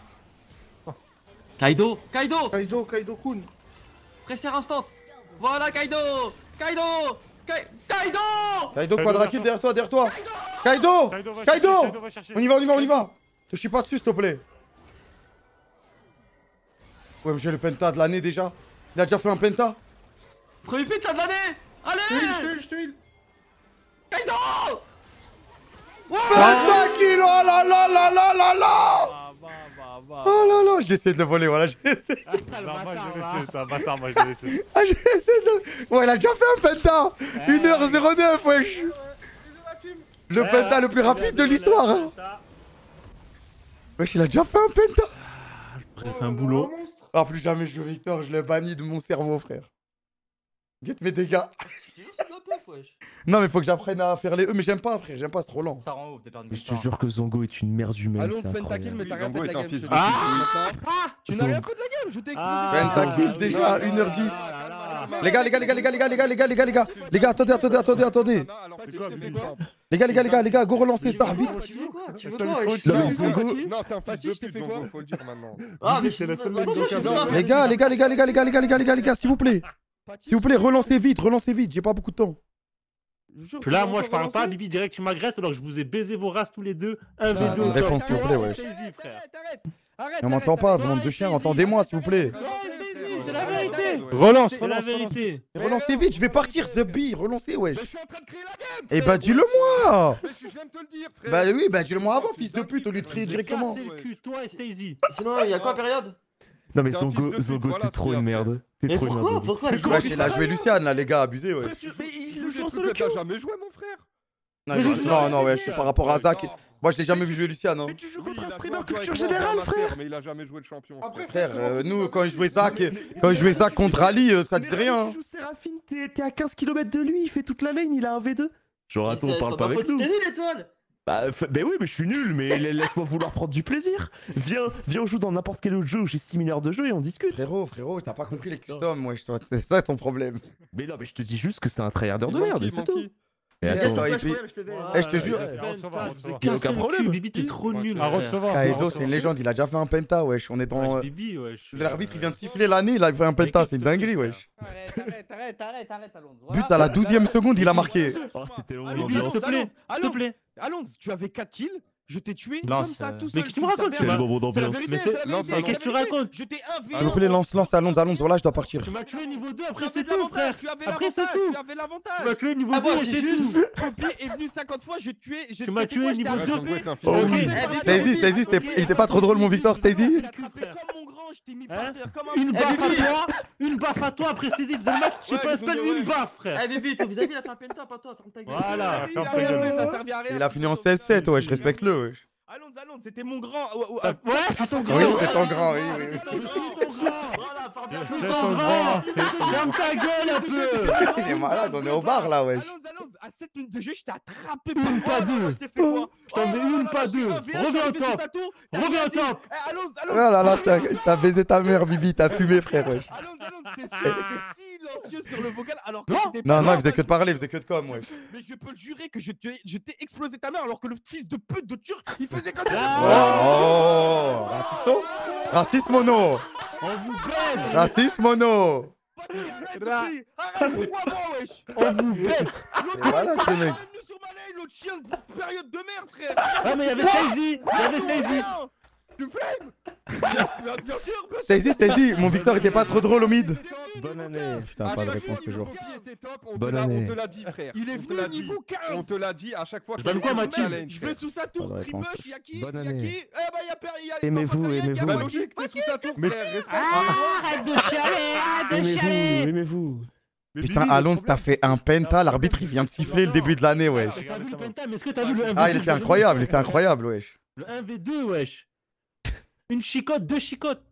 Kaido! Kaido! Kaido, Kaido Kun. Pressère instant! Voilà, Kaido! Kaido! Kai- Kaido! Kaido, Kaido, quadra kill derrière toi, derrière toi. Kaido! Kaido, va Kaido chercher, Kaido va chercher. On y va, on y va, on y va. Te chie pas dessus, s'il te plaît. Ouais, mais j'ai le penta de l'année déjà. Il a déjà fait un penta. Premier penta de l'année! Je te heal, je te Allez! heal, je te heal. Kaido! penta kill, oh là là là là là là. Oh là là, j'ai essayé de le voler, voilà, j'ai essayé. Non, moi je l'ai laissé, t'es un bâtard, moi je l'ai laissé. Ah, j'ai essayé de... Ouais, il a déjà fait un penta. une heure zéro neuf, wesh. Ouais, bisous la team. Le penta le plus rapide de l'histoire. Hein. Wesh, il a déjà fait un penta. J'ai fait un boulot. Ah, plus jamais je joue Victor, je l'ai banni de mon cerveau, frère. Get mes dégâts. Non, mais faut que j'apprenne à faire les E, mais j'aime pas, frère, j'aime pas, c'est trop lent. Ça rend ouf de perdre Mais je te jure que Zongo est une merde humaine. Allons, c'est pentakill, mais incroyable. t'as rien fait de Zongo la est un game. fils je de te pute. dis. Ah, tu n'as rien fait de la game, je t'ai explosé. Pentakill déjà, une heure dix. Les gars, les gars, les gars, les gars, les gars, les gars, les gars, les gars, les gars, les gars, attendez, attendez, attendez, attendez. Les gars, les gars, les gars, les gars, go relancer ça, vite. Tu veux quoi Tu veux quoi wesh? Non, mais Fatih, Zongo. Fatih, Non, t'es un fils Fatih, de je t'ai pute, fait quoi Zongo, faut le dire maintenant. Ah, mais c'est la seule Attention, mec je qui suis a- pas- Les gars, les gars, les gars, les gars, les gars, les gars, les gars, les gars, les gars, s'il vous plaît. Fatih, S'il vous plaît, relancez vite, relancez vite, j'ai pas beaucoup de temps. je jure, Puis tu là, vas moi, je encore parle pas, relancer Bibi, direct, tu m'agresses alors que je vous ai baisé vos races tous les deux. un v Non, deux non, au réponse, top. s'il vous plaît, wesh. Arrête, arrête, arrête, arrête. On m'entend pas, bande de chiens, entendez-moi, s'il vous plaît. C'est la vérité. Relance, C'est la relance, relance. vérité. Relancez vite, je vais partir, The Bee, relancez, wesh. Mais je suis en train de créer la game. Eh bah, dis-le-moi. Mais je viens de te le dire, frère. Bah oui, bah dis-le-moi avant, fils de pute, au lieu de crier J'ai directement. cassé le cul, toi et Stacy. Sinon, il y a quoi, période? Non, mais T'es un fils de Zongo, pute, Zongo, voilà t'es ce trop qu'il y a une à merde. T'es Mais trop une merde. pourquoi Zongo. Pourquoi Wesh, il a joué Luciane, là, les gars, abusé, wesh. Mais il le joue sur le T'as jamais joué, mon frère. Non, il- non, non, wesh, par rapport à Zach. Moi, je l'ai jamais vu jouer Luciane, hein. Mais tu joues Oui, contre il un a streamer joué culture avec moi générale, en amateur, frère. Mais il a jamais joué le champion. Après, Frère, euh, nous, quand il jouait Zach, quand il jouait Zach contre Ali, euh, ça disait rien. hein. Tu joues Séraphine, t'es t'es à quinze kilomètres de lui, il fait toute la lane, il a un V deux. Genre, Mais attends, c'est- on c'est parle pas pas ma avec faute, nous. C'était nul, l'étoile. Bah, f- bah oui, mais je suis nul, mais la- laisse-moi vouloir prendre du plaisir. Viens, viens, on joue dans n'importe quel autre jeu où j'ai six mille heures de jeu et on discute. Frérot, frérot, t'as pas compris les customs, wesh, toi. C'est ça ton problème. Mais non, mais je te dis juste que c'est un tryharder de Il merde, manque et qui, c'est manque tout. qui Et C'est attends, ça, et puis- Eh, je te jure. Y a aucun problème. Bibi, t'es trop nul. À frère. recevoir. Kaido, c'est une légende, il a déjà fait un penta, wesh. On est dans. Ouais, Bibi, ouais. je suis- L'arbitre, il vient de siffler l'année, il a fait un penta, c'est une dinguerie, wesh. Arrête, arrête, arrête, arrête, arrête, Alonso. But à la douzième seconde, il a marqué. Oh, c'était long, Allez, Bibi, l'ambiance. s'il te plaît, Alonso, s'il te plaît. Alonso, tu avais quatre kills, je t'ai tué Non, comme c'est- ça tout Mais seul. qu'est-ce que tu me racontes, Quel tu moment C'est la d'ambiance. vérité, Mais c'est c'est- la Lance, vérité. Alonso. c'est la Qu'est-ce que tu vérité. racontes Je t'ai un v S'il vous plaît, lance, lance, Alonso, Alonso, là, je dois partir. Tu m'as tué niveau deux, Tu après avais c'est de tout, l'avantage, frère. tu avais Après c'est l'avantage, tout. tu avais Tu m'as l'avantage. tué niveau Ah, moi, deux et j'ai c'est juste- tout. Poppy est venu cinquante fois, j'ai tué. j'ai Tu m'as tué tué quoi, niveau je t'ai deux. attrapé. Zongo est un fils Oh de oui. pute. Stacy, Stacy, c'était- il était pas trop drôle, mon Victor, Stacy. Je t'ai attrapé comme mon grand, je t'ai mis par Hein terre comme un Une petit- baffe Eh, à Bibi, toi, une baffe à toi, après Stacy, vous avez le mec, je sais Ouais, pas, ils c'est pas sont lui, de- une baffe, frère. Eh, Bibi, ton vis-à-vis, il a fait un penta, pas toi, ferme ta gueule. Voilà. Il a rien fait, ça servait à rien. Il a fini en seize sept, wesh, respecte-le, wesh. Allons, allons, c'était mon grand. Ouais, ouais, Ouais, je suis ton grand. Oui, c'est ton grand, oui, oui. Je suis ton grand. Voilà, parle bien. Je suis ton grand. Ferme ta gueule un peu. Il est malade, on est au bar, là, wesh. Allons, allons, à sept minutes de jeu, je t'ai attrapé. Une, pas Oh, deux. Je t'ai fait quoi Je t'en ai une, pas deux. Reviens au top. Reviens au top. Allons, Oh allons. là là, t'as- t'as baisé ta mère, Bibi, t'as fumé, frère, wesh. Allons, allons, t'es sûr, t'es silencieux sur le vocal alors que Non. c'était Non, pas non, il là, faisait que de parler, il faisait que de com, wesh. Mais je peux le jurer que je t'ai je t'ai explosé ta mère alors que le fils de pute de Turc, il faisait comme ça. Oh, racisto Raciste mono On vous baise. Raciste mono Arrête, pourquoi moi, wesh? On vous baise. Et voilà, ce mec. Bienvenue sur ma lane, l'autre chien de période de merde, frère. Ah, mais il y avait Stacy. Il y avait Stacy. Tu me flemmes? Bien bien sûr, bien sûr. Stacy, Stacy, mon Victor était pas trop drôle au mid. Bonne année. Putain, pas de réponse toujours. Bonne On année. te l'a dit, frère. Il est On te venu l'a au dit. niveau On quinze. te l'a dit à chaque fois. Je que donne quoi, tu ma fais la team lane, Je frère. vais sous sa Pas tour, de réponse. Tribush, Yaki, Bonne Yaki. année. Eh bah y'a per- y'a- Aimez-vous, Yaki, aimez-vous. Bah Yaki, logique, t'es sous sa tour, Mais- frère. Respecte. Arrête de chialer, arrête de Aimez-vous, chialer. aimez-vous. Mais Putain, Bibi, le Alonso, t'as problème- fait un penta, l'arbitre il vient de siffler le début de l'année, wesh. T'as vu le penta, mais est-ce que t'as vu le un v deux? Ah, il était incroyable, il était incroyable, wesh. Le un v deux, wesh. Une chicotte, deux chicottes.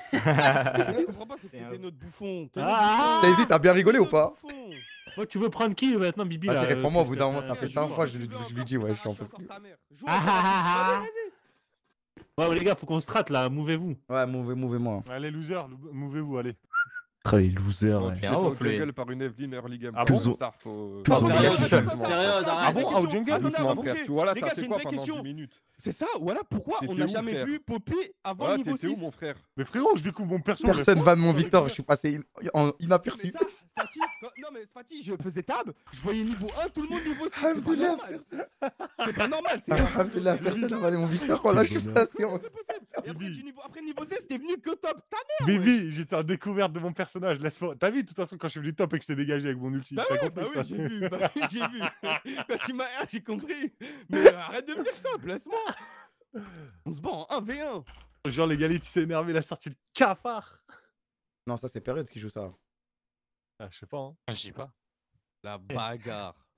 Je comprends pas, c'est que t'es notre bouffon. T'es notre Ah. Stacy, t'as bien rigolé ou pas? bouffon. Moi, tu veux prendre qui maintenant, Bibi Ah, là, c'est euh, réponds-moi, au bout que d'un je moment, te ça fasse fait un- cinq fois, je lui je lui dis, wesh, j'en peux plus. Ah, ah, ah, ah. Ouais, les gars, faut qu'on se trate là, mouvez-vous. Ouais, mouvez, mouvez-moi. Allez, loser, mouvez-vous, allez. Ah, les losers, ouais. Tu Bien t'es fait ouf, lui. jungle par une Evelyn early game. Ah Que bon zo- ça, faut- Que faut- zo- faut- Période, faut- période, faut- période, Ah arrête. bon, Ah, au jungle? Attendez, Doucement, avant frère. que- Tu vois là, Les t'as gars, fait j'ai une quoi vraie pendant question. dix minutes? C'est ça, voilà pourquoi on T'étais n'a où, jamais frère vu Poppy avant Voilà, niveau t'étais où, six. mon frère? Mais frérot, je découvre mon perso. Personne laisse-moi. va de mon Victor, je suis passé in- en- Mais inaperçu. ça, Fatih, quand- non mais Fatih, je faisais table, je voyais niveau un, tout le monde niveau six. C'est pas Alhamdoulilah, normal. C'est pas normal, c'est Alhamdoulilah, personne n'a va de mon Victor, oh là, je suis passé. c'est possible. Et après, du niveau, après niveau seize, t'es venu que top. Ta Bibi, j'étais en découverte de mon personnage, laisse-moi. T'as vu, de toute façon, quand je suis venu top et que je t'ai dégagé avec mon ulti. Bah t'as ouais, compris, bah je oui, pense. j'ai vu, bah oui, j'ai vu. Quand tu m'as R, j'ai compris. Mais euh, arrête de me dire top, laisse-moi. On se bat en un v un. Genre, les galites, il s'est énervé, il a sorti le cafard. Non, ça c'est période qui joue ça. Ah, je sais pas, hein. Je dis pas. La bagarre.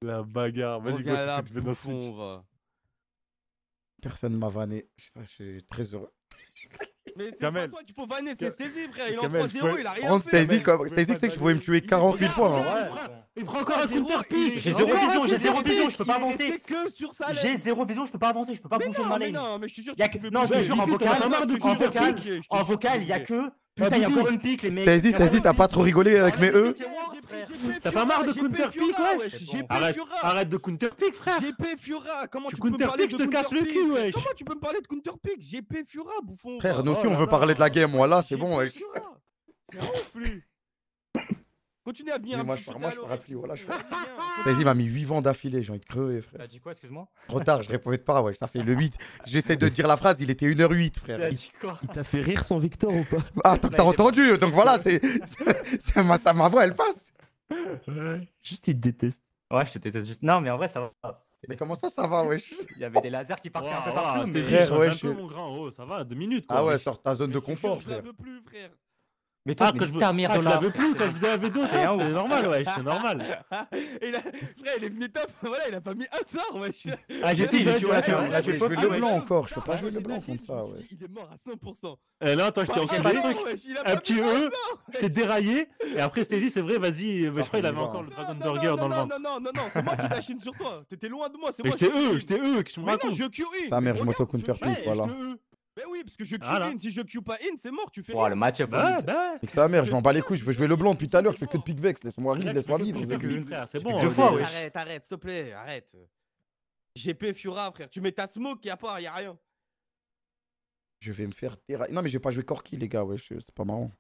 La bagarre. Vas-y, Reviens go, là, si tu veux dans bouffon, Switch. va. Personne m'a vanné. Putain, je suis très heureux. Mais c'est Kamel. pas toi qu'il faut vanner, c'est Ka- Stacy, frère. Il est en Kamel, trois zéro, je il a Par rien contre, fait. Stacy, mec. comme- Stacy, tu sais que tu pouvais me tuer quarante mille fois. hein. Il prend encore un zéro, counter il- pick. J'ai Encore zéro un vision, j'ai counter zéro vision, pick, je peux pas il est avancer. resté que sur sa J'ai lane. zéro vision, je peux pas avancer, je peux pas Mais bouger le non, mais malin. non, mais je te jure, Y a tu que- peux Non, je te bouger. jure, en Bibi, t'en as vocal, marre de en courir au vocal, pic, je te En jure, vocal, y a Bibi. que. Putain, y a encore une pique, les mecs. Stacy, Y a Stacy, encore t'as une pas pique. trop rigolé avec mes E? T'as T'as pas marre de counter pick, wesh? J'ai Arrête, Fiora. arrête de counter pick, frère. G P Fiora, comment Tu tu peux me counter parler pick, de je te casse counter le pick, cul, frère? wesh. Comment tu peux me parler de counter pick? G P Fiora, bouffon. Frère, nous Oh aussi, on là veut là. parler de la game. Moi, là, c'est G P bon, wesh. Fiora. C'est un ouf, lui. Continue à venir Mais à moi, me je chuchoter moi, à je l'oreille. parle plus, voilà, je- Vas-y, viens. Stacy m'a mis huit vents d'affilée. J'ai envie de crever, frère. T'as dit quoi, excuse-moi? Trop tard, je répondais pas, wesh. Ça fait le huit. J'essaie de dire la phrase, il était une heure huit, frère. T'as dit quoi? Il t'a fait rire son Victor ou pas? Ah, tant que t'as entendu, donc voilà, c'est. c'est ma, ça, ma voix, elle passe. Juste, il te déteste. Ouais, je te déteste juste. Non, mais en vrai, ça va. Mais comment ça, ça va, wesh? Il y avait des lasers qui partaient un peu partout, mais. Frère, Frère, ouais, un je- peu mon grand, oh, ça va, deux minutes quoi. Ah ouais, wesh. sors ta zone de Je te jure, confort, je la frère. veux plus, frère. Mais toi, Ah, mais quand je ta mère ah, de je la là. veux plus quand je faisais un V deux, C'est un c'est ouf. normal, wesh, c'est normal. Et il a... Frère, il est venu top, voilà, il a pas mis un sort, wesh. Ah, j'ai dit, j'ai tué Ouais, la c'est vrai, là, je j'ai vais pas jouer pu, le wesh. blanc encore, je peux pas Ah, jouer le blanc j'imagine, contre je me ça, suis ouais. dit, il est mort à cent pour cent. Et là, attends, je t'ai Pas encadré. un sort, wesh, il a Un pas petit mis E, sort, je t'ai wesh. déraillé. Et après, je t'ai dit, c'est vrai, vas-y. Mais je crois qu'il avait on y va. encore le Dragon Non, Burger non, dans le non, ventre. non, non, non, non, c'est moi qui dashine sur toi. T'étais loin de moi, c'est Mais moi j'étais qui eux, Q-in. j'étais eux, qu'est-ce que tu me Mais non, racontes? je Q-in. Sa mère, je Regarde, m'auto-counter je pick, Q-in, voilà. je te- Mais oui, parce que je Voilà. Q-in, si je Q pas in, c'est mort, tu fais Oh, le rien. match-up. Bah, vite. bah. Et que sa mère, je m'en bats les couilles, je veux jouer le blanc depuis tout à l'heure, je fais que de pick vex, laisse-moi rire, Relax, laisse-moi fais que vivre, de c'est pick, que. frère, c'est Deux bon. fois, euh, wesh. Arrête, arrête, s'il te plaît, arrête. G P Fiora, frère, tu mets ta smoke, y'a pas, y'a rien. Je vais me faire terrailler. Non, mais je vais pas jouer Corki, les gars, wesh, c'est pas marrant.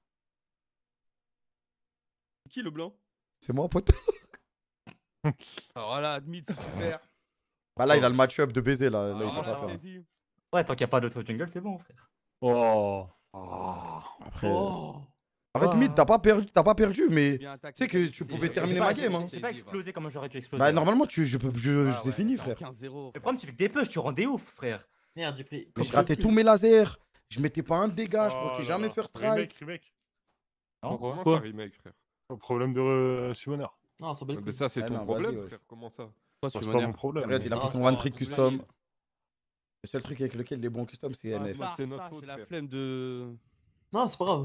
Qui le blanc? C'est moi, pote. Alors là, admit si tu perds. Bah là, il a le match-up de baiser, là, là, il Alors peut là, pas faire. vas-y. Ouais, tant qu'il n'y a pas d'autre jungle, c'est bon, frère. Oh. Après. Oh. Arrête, mid, t'as pas perdu, t'as pas perdu, mais. Bien attaqué, Tu sais que tu c'est- pouvais j'ai terminer pas- ma game, hein. J'ai pas explosé comme j'aurais dû exploser. Bah, hein. normalement, tu, je peux, je, Ah c'est ouais, fini, t'es en frère. quinze zéro. Le problème, tu fais que des push, tu rends des ouf, frère. Merde, j'ai pris. Mais je ratais tous mes lasers. Je mettais pas un dégât, je Oh provoquais là jamais là. first Remake, strike. remake. Non, Comment Quoi ça, remake, frère? Au problème de euh, Summoner. Non, ça bat Ah, les Mais couilles. ça, c'est Ah ton non, problème, vas-y, ouais. frère. Comment ça? Toi, C'est tu pas m'énerves. mon problème. Regarde, il a Non, pris c'est son pas one grave, trick je vais custom. gagner. Le seul truc avec lequel il est bon custom, c'est N F. Ça, c'est notre ça, faute, J'ai la frère. flemme de. Non, c'est pas grave. De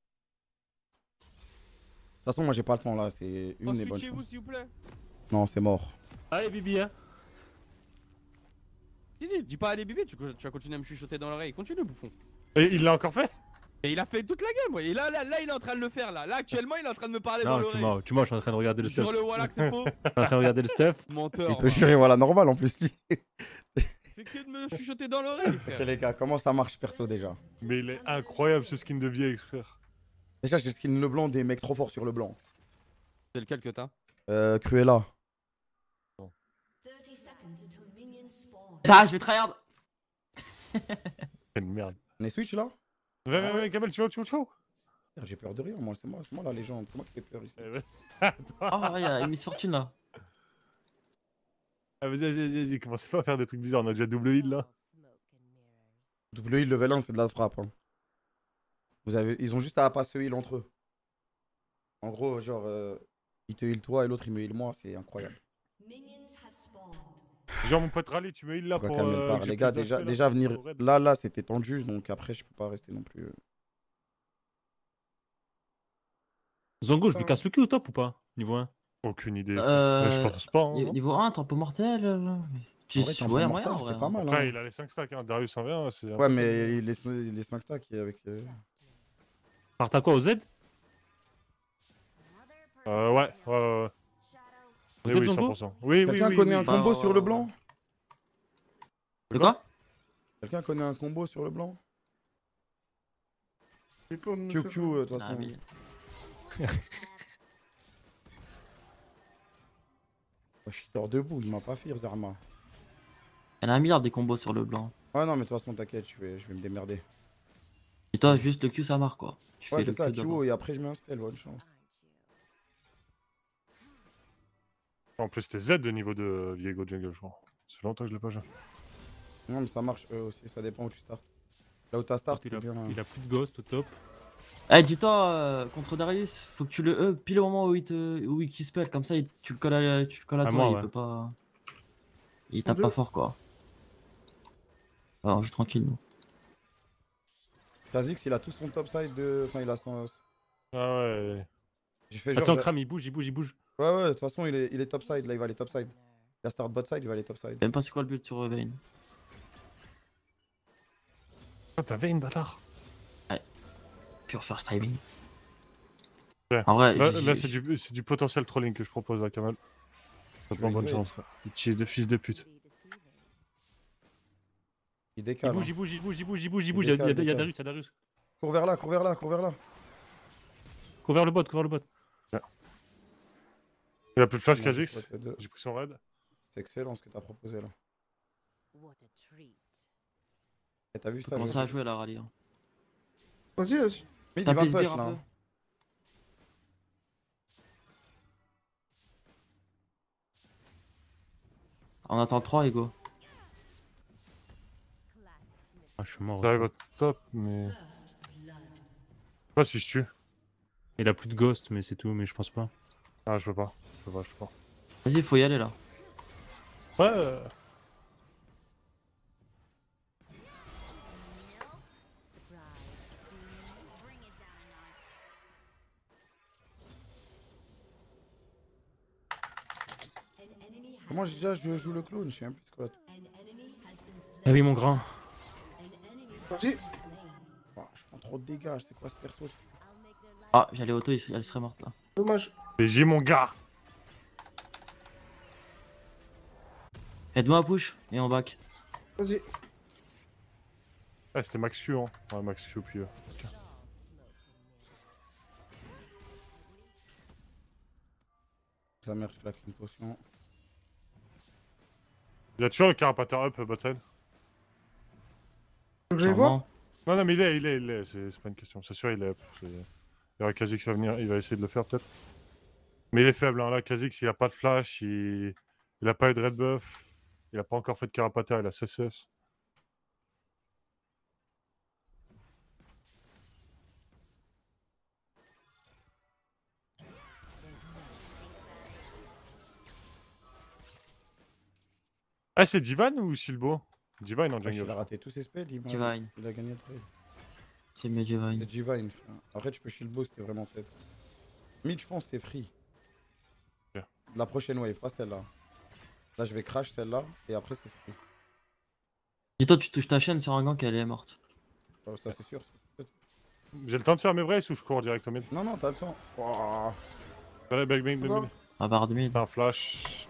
toute façon, moi j'ai pas le temps là, c'est une des bonnes Switchez-vous, choses. s'il vous plaît. Non, c'est mort. Allez, Bibi, hein. Dis, dis, dis pas allez bébé, tu, tu vas continuer à me chuchoter dans l'oreille. Continue, bouffon. Et il l'a encore fait? Et il a fait toute la game, ouais. Et là, là, là, il est en train de le faire, là. Là, actuellement, il est en train de me parler dans Non, tu l'oreille. m'as, tu m'as, je suis en train de regarder le stuff. Sur le voilà que c'est faux. Je suis en train de regarder le stuff. Menteur. Il peut va. jurer, voilà, normal en plus lui. Fais que de me chuchoter dans l'oreille, frère. Les gars, comment ça marche perso déjà? Mais il est incroyable ce skin de V X, frère. Déjà, j'ai le skin le blanc des mecs trop forts sur le blanc. C'est lequel que t'as? Euh, Cruella. Ça, je vais tryhard. Quelle merde. On est switch là? Viens, viens, viens, Kamel, tu vois, tu vois, tu vois. J'ai peur de rien, moi, c'est moi, c'est moi la légende, c'est moi qui fais peur ici. Eh ouais. Ah, il y a Miss Fortune là. Ah, vas-y, vas-y, vas-y, vas-y, commencez pas à faire des trucs bizarres, on a déjà double heal là. Double heal level un, c'est de la frappe. Hein. Vous avez... Ils ont juste à pas se heal entre eux. En gros, genre, euh, il te heal toi et l'autre il me heal moi, c'est incroyable. Genre, mon pote Rally, tu me heal là Pourquoi pour. Kamel euh, part que j'ai Les gars, plus déjà, d'H P, là, déjà pour venir le raid. là, là, c'était tendu, donc après, je peux pas rester non plus. euh. Zongo, je lui casse le cul au top ou pas? Niveau un. Aucune idée. Euh, Mais je pense pas. Hein, Ni- non. Niveau un, tempo mortel. euh, Tu En vrai, t'es un ouais, bon moyen, mortel, en vrai. c'est pas mal. Après, Hein. il a les cinq stacks, hein. Darius en vient. c'est un Ouais, peu mais les, les cinq stacks avec. Euh... Part à quoi, au Z? Euh, ouais, ouais, ouais. ouais. Vous Oui, êtes oui, Zongo cent pour cent. Oui, oui, Quelqu'un oui. connaît oui. un combo Ah, sur ouais, le ouais. blanc? De quoi? Quelqu'un connaît un combo sur le blanc? Il peut me Q faire- Q, euh, de toute Ah, façon. mais- Je suis dehors debout, il m'a pas fait, Zarma. Il y en a un milliard des combos sur le blanc. Ah non, mais de toute façon, t'inquiète, je vais, je vais me démerder. Et toi, juste le Q, ça marque quoi. Tu Ouais, fais c'est le ça, Q d'abord. Q O, et après, je mets un spell, bonne chance. En plus, c'était Z de niveau de Viego Jungle, je crois. Ça fait longtemps que je l'ai pas joué. Non, mais ça marche eux aussi, ça dépend où tu starts. Là où t'as start, Il c'est a, bien. hein. il a plus de ghost au top. Eh, dis-toi, euh, contre Darius, faut que tu le E pile au moment où il te où il qui spell, comme ça il- tu le colles à, tu le colles à À toi, moi, il ouais. peut pas. Il tape Deux. pas fort quoi. Alors, on joue tranquille nous. Kha'Zix, il a tout son topside de. Enfin, il a son. Ah ouais. J'ai fait genre. Attends, j'ai- crame, il bouge, il bouge, il bouge. Ouais, ouais, de toute façon, il est, il est topside. Là, il va aller topside. Il a start bot side, il va aller topside. Je sais même pas c'est quoi le but sur Vayne. Ah, t'avais une bâtard. Pure first timing. Ouais. En vrai, Là, j'ai- là c'est du, c'est du potentiel trolling que je propose à Kamal. Ça te prend Oui, bonne oui. chance. Il cheese de fils de pute. Il Il décale. bouge, hein. il bouge, il bouge, il bouge, il bouge, il Il bouge. Il y a- décale, il y a décale. Darius, il y a Darius. Cours vers là, cours vers là, cours vers là. Cours vers le bot, cours vers le bot. Il a plus de flash Moi, Kha'Zix. je souhaite les deux. J'ai pris son raid. C'est excellent ce que t'as proposé là. Et t'as vu faut ça commencer je- à jouer là, Rally. hein. Vas-y, vas-y. Mid, T'as il va fait push sbire là. un hein. peu. On attend le trois, Ego. Ah, je suis mort. J'arrive au top, mais. Je sais pas si je tue. Il a plus de ghost, mais c'est tout, mais je pense pas. Ah, je peux pas. Je peux pas, je peux pas. Vas-y, faut y aller là. Ouais. euh, Comment j'ai déjà je joue le clown, je sais même plus ce quoi. Ah oui, mon grand. Vas-y. Oh, je prends trop de dégâts, c'est quoi ce perso? Ah, j'allais auto, il serait- elle serait morte là. Dommage. P J, mon gars. Aide-moi à push et on back. Vas-y. Ouais, c'était Max Q, hein. Ouais, Max Q, puis. euh, ok. Sa mère, je claque une potion. Il y a toujours le carapateur up, botside. Faut que j'aille voir. Sûrement. Non, non, mais il est, il est, il est. C'est c'est pas une question. C'est sûr, il est up. c'est- Il y aura Kha'Zix qui va venir, il va essayer de le faire peut-être. Mais il est faible, hein. Là, Kha'Zix, il a pas de flash, il... il a pas eu de red buff, il a pas encore fait de carapateur, il a C C S. Ah, c'est Divan ou Shilbo? Divan en Wesh, jungle. il a raté tous ses spells, il, m'a- Divine. il a gagné le trade. C'est mieux Divine. C'est Divine, frère. Après, tu peux shield bow, c'était vraiment peut-être. Mid, je pense, c'est free. Ok. La prochaine wave, pas celle-là. Là, je vais crash celle-là, et après, c'est free. Dis-toi, tu touches ta chaîne sur un gank, elle est morte. Oh, ça, c'est sûr. J'ai le temps de faire mes vrais ou je cours direct au mid? Non, non, t'as le temps. Oh. Allez, bang, bang, bang, Non. bang. Ah, barre de mid. T'as un flash.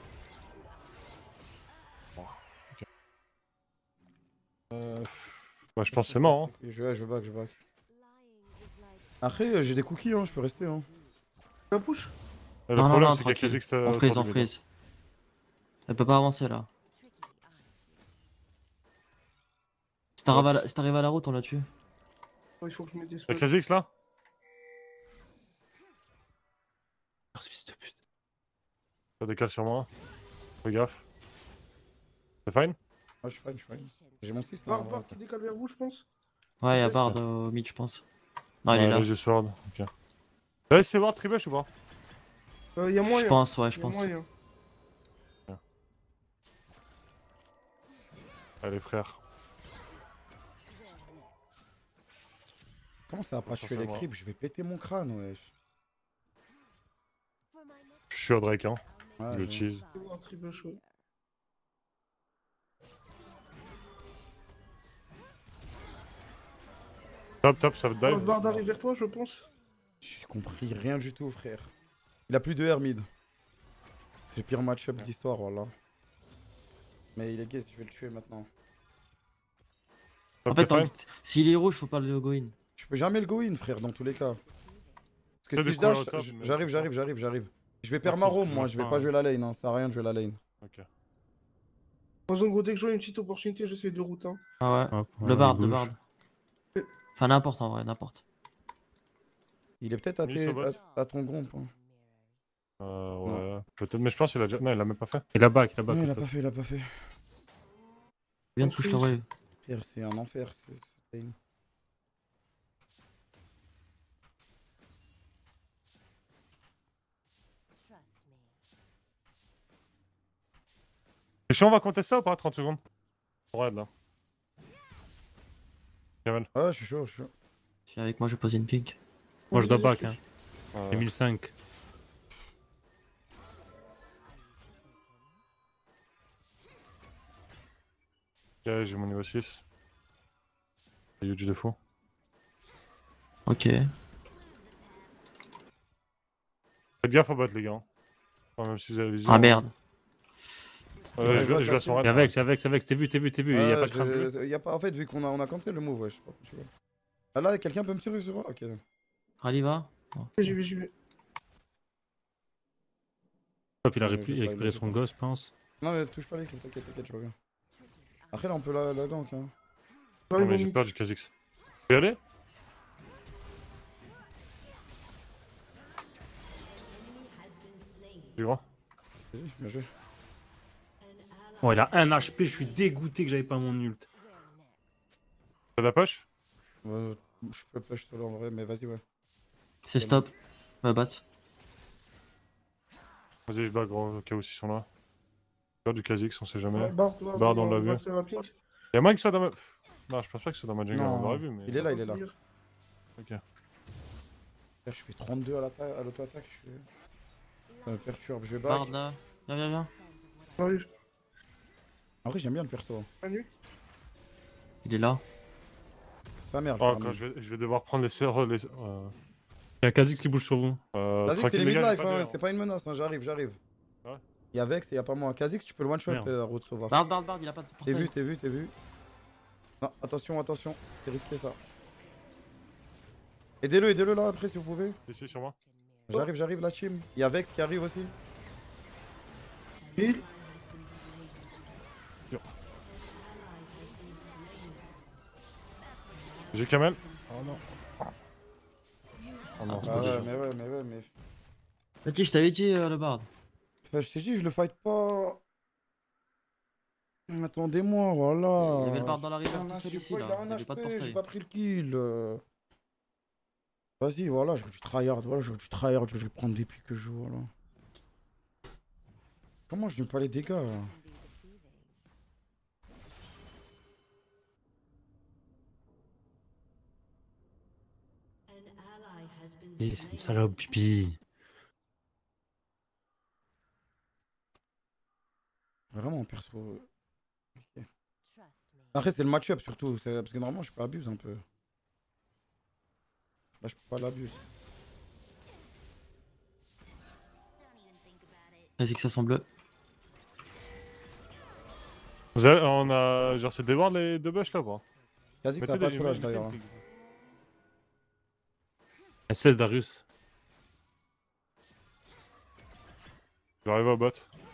Oh, ok. Euh... Bah, je pense que c'est mort. Hein. Je vais, je back, je back. Après, euh, j'ai des cookies, hein, je peux rester. Hein. La push. Le Non, non, problème, non, c'est qu'il y a tranquille. Kha'Zix euh, On freeze, autour on du mid. freeze. Elle peut pas avancer là. Si t'arrives à, la... si t'arrives à la route, on la tue. Oh, il faut que je mette des Y'a spells. Kha'Zix là? Oh, ce fils de pute. Ça décale sur moi. Fais gaffe. C'est fine? Ah, je suis fine, je suis fine. J'ai mon six là. en Bard, vrai. Bard qui décale vers vous, je pense. Ouais, y'a C'est Bard ça. au mid, je pense. Non, il Ouais, est là. j'ai sword. Ok. T'as laissé voir Tribush ou pas? Euh, y'a moyen. Je pense, ouais, je Y a pense. moyen. Allez, frère. Comment ça va pas tuer les Forcément. creeps? Je vais péter mon crâne, wesh. Je suis au Drake, hein. Ouais, Le je- cheese. C'est bon, un triple chaud. Top, top, ça va Oh, dive. Bard arrive vers toi, je pense. J'ai compris rien du tout, frère. Il a plus de air mid. C'est le pire match-up d'histoire, voilà. Mais il est guess, je vais le tuer maintenant. En Top, fait, t'es tant fine? que- s'il est rouge, faut pas le go in. Je peux jamais le go in, frère, dans tous les cas. Parce T'as que des si je couleurs dash, au top, j- mais j'arrive, c'est j'arrive, j'arrive, j'arrive. Je vais perdre je ma pense roam, que moi, je je vais vais pas pas, jouer la lane, hein. Ça sert à rien de jouer la lane. Ok. En gros, dès que je vois une petite opportunité, j'essaie de route. Hein. Ah ouais. Hop, Le ouais, Bard, il le bouge. Bard. Enfin, n'importe en vrai, n'importe. Il est peut-être à, Oui, tes- sur bot. à, à ton groupe. Hein. Euh, ouais. Peut-être, mais je pense qu'il a déjà. Non, il l'a même pas fait. Il a back, il a back. Non, il a en fait. pas fait, il a pas fait. Viens de push la wave. Frère, c'est un enfer, ce ce lane. Les chiens, on va compter ça ou pas? trente secondes. On regarde là. Gamal. Ah, je suis chaud, je suis chaud. Viens avec moi, je vais poser une pink. Moi je dois back, hein. Euh, J'ai mille cinq. Ok, j'ai mon niveau six. Il y a eu du défaut. Ok. Faites gaffe au bot, les gars. Enfin, même si vous avez la vision. Ah merde. Euh, Ouais, je, je vois je vais à ta son team. raid. C'est avec, c'est avec, c'est avec, t'es vu, t'es vu, t'es vu, il y a Ah, pas de crainte bleue. je- y a pas... En fait, vu qu'on a, on a cancel le move, ouais, je sais pas pourquoi tu vois. Ah là, quelqu'un peut me survivre sur moi? Ok. Rally va. J'y vais, j'y vais. Hop, il a Ouais, répli- je il a sais pas, récupéré je sais son pas. gosse, je pense. Non, mais touche pas les kills, t'inquiète, t'inquiète, je reviens. Après, là, on peut la, la gank, hein. Ouais, Non, ils mais vont j'ai mid. peur du Kha'Zix. Tu peux y aller? Tu vois? Vas-y, bien joué. Bon, il a un H P, je suis dégoûté que j'avais pas mon ult. T'as de la poche? Ouais, je peux push solo en vrai, mais vas-y, ouais. C'est stop. Va battre. Vas-y, je bats gros, au cas où s'ils sont là. Peur du Kha'Zix, on sait jamais. Ouais, Bard, là, Bard, attends, on l'a va vu. faire la pink. Y'a moyen qu'il soit dans ma. Non, je pense pas que ce soit dans ma jungle, Non, on l'aurait vu, mais. il est là, il est là. Ok. Frère, je fais trente-deux à l'atta- à l'auto-attaque, je suis... Ça me perturbe, je vais back. Bard là. Viens, viens, viens. J'arrive. En vrai, j'aime bien le perso. Manu. Il est là. Ça merde. Oh, vraiment. quand je vais, je vais devoir prendre les serres. Les... Euh... Il y a Kha'Zix qui bouge sur vous. Euh, Kha'Zix, c'est tranquille, les les gars, mid-life, j'ai pas de hein, délire. c'est pas une menace, hein, j'arrive, j'arrive. Ouais. Y'a Vex et y'a pas moi. Kha'Zix, tu peux le one-shot, Merde. euh, Road Sauvage. Bard, Bard, Bard, il a pas de T'es portail. vu, t'es vu, t'es vu. Non, attention, attention, c'est risqué ça. Aidez-le, aidez-le là après si vous pouvez. Ici, sur moi. J'arrive, j'arrive la team. Y'a Vex qui arrive aussi. Heal. J'ai Kamel. Oh non. Oh non, c'est Ah pas ouais, déjà. mais ouais, mais ouais, mais. Vas-y, je t'avais dit euh, le Bard. Enfin, je t'ai dit, je le fight pas. Attendez-moi, voilà. Il y avait le Bard dans la rivière Il a un tout seul H P, ici, il a là. un Il avait pas de H P, j'ai portail. pas pris le kill. euh. Vas-y, voilà, je veux du tryhard, voilà, je veux du tryhard, je vais le prendre depuis que je joue, voilà. Comment je n'ai pas les dégâts là? Eh, c'est une salope, pipi. Vraiment, perso. Ok. Après, c'est le match-up surtout, c'est- parce que normalement, je peux abuser un peu. Là, je peux pas l'abuser. Vas-y, que ça sent bleu. Vous avez, on a. Genre, c'est des wards les deux bush là ou pas? Quasi que ça a Mettez pas des- de flash mettez d'ailleurs. des- hein. S S Darius. J'arrive au bot.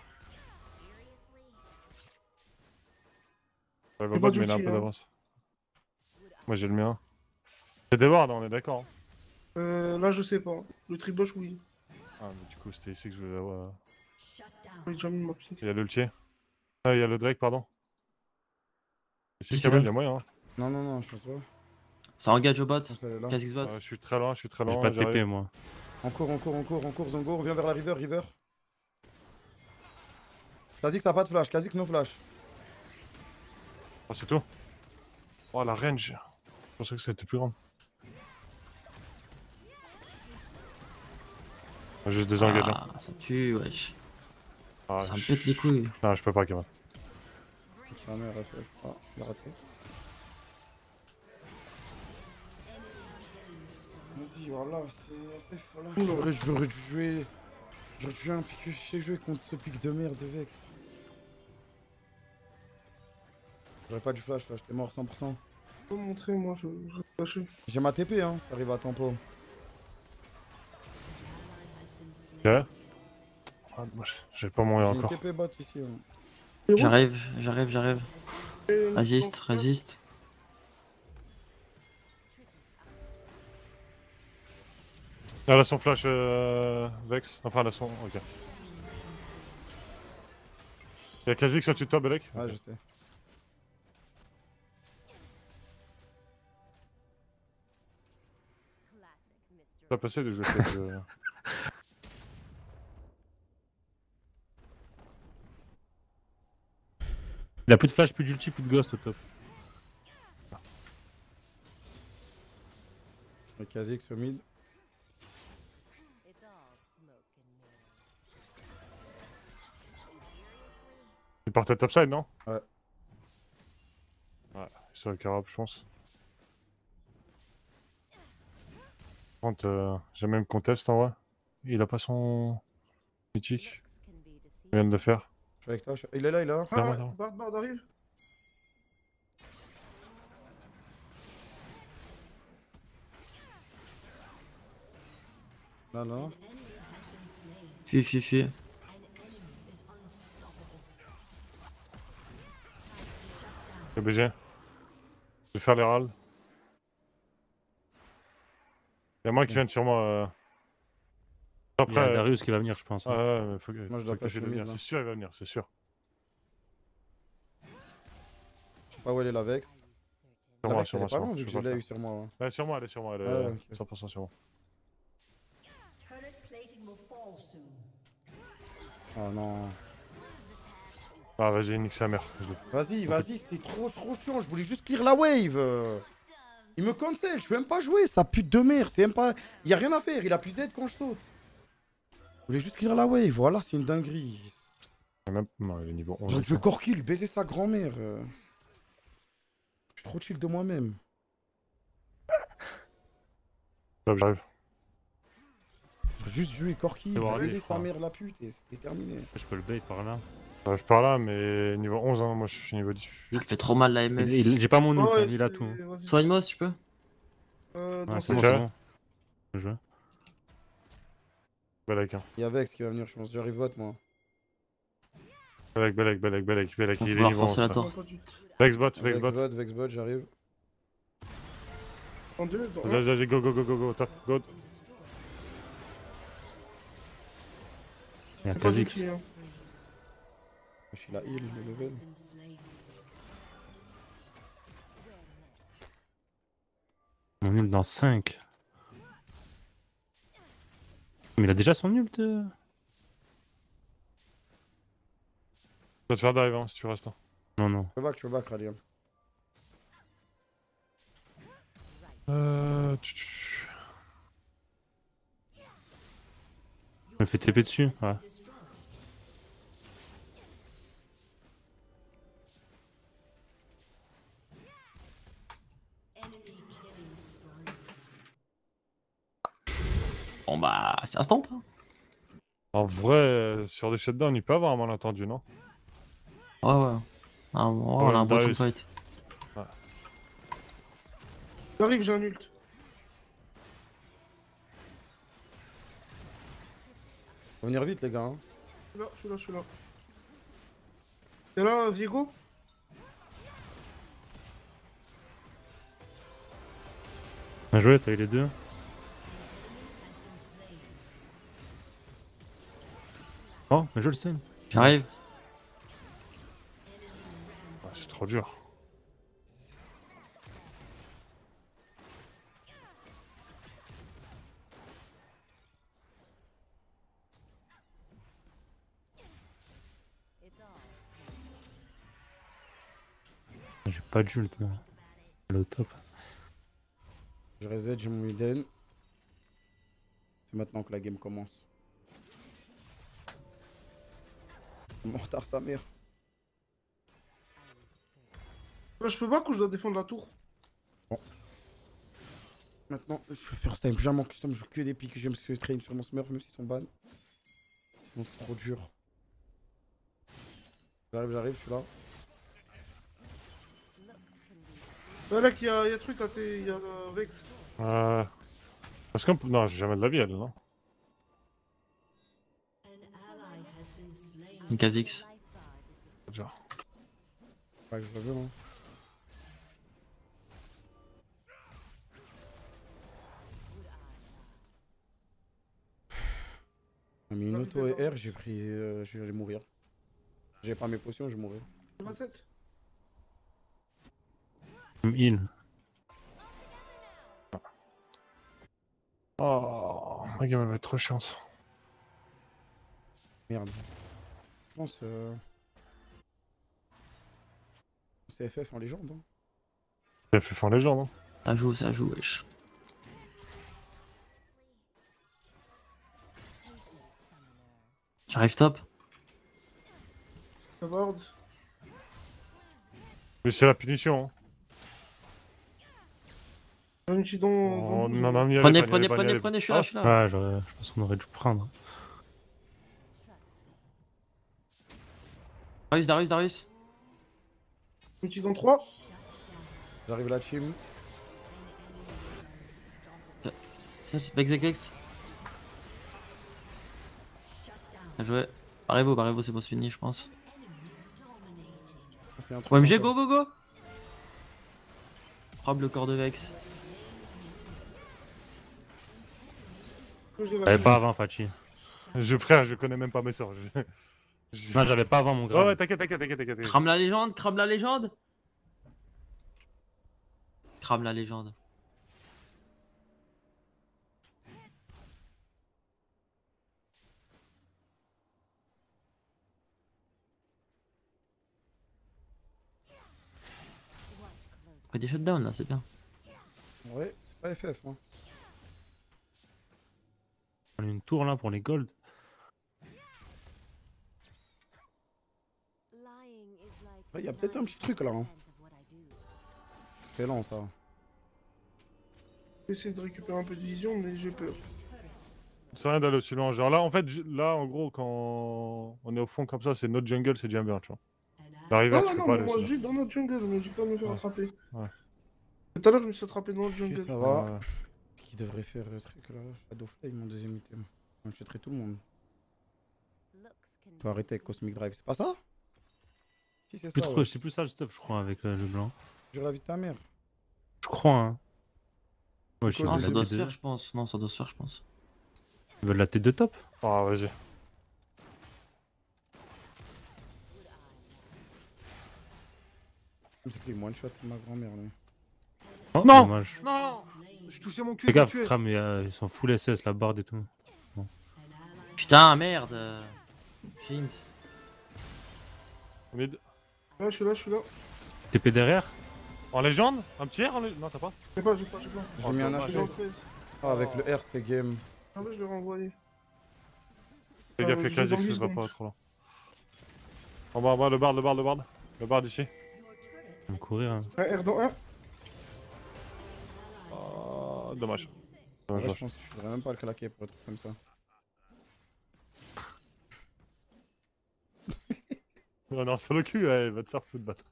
J'arrive au J'ai bot, pas mais il a un d'ulti, peu hein. d'avance. Moi j'ai le mien. C'est des wards, on est d'accord. hein. Euh, là, je sais pas. Le tribush, oui. Ah, mais du coup, c'était ici que je voulais avoir. J'ai déjà mis ma pink. Il y a l'ulti. Ah, il y a le Drake, pardon. Ici, Si, Kamel, tu il y a moyen. Hein. Non, non, non, je pense pas. Ça engage au bot. Je pense qu'elle est là. Kha'Zix bot. Ouais, je suis très loin, je suis très J'ai loin. pas de T P, j'arrive. moi. On court, on court, on court, on court, Zongo, on vient vers la river, river. Kha'Zix a pas de flash, Kha'Zix no flash. Oh, c'est tout. Oh, la range. Je pensais que c'était plus grande. Ah, juste désengage. hein. Ah, ça tue, wesh. Ah, Ça me je- pète les couilles. Non, je peux pas, Kamel. Sa mère, elle fait. Ah, il a raté. Vas-y, voilà, c'est. F, voilà. En vrai, je veux jouer. Je veux jouer un pic que je sais jouer contre ce pic de merde de Vex. J'aurais pas du flash là, j'étais mort cent pour cent. Je peux montrer, moi, je je vais lâcher. J'ai ma T P hein, si t'arrives à tempo. Ok. Ah, dommage. J'ai pas mourir J'ai une encore. T P bot ici. hein. J'arrive, j'arrive, j'arrive. Résiste, résiste. Ah, elle a son flash euh, Vex. Enfin, elle a son. Ok. Y'a Kha'Zix au-dessus de toi, Belek. Ouais, je sais. Pas passé de jouer cette. euh, Il a plus de flash, plus d'ulti, plus de ghost au top. Le Kha'Zix au mid. Il partait topside, non? Ouais. Ouais, c'est avec Arab, je pense. Par contre, euh, j'ai même contest en vrai. Il a pas son mythique. Il vient de le faire. Je suis avec toi. je suis- Il est là, il est là. Ah, Derrière, derrière. Bard, Bard arrive. Là, là. Fui, fui, fui. Le B G. Je vais faire les râles. Il y a moins qui viennent sur moi. Euh... Il y Après, a euh, Darius qui va venir, je pense. ouais, hein. ouais, mais faut que, Moi, je faut dois que pas t'essaies de finir, venir. là. C'est sûr, il va venir, c'est sûr. Je sais pas où elle est la Vex. Sur La moi, Vex, sur elle moi, est pas sur moi. loin vu Je que peux je pas l'ai le eu sur moi. ouais. faire. Ouais, sur moi, elle est sur moi, elle est Ouais, ok. cent pour cent sur moi. Oh non. Ah, vas-y, nique sa mère. Je l'ai. Vas-y, vas-y, c'est trop, trop chiant. Je voulais juste clear la wave. euh. Il me cancel, je peux même pas jouer, ça pute de merde. C'est même pas. Il y a rien à faire, il a plus Z quand je saute. Je voulais juste clear la wave, voilà, c'est une dinguerie. Il y a Même... Non, il est niveau onze. Genre, je veux core kill, baiser sa grand-mère. euh. Je suis trop chill de moi-même. Top, j'arrive. Je veux juste jouer core kill, C'est bon, baiser allez, sa je mère la pute et c'était terminé. Je peux le bait par là. J'arrive par là, mais niveau onze, hein, moi je suis niveau dix-huit. Ça fait trop mal la M Il- F. il- J'ai pas mon ult, Ouais, hein, lui, il a c'est- tout. hein. vas-y. Soigne-moi si tu peux. Euh, dans Ouais, c'est cette- bon, déjà c'est bon. Je joue. Belek, hein. Il y a Vex qui va venir, je pense. J'arrive bot moi. Belek, Belek, Belek, Belek, Belek. Va Il est falloir niveau onze. forcer la là. tour. Entendu. Vex bot, Vex Vex bot. bot, Vex bot, j'arrive. En deux, dans un. Vas-y, vas-y, go, go, go, go, go, top, go. Il y a J'ai pas Kha'Zix. d'ulti, hein. Je suis la heal, le level. Mon ult dans cinq. Mais il a déjà son ult. euh. Tu vas te faire dive hein, si tu restes. hein. Non, non. Je peux back, je peux back, Radium. Euh. tu- tu- Je me fais T P dessus. Ouais. Bon bah, c'est instant pas. En vrai, euh, sur des shutdowns, il peut avoir un malentendu, non? Ouais, ouais. Ah, bon, on a un bon Darius. fight. J'arrive, j'ai un ult. Faut venir vite, les gars. Hein. Je suis là, je suis là, je suis là. T'es là, Viego? Bien joué, t'as eu les deux. Oh, mais je le sais. J'arrive. Ah, c'est trop dur. J'ai pas de ult, moi. Le top. Je reset, j'ai mon Eden. C'est maintenant que la game commence. Mon retard, sa mère. Là, je peux pas ou je dois défendre la tour? Maintenant, je suis first time, jamais en custom, je joue que des pics, j'aime ce stream sur mon smurf, même s'ils sont ban. Sinon, c'est trop dur. J'arrive, j'arrive, je suis là. Bah là, il y a, y a truc à tes. Y a euh, Vex. Euh. Parce que. Non, j'ai jamais de la vie, elle, non? Une Kha'Zix. Genre. Ouais, je veux, hein. J'ai mis une auto et R, j'ai pris. Euh, je vais aller mourir. J'ai pas mes potions, je vais mourir. Je vais sept. Heal. Oh, ma game elle va être trop chiante. Merde. Je pense. Euh... c'est F F en légende. Hein. Il a fait fin légende. Hein. Ça joue, ça joue, wesh. J'arrive top. Ward. Mais c'est la punition. Hein. Un petit don. Oh, non, non, n'y allez Prenez, pas, n'y prenez, allez pas, n'y prenez, allez prenez, je suis pas. là, je suis là. Ouais, j'aurais- je pense qu'on aurait dû le prendre. Darius, Darius, Darius. Un petit don trois. J'arrive la team. Vex, Vex, Vex. Bien joué. Barrez-vous, barrez-vous, c'est bon, c'est fini, je pense. C'est un truc O M G, comme go, go, go. Probe le corps de Vex. J'avais pas avant, Fachi. Je, frère, je connais même pas mes sorts. Je- je- Non, j'avais pas avant mon Ouais, grade. ouais, t'inquiète, t'inquiète, t'inquiète, t'inquiète. Crame la légende, crame la légende. Crame la légende. On fait des shutdowns là, c'est bien. ça. Ouais, c'est pas F F. Hein. On a une tour là pour les golds. Il y a peut-être un petit truc là. Hein. Excellent ça. J'essaie de récupérer un peu de vision, mais j'ai peur. C'est rien d'aller aussi loin. Genre là, en fait, j- là, en gros, quand on est au fond comme ça, c'est notre jungle, c'est déjà bien, tu vois. La river, Non, tu non, peux non, pas mais aller moi je aussi dis dans notre jungle, mais j'ai pas me faire Ouais. attraper. Ouais. Tout à l'heure, je me suis attrapé dans notre Ok, jungle. ça loin. va. Ouais. Qui devrait faire le truc là? Shadowflame, mon deuxième item. On chutterait tout le monde. Faut arrêter avec Cosmic Drive. C'est pas ça? Si, c'est Plus ça. trop, Ouais. c'est plus ça le stuff, je crois, avec euh, le blanc. Jure la vie de ta mère. Je crois, hein. Ouais, je sais quoi, Non, pas, ça deuxième doit la se T deux. faire, je pense. Non, ça doit se faire, je pense. Ils veulent la T deux top. Ah, vas-y. C'est pris one shot, c'est ma grand-mère là. Oh, Non dommage. Non J'ai touché mon cul. Fais je l'ai gaffe, tué. Kram, il y a- ils sont full S S, la barre et tout. Putain, merde. Shint. Mid. Là, je suis là, je suis là. T P derrière. En légende? Un petit R en légende? Non, t'as pas? J'ai pas, j'ai pas, j'ai pas. J'ai mis un dommage. Je suis H dans P. le treize. Ah, avec le R, c'était game. Ah ouais, je l'ai renvoyé. Les Ah, gars, fait j'ai classique, dans dix ça va secondes. pas trop loin. En bas, en bas, le bard, le bard, le bard. Le bard ici. Ils vont courir. Hein. Un R dans un. Oh, dommage. Ouais, Dommage, je dommage. pense que je voudrais même pas le claquer pour être comme ça. Non, non, sur le cul, ouais, va te faire foutre, battre.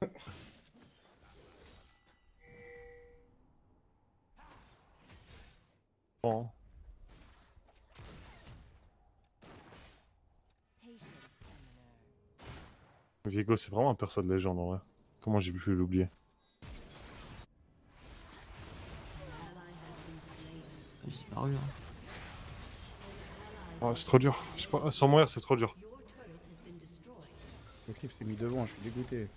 Bon. Viego, c'est vraiment un perso de légende en vrai. Comment j'ai pu l'oublier? Il a disparu. Hein. Ah, c'est trop dur. Je sais pas, sans mourir, c'est trop dur. Le clip s'est mis devant, je suis dégoûté.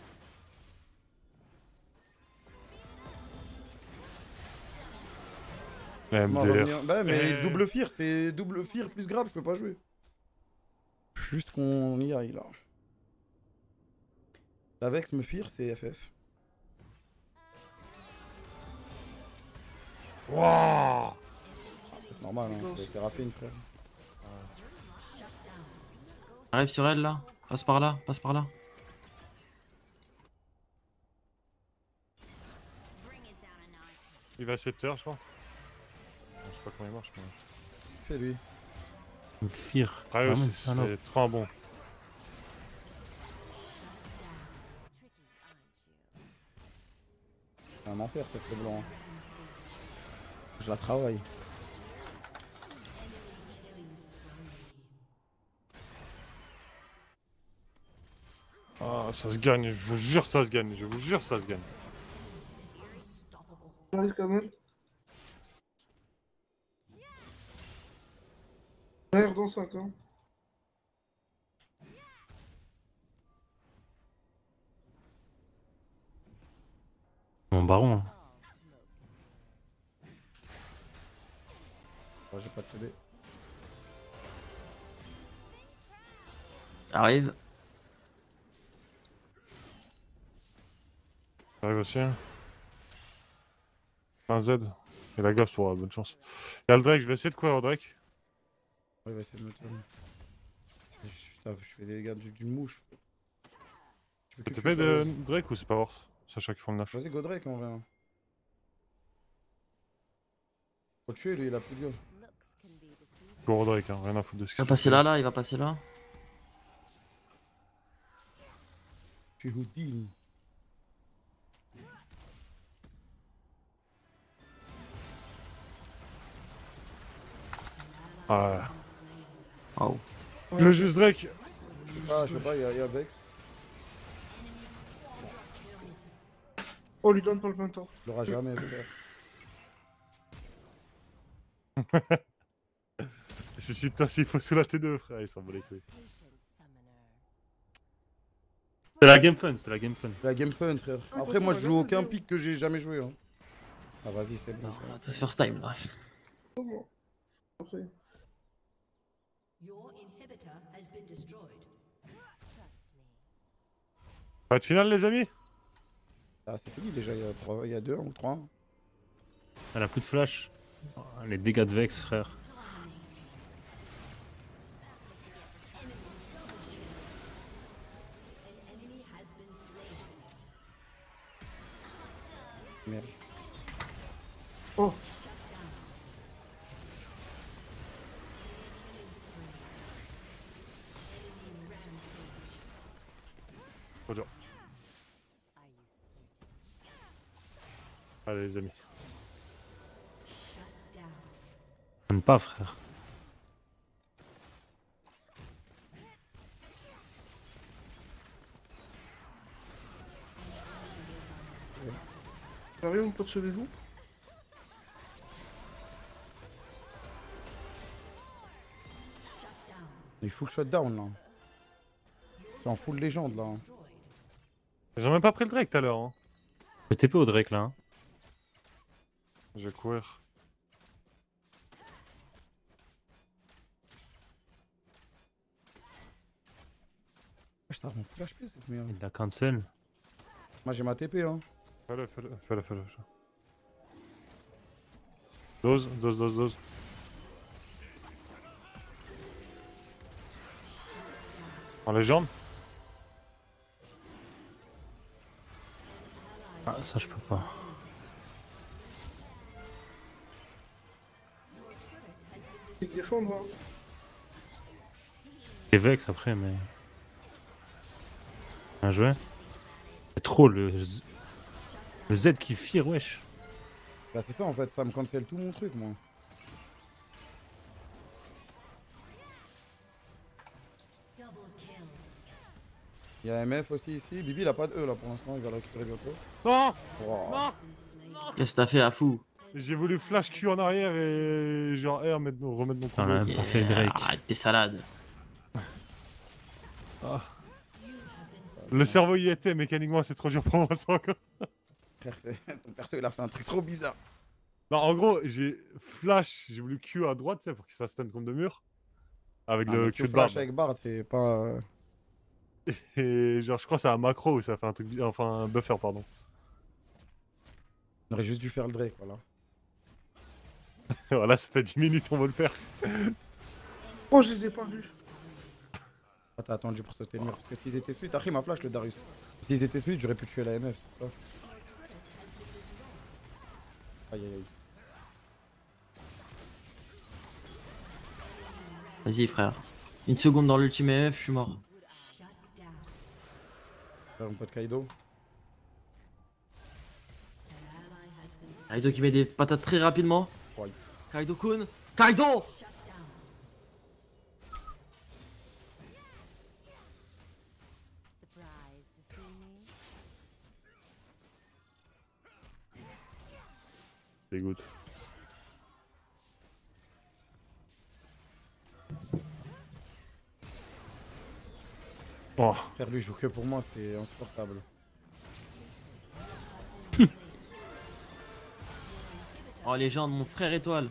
Comment M D R. revenir Bah, mais Eh. double fear, c'est double fear plus grave, je peux pas jouer. Juste qu'on y aille là. La Vex me fear, c'est F F. Wouah. C'est normal, hein, c'est Séraphine, frère. Arrive sur elle là. Passe par là, passe par là. Il va à sept heures, je crois. Je sais pas comment il marche, mais. Fais lui. Une Fear. Ah, ouais, Vraiment, c'est c'est un autre. c'est trop un bon. C'est un enfer cette blanc. Hein. Je la travaille. Ah, ça se gagne, je vous jure, ça se gagne. Je vous jure, ça se gagne. J'arrive quand même. Un R dans cinq, hein. Mon baron. Hein. Oh, j'ai pas de C D. Arrive. J'arrive aussi. Hein. Un Z. Et la gosse, ouais, bonne chance. Y'a le Drake, je vais essayer de courir au Drake. Ouais, il va essayer de me tourner. Je, putain, je fais des dégâts du- d'une mouche. Tu peux Tu que te tu payes de fasses- Drake ou c'est pas worth? Sachant qu'ils font le nash. Vas-y, go Drake en vrai. hein. Faut le tuer, lui, il a plus de gueule. Go au Drake, hein, rien à foutre de ce Il qu'il va fait. passer là, là, il va passer là. Je suis Houdini. Ah. Oh. Je veux juste Drake. Ah, je sais pas, il y, a- il y a Vex. Oh, lui donne pas le peinture. Il l'aura jamais, frère. Suicide-toi s'il faut sous la T deux, frère, il s'en bat les couilles. C'était la game fun, c'était la game fun. La game fun, frère. Après, moi, je joue aucun pic que j'ai jamais joué. Hein. Ah, vas-y, c'est bon. On va tous first time là. Après. Pas de finale, les amis? Ah, c'est fini déjà, il y a, trois, il y a deux ou trois. Elle a plus de flash. Oh, les dégâts de Vex, frère. Merde. Oh. Trop dur. Allez, les amis. J'aime pas, frère. Sérieux, mon pote, sauvez-vous? Il est full shutdown là. C'est en full légende là. Ils ont même pas pris le Drake tout à l'heure. Hein. Le T P au Drake là. Hein. Je vais courir. Je t'arrête mon full H P cette merde. Il la cancel. Moi j'ai ma T P hein. Fais-le, fais-le, fais-le, fais-le. Dose, dose, dose, dose. En légende? Ah, ça je peux pas. C'est de défendre, hein. Et Vex après, mais. Bien joué. C'est trop le. Z... Le Z qui fire, wesh. Bah c'est ça en fait, ça me cancel tout mon truc moi. Il y a M F aussi ici. Bibi il a pas de E là pour l'instant, il va le récupérer bientôt. Non! Wow. Non! Qu'est-ce que t'as fait à fou? J'ai voulu flash Q en arrière et genre R mettre, remettre mon On combo. a même pas fait Drake. Arrête tes salades. Ah. Le cerveau y était, mécaniquement c'est trop dur pour moi ça encore. Frère, ton perso il a fait un truc trop bizarre. Non, en gros, j'ai flash, j'ai voulu Q à droite, tu sais, pour qu'il se fasse stun contre de mur. Avec Ah, le mais Q tu de barbe. flash avec Bard, c'est pas. euh, Et genre, je crois que c'est un macro où ça fait un truc bizarre, enfin un buffer, pardon. On aurait juste dû faire le Drake, voilà. Voilà, ça fait dix minutes, on va le faire. Oh, je les ai pas vus. Ah, t'as attendu pour sauter le mur. Parce que s'ils étaient split, après il m'a flash le Darius. S'ils étaient split, j'aurais pu tuer la M F, c'est pour ça. Aïe aïe aïe. Vas-y frère. Une seconde dans l'ultime F, je suis mort. Faire mon pote Kaido. Kaido qui met des patates très rapidement. Ouais. Kaido Kun. Kaido! Dégoûte. Oh. Faire lui joue que pour moi, c'est insupportable. Oh légende, mon frère étoile.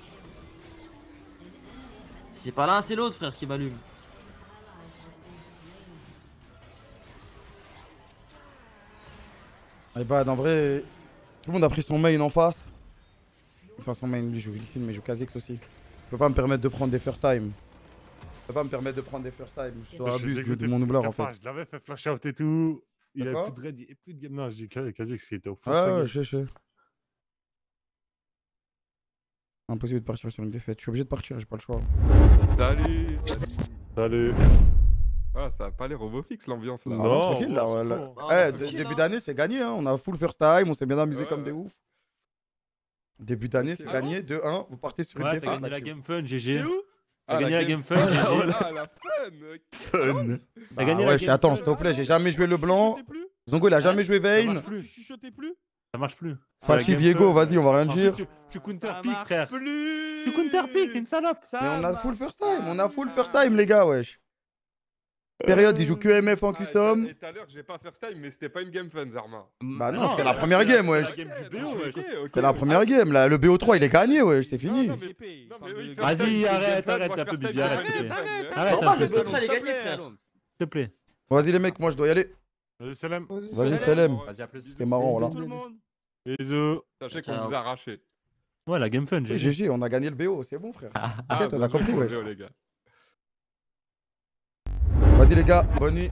C'est pas l'un, c'est l'autre frère qui m'allume. Et bah, en vrai, tout le monde a pris son main en face. Enfin, son main, lui joue Lee, mais je joue Kha'Zix aussi. Je peux pas me permettre de prendre des first time. Je peux pas me permettre de prendre des first time. Je dois Je suis abuser dégoûté de mon parce que doubleur en Cafard, fait. Je l'avais fait flash out et tout. Il De avait quoi plus de raid, il avait plus de game. Non, je dis que Kha'Zix qui était au fond de Ouais, sa ouais, game. je sais, je sais. Impossible de partir sur une défaite. Je suis obligé de partir, j'ai pas le choix. Salut. Salut. Ah, ça a pas l'air robofix l'ambiance là. Ah Non, tranquille là. on ouais, s'en là. fout, hein. Eh, Ah, d- tranquille, début hein. d'année, c'est gagné. Hein. On a full first time, on s'est bien amusé Ouais, comme des ouais. ouf. Début d'année, c'est Ah gagné. deux un. Vous partez sur une Ouais, t'as défaite. gagné la là-dessus. game fun, G G. T'es où T'as gagné la game fun, Ah, G G. ah, la fun. Fun. Bah, T'as gagné la ouais, game attends, fun. s'il te plaît, j'ai jamais joué le Tu blanc. chuchotais plus Zongo, il a jamais joué Ça Vayne. marche plus. Tu chuchotais plus Ça marche plus. C'est Fachi, la game Viego, fun. vas-y, on va rien En plus, dire. tu, tu counter Ça pick, marche frère. plus. Tu counter pick, t'es une salope. Ça Mais on a marche full first time, on a pas. full first time, les gars, wesh. Période, il joue que M F en Ah, custom. Et tout à l'heure, j'ai pas first time, mais c'était pas une game fun, Zarma. Bah non, Non, c'était la là, première c'est game, la- wesh. c'est la game du Ok, B O, ok, wesh. ok. C'était la première game, là. Le B O trois, il est gagné, wesh, c'est fini. Non, mais- G P, Non, parle mais de- oui, Vas-y, first time, c'est arrête, game fun, arrête, moi, un peu, first time, Bibi, arrête, c'est s'il te game plaît. fun, mais- Arrête, Normal, un le peu, B O trois, il est gagné, Allez, frère. allons. s'il te plaît. Vas-y, les mecs, moi, je dois y aller. Vas-y, Salem. Vas-y, Salem. Vas-y, à plus. C'était marrant, voilà. Tout le monde. Bisous. Sachez qu'on Ciao. vous a arraché. Ouais, la game fun, Oui, G G. G G, on a gagné le B O, c'est bon, frère. Ah, T'inquiète, on a bah, compris, bah, wesh. bah, les gars. Vas-y, les gars, bonne nuit.